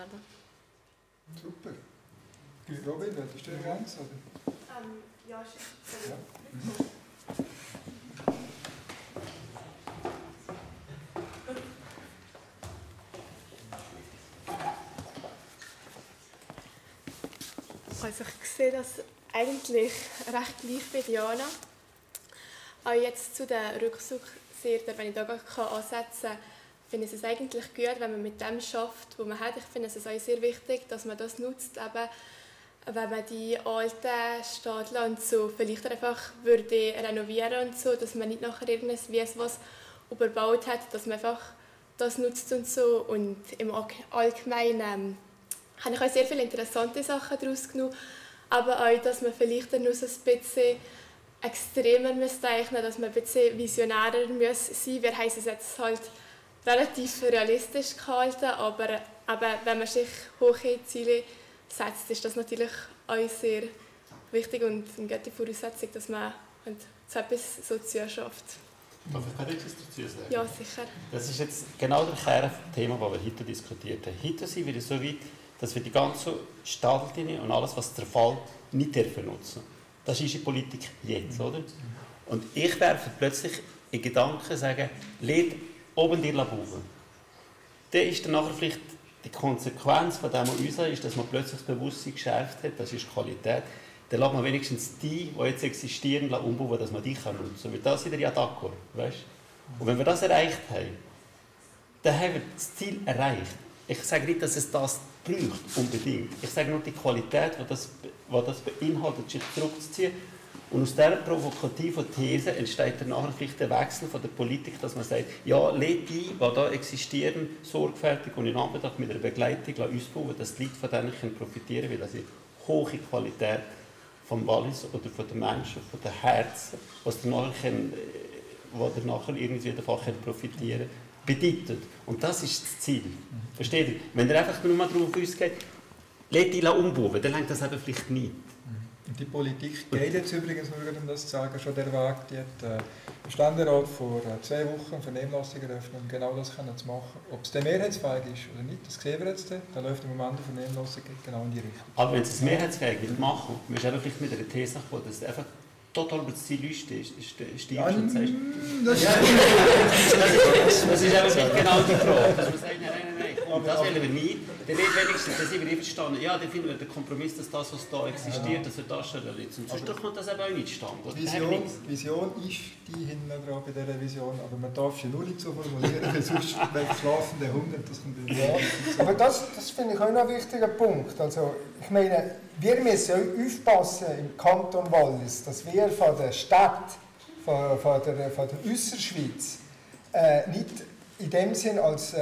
kann. Super. Robin, willst du ergänzen? Ja, ja. Also ich sehe das eigentlich recht gleich bei Diana. Auch jetzt zu den Rückzugsorten, wenn ich da ansetzen kann, finde ich es eigentlich gut, wenn man mit dem arbeitet, was man hat. Ich finde es auch sehr wichtig, dass man das nutzt, eben, wenn man die alten Stadler und so vielleicht einfach würde renovieren und so, dass man nicht nachher was überbaut hat, dass man einfach das nutzt und so. Und im Allgemeinen habe ich auch sehr viele interessante Sachen daraus genommen, aber auch, dass man vielleicht dann noch so ein bisschen extremer zeichnen, dass man ein bisschen visionärer sein muss. Wir haben es jetzt halt relativ realistisch gehalten, aber eben, wenn man sich hohe Ziele setzt, ist das natürlich auch sehr wichtig und eine gute Voraussetzung, dass man so etwas sozial schafft. Darf ich gerade etwas dazu sagen? Ja, sicher. Das ist jetzt genau der Kern des Themas, das wir heute diskutiert haben. Heute sind wir so weit, dass wir die ganze Stadtlinie und alles, was der Fall nicht dürfen nutzen. Das ist unsere Politik jetzt, oder? Und ich werfe plötzlich in Gedanken sagen, lädt oben die Labube. Dann ist dann nachher vielleicht die Konsequenz von dem, was uns ist, dass man plötzlich das Bewusstsein geschärft hat, das ist Qualität. Dann lässt man wenigstens die jetzt existieren, umbauen, dass man die nutzen kann. Weil da sind wir ja d'accord, weißt? Und wenn wir das erreicht haben, dann haben wir das Ziel erreicht. Ich sage nicht, dass es das braucht, unbedingt. Ich sage nur die Qualität, die das beinhaltet, sich zurückzuziehen. Und aus dieser provokativen These entsteht dann nachher vielleicht der Wechsel von der Politik, dass man sagt, ja, lädt die, die hier existieren, sorgfältig und in Anbetracht mit einer Begleitung ausbauen, dass die Leute von denen profitieren können, weil sie hohe Qualität vom Wallis oder von den Menschen, von den Herzen, was nachher irgendwie davon profitieren können, bedeutet. Und das ist das Ziel. Versteht ihr? Wenn ihr einfach nur mal darauf ausgeht, lädt die umbauen, dann lenkt das eben vielleicht nicht. Und die Politik geht jetzt übrigens, nur um das zu sagen, schon der Weg. Die hat der Ständerat vor 2 Wochen eine Vernehmlassung eröffnet, um genau das zu machen. Ob es dann mehrheitsfähig ist oder nicht, das sehen wir jetzt. Da läuft im Moment die Vernehmlassung genau in die Richtung. Aber wenn es mehrheitsfähig wird machen, müsst ihr vielleicht mit einer These kommen, dass es einfach total über das Ziel steigst und sagst, das ist einfach nicht genau die Frage. Dass man sagt, nein, das wollen wir nicht. Dann sind wir einverstanden. Ja, dann finden wir den Kompromiss, dass das, was da existiert, dass wir das schon erledigen. Sonst kommt das eben auch nicht zustande. Vision ist die hinten dran bei dieser Vision, aber man darf sie nur nicht so formulieren, weil sonst schlafen der Hund und das kommt wieder. Ja, aber das finde ich auch noch ein wichtiger Punkt. Also, ich meine, wir müssen aufpassen im Kanton Wallis, dass wir von der Stadt, von der Ausserschweiz, nicht in dem Sinn als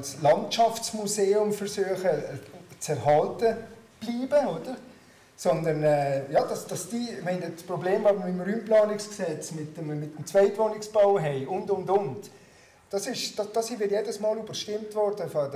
Landschaftsmuseum versuchen zu erhalten bleiben, oder? Sondern dass die, ich meine, das Problem, das wir mit dem Raumplanungsgesetz, mit dem Zweitwohnungsbau haben und. Das wird jedes Mal überstimmt worden von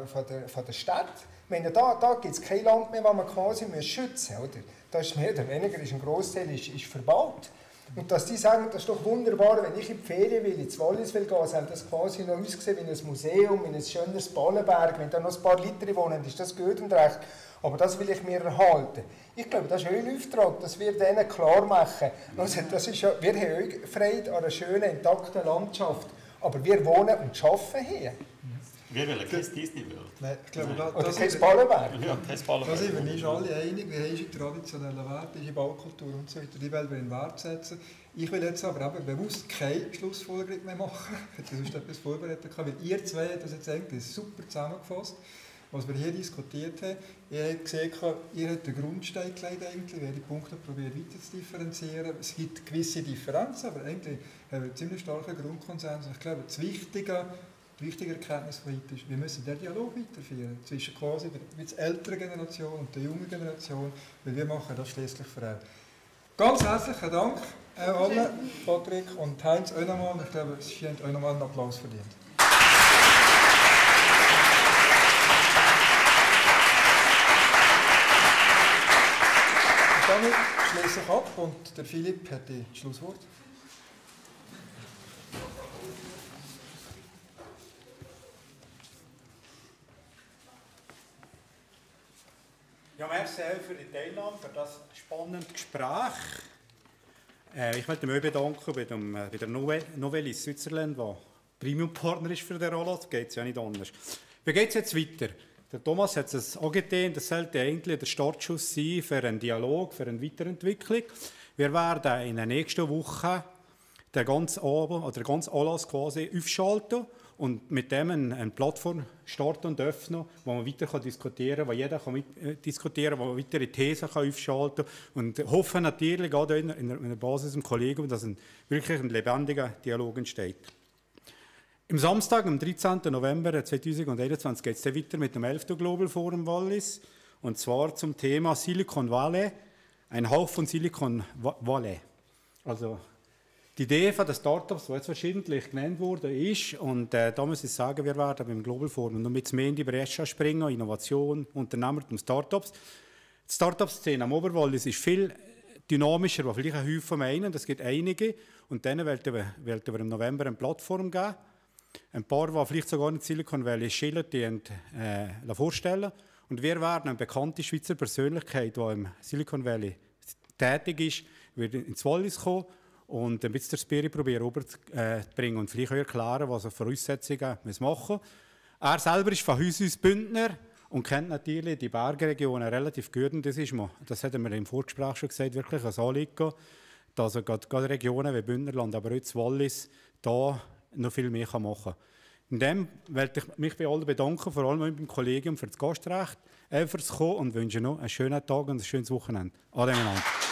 der Stadt. Ich meine, da gibt es kein Land mehr, das man quasi schützen muss. Oder? Da ist mehr oder weniger ein Grossteil ist verbaut. Und dass die sagen, das ist doch wunderbar, wenn ich in die Ferien will, ins Wallis will gehen, soll das quasi noch aussehen wie ein Museum, wie ein schönes Ballenberg. Wenn da noch ein paar Leute wohnen, ist das gut und recht. Aber das will ich mir erhalten. Ich glaube, das ist euer Auftrag, dass wir denen klar machen. Also, wir haben auch Freude an einer schönen, intakten Landschaft. Aber wir wohnen und arbeiten hier. Wir wollen kein Disney World. Nein, ich glaube, oder kein Ballenberg. Ja, kein Ballenberg. Da sind wir nicht alle einig. Wir haben unsere traditionellen Werte, unsere Baukultur und so weiter. Die wollen wir in den Wert setzen. Ich will jetzt aber eben bewusst keine Schlussfolgerung mehr machen. Ich hätte sonst etwas vorbereitet, weil ihr zwei habt das jetzt eigentlich super zusammengefasst, was wir hier diskutiert haben. Ihr habt gesehen, ihr habt den Grundstein gelegt, eigentlich, die Punkte probiert weiter zu differenzieren. Es gibt gewisse Differenzen, aber eigentlich haben wir einen ziemlich starken Grundkonsens. Ich glaube, die wichtige Erkenntnis von heute ist, wir müssen den Dialog weiterführen zwischen quasi der älteren Generation und der jungen Generation, weil wir machen das schließlich für alle. Ganz herzlichen Dank allen, Patrick und Heinz, euch nochmal. Ich glaube, es scheint euch nochmal einen Applaus verdient. Damit schließe ich ab und der Philipp hat das Schlusswort. Ja, merci für die Teilnahme, für das spannende Gespräch. Ich möchte mich bedanken bei der Novelis Switzerland, die Premium-Partner ist für den Rollout. Das geht ja nicht anders. Wie geht es jetzt weiter? Der Thomas hat es angetan, das sollte eigentlich der Startschuss sein für einen Dialog, für eine Weiterentwicklung. Wir werden in der nächsten Woche den ganzen Anlass quasi aufschalten und mit dem eine Plattform starten und öffnen, wo man weiter diskutieren kann, wo jeder diskutieren kann, wo weitere Thesen aufschalten kann. Und hoffen natürlich auch in der Basis im Kollegium, dass wirklich ein lebendiger Dialog entsteht. Am Samstag, am 13. November 2021, geht es weiter mit dem 11. Global Forum Wallis. Und zwar zum Thema Silicon Valley, ein Hauch von Silicon Valley. Also die Idee von den Startups, die jetzt verschiedentlich genannt wurde, ist, und da muss ich sagen, wir werden beim Global Forum noch mit mehr in die Bresche springen, Innovation, Unternehmer und Startups. Die Startup-Szene am Oberwallis ist viel dynamischer, was vielleicht ein Häufchen meinen. Es gibt einige. Und dann werden wir im November eine Plattform geben. Ein paar, die vielleicht sogar in Silicon Valley schillern, die vorstellen. Und wir werden eine bekannte Schweizer Persönlichkeit, die im Silicon Valley tätig ist, wird ins Wallis kommen und ein bisschen den Spirit probieren rüberzubringen und vielleicht erklären, was er Voraussetzungen machen muss. Er selber ist von Haus aus Bündner und kennt natürlich die Bergregionen relativ gut. Und das hat er mir im Vorgespräch schon gesagt, wirklich ein Anliegen, dass er gerade Regionen wie Bündnerland, aber auch das Wallis, da noch viel mehr machen kann. In dem möchte ich mich bei allen bedanken, vor allem beim Kollegium für das Gastrecht, fürs Kommen und wünsche noch einen schönen Tag und ein schönes Wochenende. Ade miteinander.